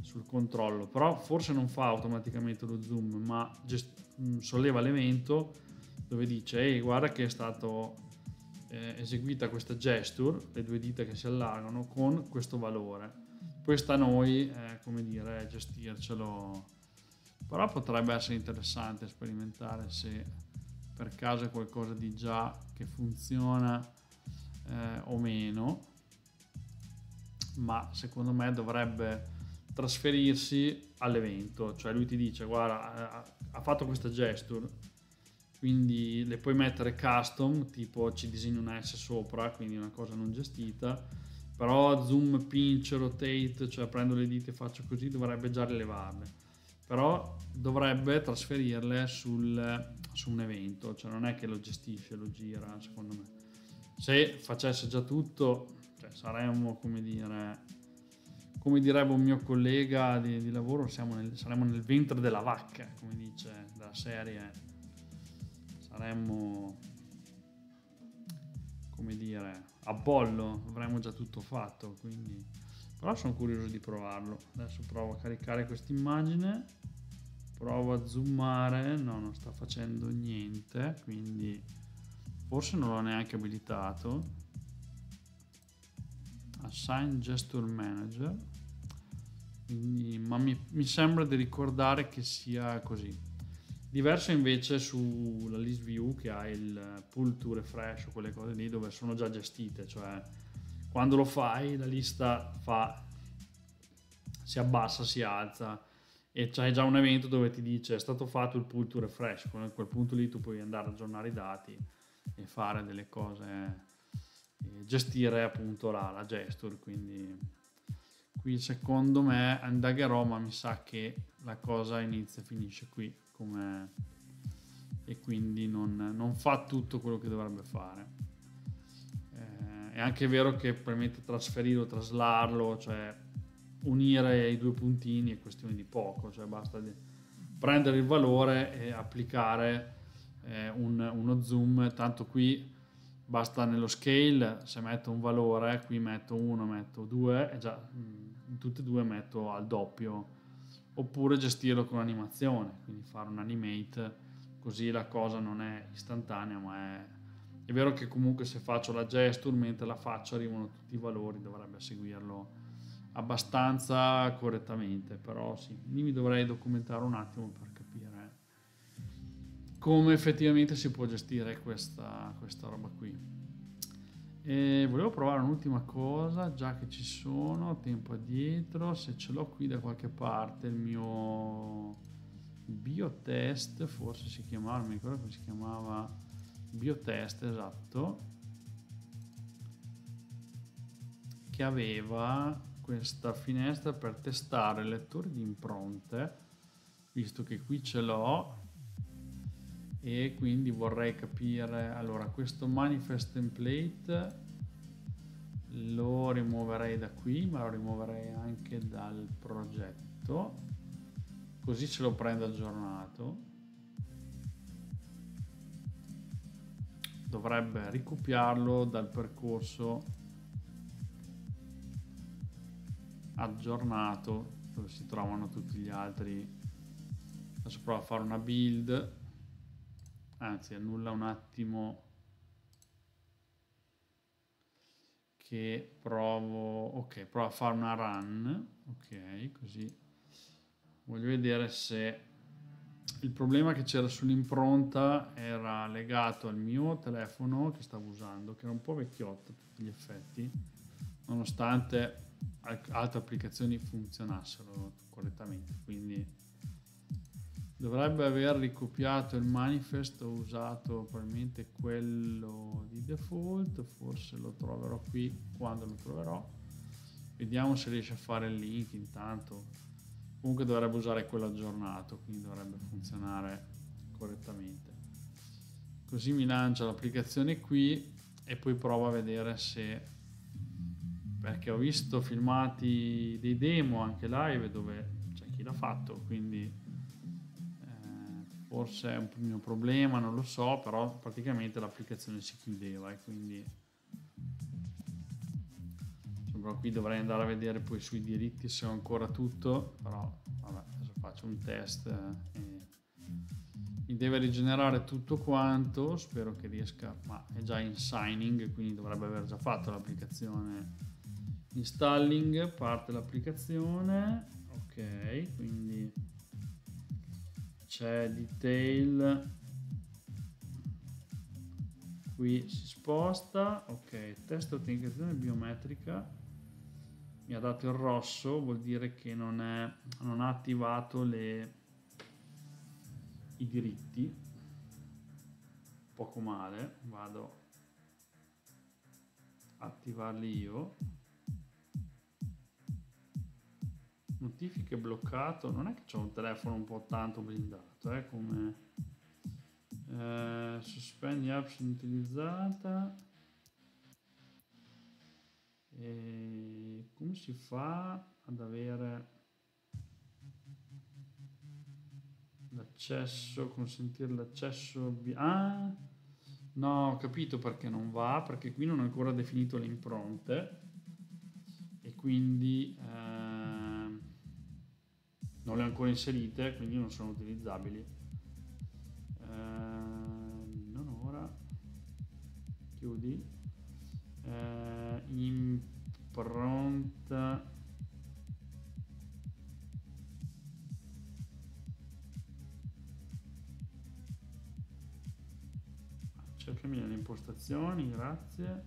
sul controllo, però forse non fa automaticamente lo zoom, ma solleva l'evento dove dice ehi, guarda che è stato eseguita questa gesture, le due dita che si allargano con questo valore. Poi sta a noi come dire, gestircelo, però potrebbe essere interessante sperimentare se per caso è qualcosa di già che funziona o meno, ma secondo me dovrebbe trasferirsi all'evento, cioè lui ti dice guarda ha fatto questa gesture, quindi le puoi mettere custom, tipo ci disegni una S sopra, quindi una cosa non gestita, però zoom, pinch, rotate, cioè prendo le dita e faccio così, dovrebbe già rilevarle, però dovrebbe trasferirle su un evento, cioè non è che lo gestisce, lo gira, secondo me. Se facesse già tutto, cioè saremmo, come dire, come direbbe un mio collega di lavoro, saremmo nel ventre della vacca, come dice, della serie, saremmo, come dire, a bollo, avremmo già tutto fatto, quindi, però sono curioso di provarlo. Adesso provo a caricare questa immagine, provo a zoomare, no, non sta facendo niente, quindi forse non l'ho neanche abilitato. Assign Gesture Manager, quindi, ma mi sembra di ricordare che sia così. Diverso invece sulla list view, che ha il pull to refresh o quelle cose lì dove sono già gestite, cioè quando lo fai la lista si abbassa, si alza e c'hai già un evento dove ti dice è stato fatto il pull to refresh. Con quel punto lì tu puoi andare ad aggiornare i dati e fare delle cose, gestire appunto la gesture. Quindi qui secondo me indagherò, ma mi sa che la cosa inizia e finisce qui, e quindi non fa tutto quello che dovrebbe fare. È anche vero che probabilmente trasferirlo, traslarlo, cioè unire i due puntini è questione di poco, cioè basta prendere il valore e applicare uno zoom. Tanto qui basta nello scale, se metto un valore, qui metto 1, metto 2 e già in tutte e due metto al doppio. Oppure gestirlo con animazione, quindi fare un animate, così la cosa non è istantanea, ma è vero che comunque se faccio la gesture, mentre la faccio arrivano tutti i valori, dovrebbe seguirlo abbastanza correttamente, però sì, lì mi dovrei documentare un attimo per capire come effettivamente si può gestire questa roba qui. E volevo provare un'ultima cosa, già che ci sono, tempo addietro, se ce l'ho qui da qualche parte, il mio biotest, forse si chiamava, non mi ricordo come si chiamava, biotest, esatto, che aveva questa finestra per testare il lettore di impronte, visto che qui ce l'ho, e quindi vorrei capire. Allora, questo manifest template lo rimuoverei da qui, ma lo rimuoverei anche dal progetto, così ce lo prendo aggiornato. Dovrebbe ricopiarlo dal percorso aggiornato dove si trovano tutti gli altri. Adesso provo a fare una build, anzi annulla un attimo, che provo a fare una run, ok, così voglio vedere se il problema che c'era sull'impronta era legato al mio telefono che stavo usando, che era un po' vecchiotto a tutti gli effetti, nonostante altre applicazioni funzionassero correttamente. Quindi dovrebbe aver ricopiato il manifest, ho usato probabilmente quello di default, forse lo troverò qui quando lo troverò. Vediamo se riesce a fare il link intanto. Comunque dovrebbe usare quello aggiornato, quindi dovrebbe funzionare correttamente. Così mi lancia l'applicazione qui e poi provo a vedere se, perché ho visto filmati dei demo anche live dove c'è chi l'ha fatto, quindi forse è un mio problema, non lo so, però praticamente l'applicazione si chiudeva e quindi però qui dovrei andare a vedere poi sui diritti se ho ancora tutto, però vabbè, adesso faccio un test e mi deve rigenerare tutto quanto, spero che riesca, ma è già in signing, quindi dovrebbe aver già fatto l'applicazione. Installing, parte l'applicazione, ok, quindi c'è detail, qui si sposta, ok, test autenticazione biometrica, mi ha dato il rosso, vuol dire che non ha attivato i diritti, poco male, vado a attivarli io. Notifiche bloccato, non è che c'ho un telefono un po' tanto blindato, come sospendi apps inutilizzata, e come si fa ad avere l'accesso, consentire l'accesso no, ho capito perché non va, perché qui non ho ancora definito le impronte e quindi non le ho ancora inserite, quindi non sono utilizzabili. Non ora, chiudi, impronta, cercami nelle impostazioni, grazie.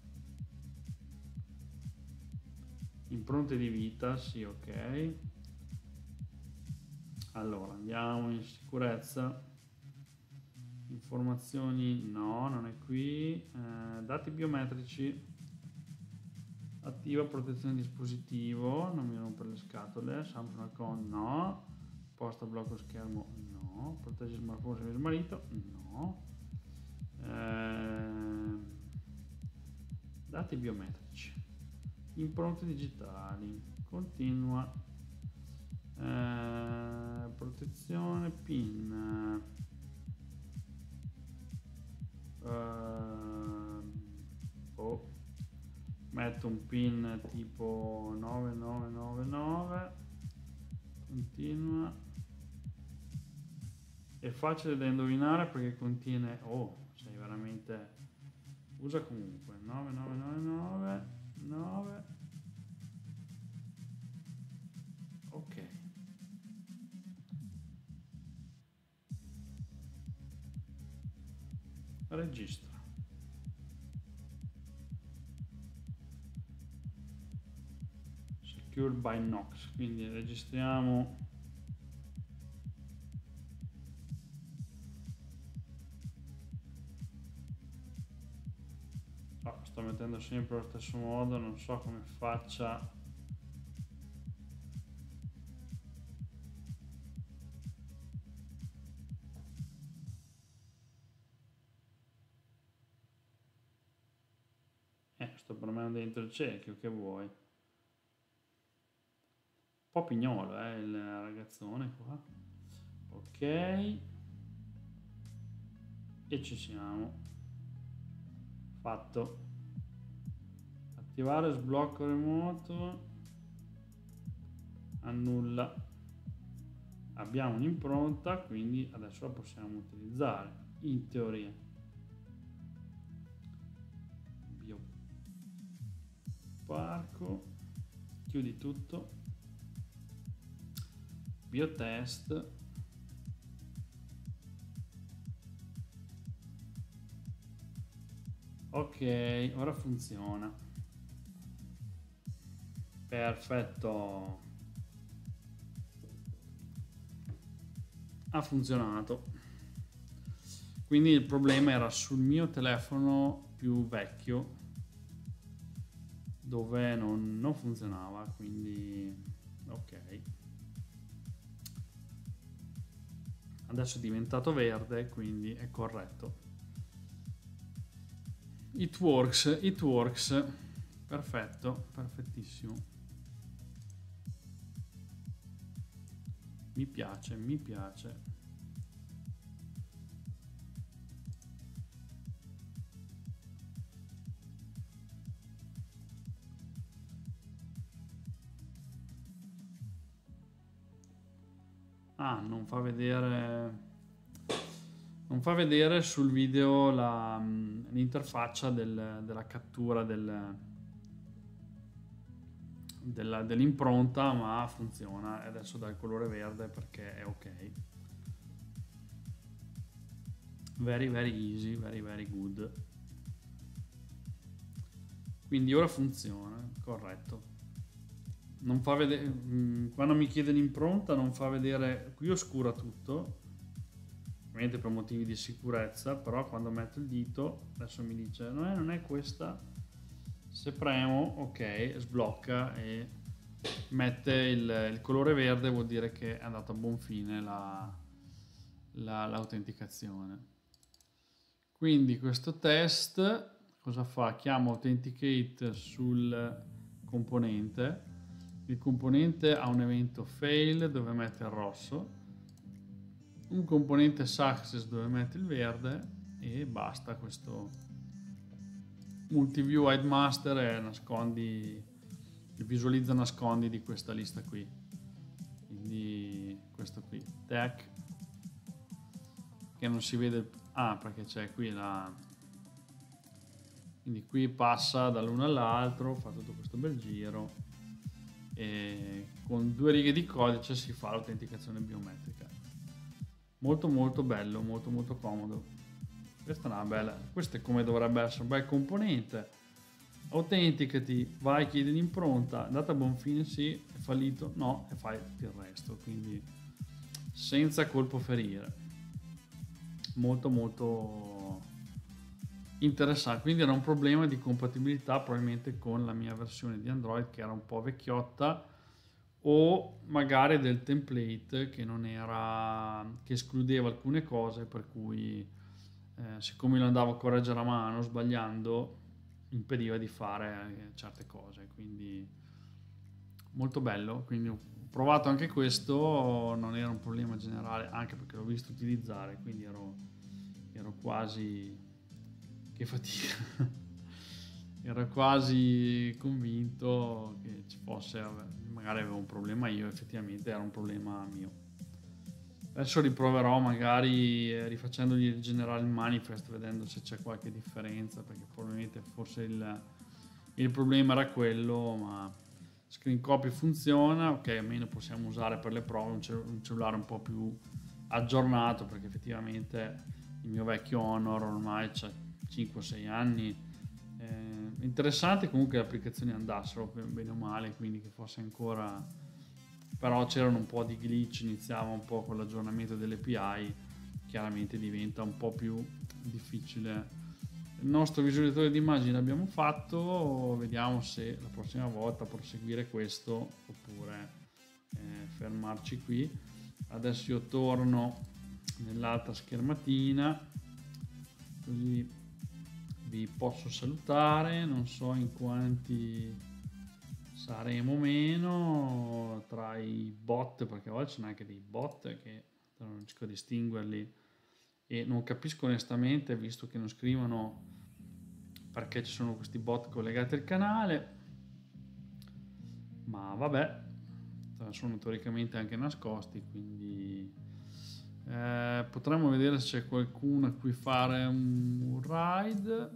Impronte di vita, sì, ok. Allora andiamo in sicurezza, informazioni, no, non è qui, dati biometrici, attiva protezione dispositivo, non mi rompere le scatole, Samsung account, no, posta blocco schermo, no, protegge smartphone se mi smarrito, no, dati biometrici, impronte digitali, continua, protezione PIN, metto un PIN tipo 9999, continua, è facile da indovinare perché contiene, sei veramente, usa comunque 9999, ok. Registra. Secured by Knox, quindi registriamo. Sto mettendo sempre allo stesso modo, non so come faccia. Sto premendo dentro il cerchio, che vuoi? Un po' pignolo, il ragazzone qua. Ok. E ci siamo. Fatto. Attivare sblocco remoto. Annulla. Abbiamo un'impronta, quindi adesso la possiamo utilizzare, in teoria. Parco, chiudi tutto, biotest, ok, ora funziona, perfetto, ha funzionato. Quindi il problema era sul mio telefono più vecchio, dove non funzionava, quindi ok, adesso è diventato verde, quindi è corretto. It works, perfetto, perfettissimo, mi piace. non fa vedere sul video l'interfaccia della cattura dell'impronta, ma funziona e adesso dà il colore verde perché è ok. Very very easy, very very good. Quindi ora funziona, corretto. Non fa vedere, quando mi chiede l'impronta non fa vedere, qui oscura tutto, ovviamente per motivi di sicurezza, però quando metto il dito adesso mi dice non è questa. Se premo ok, sblocca e mette il colore verde, vuol dire che è andata a buon fine l'autenticazione. Quindi questo test cosa fa? Chiama authenticate sul componente, il componente ha un evento fail dove mette il rosso, un componente success dove mette il verde e basta. Questo multiview hide master è nascondi, visualizza nascondi di questa lista qui, quindi questo qui tech che non si vede perché c'è qui quindi qui passa dall'uno all'altro, fa tutto questo bel giro e con 2 righe di codice si fa l'autenticazione biometrica. Molto molto bello, molto molto comodo. Questa è una bella, questo è come dovrebbe essere un bel componente. Autenticati, vai, chiedi l'impronta, è andata a buon fine, sì, è fallito, no, e fai il resto, quindi senza colpo ferire. Molto molto interessante. Quindi era un problema di compatibilità probabilmente con la mia versione di Android che era un po' vecchiotta, o magari del template che non era, che escludeva alcune cose, per cui siccome lo andavo a correggere a mano sbagliando impediva di fare certe cose. Quindi molto bello. Quindi ho provato anche questo, non era un problema generale, anche perché l'ho visto utilizzare, quindi ero quasi, che fatica, ero quasi convinto che ci fosse, magari avevo un problema io, effettivamente era un problema mio. Adesso riproverò magari rifacendogli rigenerare il manifest, vedendo se c'è qualche differenza, perché probabilmente forse il problema era quello, ma screen copy funziona, ok, almeno possiamo usare per le prove un cellulare un po' più aggiornato, perché effettivamente il mio vecchio Honor ormai c'ha 5-6 anni. Interessante comunque le applicazioni andassero bene o male, quindi che fosse ancora, però c'erano un po' di glitch, iniziava un po' con l'aggiornamento delle API, chiaramente diventa un po' più difficile. Il nostro visualizzatore di immagini l'abbiamo fatto, vediamo se la prossima volta proseguire questo oppure fermarci qui. Adesso io torno nell'altra schermatina, così vi posso salutare, non so in quanti saremo meno tra i bot, perché a volte sono anche dei bot che non riesco a distinguerli e non capisco onestamente, visto che non scrivono perché ci sono questi bot collegati al canale, ma vabbè, sono teoricamente anche nascosti, quindi potremmo vedere se c'è qualcuno a cui fare un ride,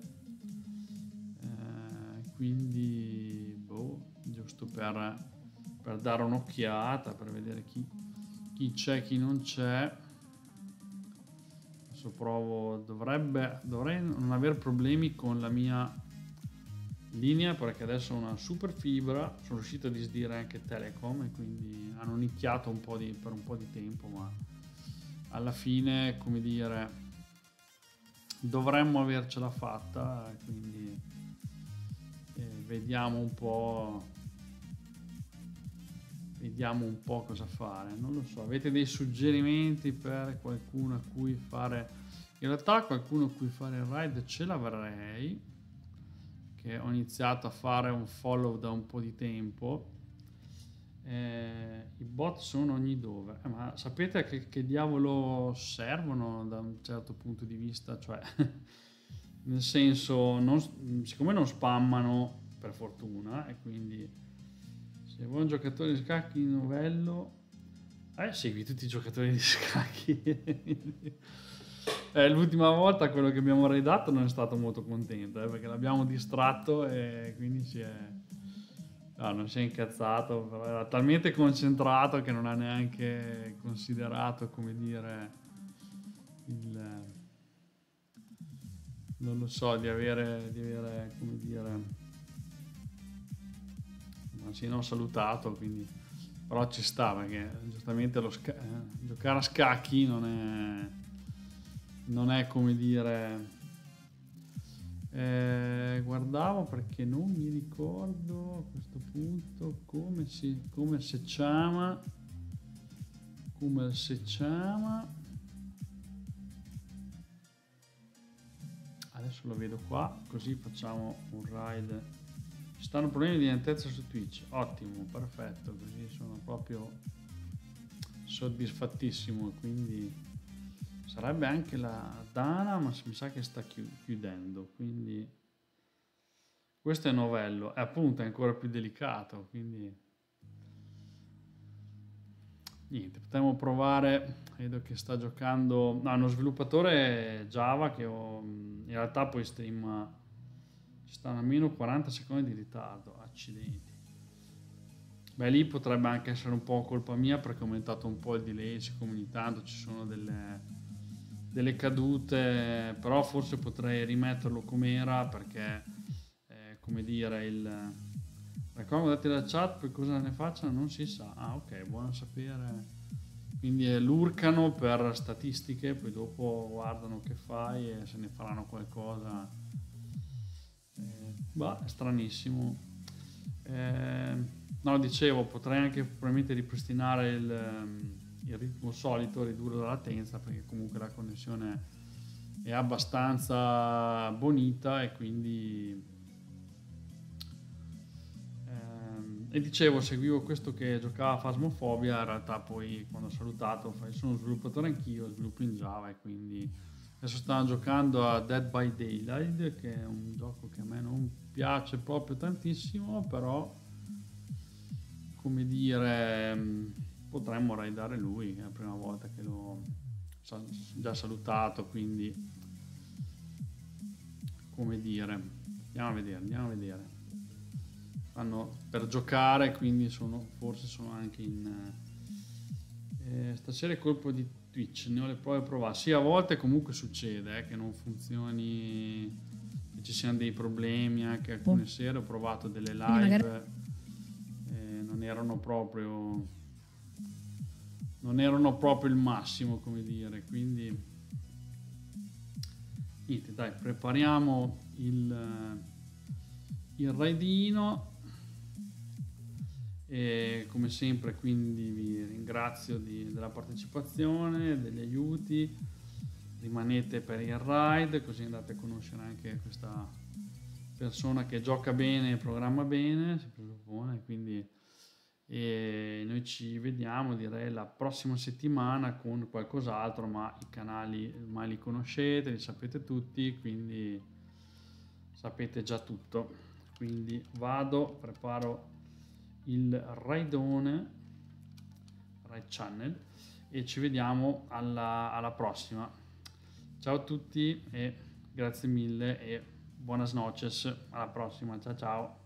quindi giusto per dare un'occhiata, per vedere chi c'è, chi non c'è. Adesso provo, dovrei non avere problemi con la mia linea, perché adesso ho una super fibra, sono riuscito a disdire anche Telecom e quindi hanno nicchiato per un po' di tempo, ma alla fine, come dire, dovremmo avercela fatta, quindi vediamo un po' cosa fare. Non lo so, avete dei suggerimenti per qualcuno a cui fare, in realtà qualcuno a cui fare il ride ce l'avrei, che ho iniziato a fare un follow da un po' di tempo. I bot sono ogni dove, ma sapete che diavolo servono da un certo punto di vista, cioè nel senso, siccome non spammano per fortuna, e quindi se vuoi un giocatore di scacchi novello Segui tutti i giocatori di scacchi. L'ultima volta quello che abbiamo raidato non è stato molto contento, perché l'abbiamo distratto e quindi non si è incazzato, però era talmente concentrato che non ha neanche considerato, come dire, non lo so, di avere come dire, non salutato, quindi, però ci sta, perché giustamente giocare a scacchi non è come dire, guardavo perché non mi ricordo a questo punto come si chiama, adesso lo vedo qua, così facciamo un ride. Ci stanno problemi di lentezza su Twitch, ottimo, perfetto, così sono proprio soddisfattissimo, quindi sarebbe anche la Dana, ma mi sa che sta chiudendo, quindi questo è novello, e appunto è ancora più delicato, quindi niente, potremmo provare. Vedo che sta giocando uno sviluppatore Java che in realtà poi streama, ci stanno almeno 40 secondi di ritardo, accidenti. Beh, lì potrebbe anche essere un po' colpa mia, perché ho aumentato un po' il delay, siccome ogni tanto ci sono delle cadute, però forse potrei rimetterlo com'era, perché come dire, raccolgo dati dalla chat, poi cosa ne facciano non si sa. Ok, buono sapere. Quindi lurcano per statistiche, poi dopo guardano che fai e se ne faranno qualcosa. È stranissimo. No, dicevo, potrei anche probabilmente ripristinare il ritmo solito, ridurre la latenza, perché comunque la connessione è abbastanza bonita, e quindi e dicevo, seguivo questo che giocava a Phasmophobia. In realtà poi quando ho salutato, sono sviluppatore anch'io, sviluppo in Java, e quindi adesso stanno giocando a Dead by Daylight, che è un gioco che a me non piace proprio tantissimo, però come dire, potremmo raidare lui, è la prima volta che l'ho già salutato, quindi come dire, andiamo a vedere. Fanno per giocare, quindi forse sono anche in stasera è colpo di Twitch, ne ho le prove provate. Sì, a volte comunque succede che non funzioni, che ci siano dei problemi. Anche alcune sere ho provato delle live, non erano proprio il massimo, come dire, quindi niente, dai, prepariamo il raidino. E come sempre, quindi vi ringrazio della partecipazione, degli aiuti, rimanete per il ride, così andate a conoscere anche questa persona che gioca bene e programma bene, si presuppone, quindi noi ci vediamo, direi, la prossima settimana con qualcos'altro, ma i canali ormai li conoscete, li sapete tutti, quindi sapete già tutto. Quindi preparo il raidone, Raid Channel, e ci vediamo alla prossima. Ciao a tutti e grazie mille e buenas noches, alla prossima, ciao ciao.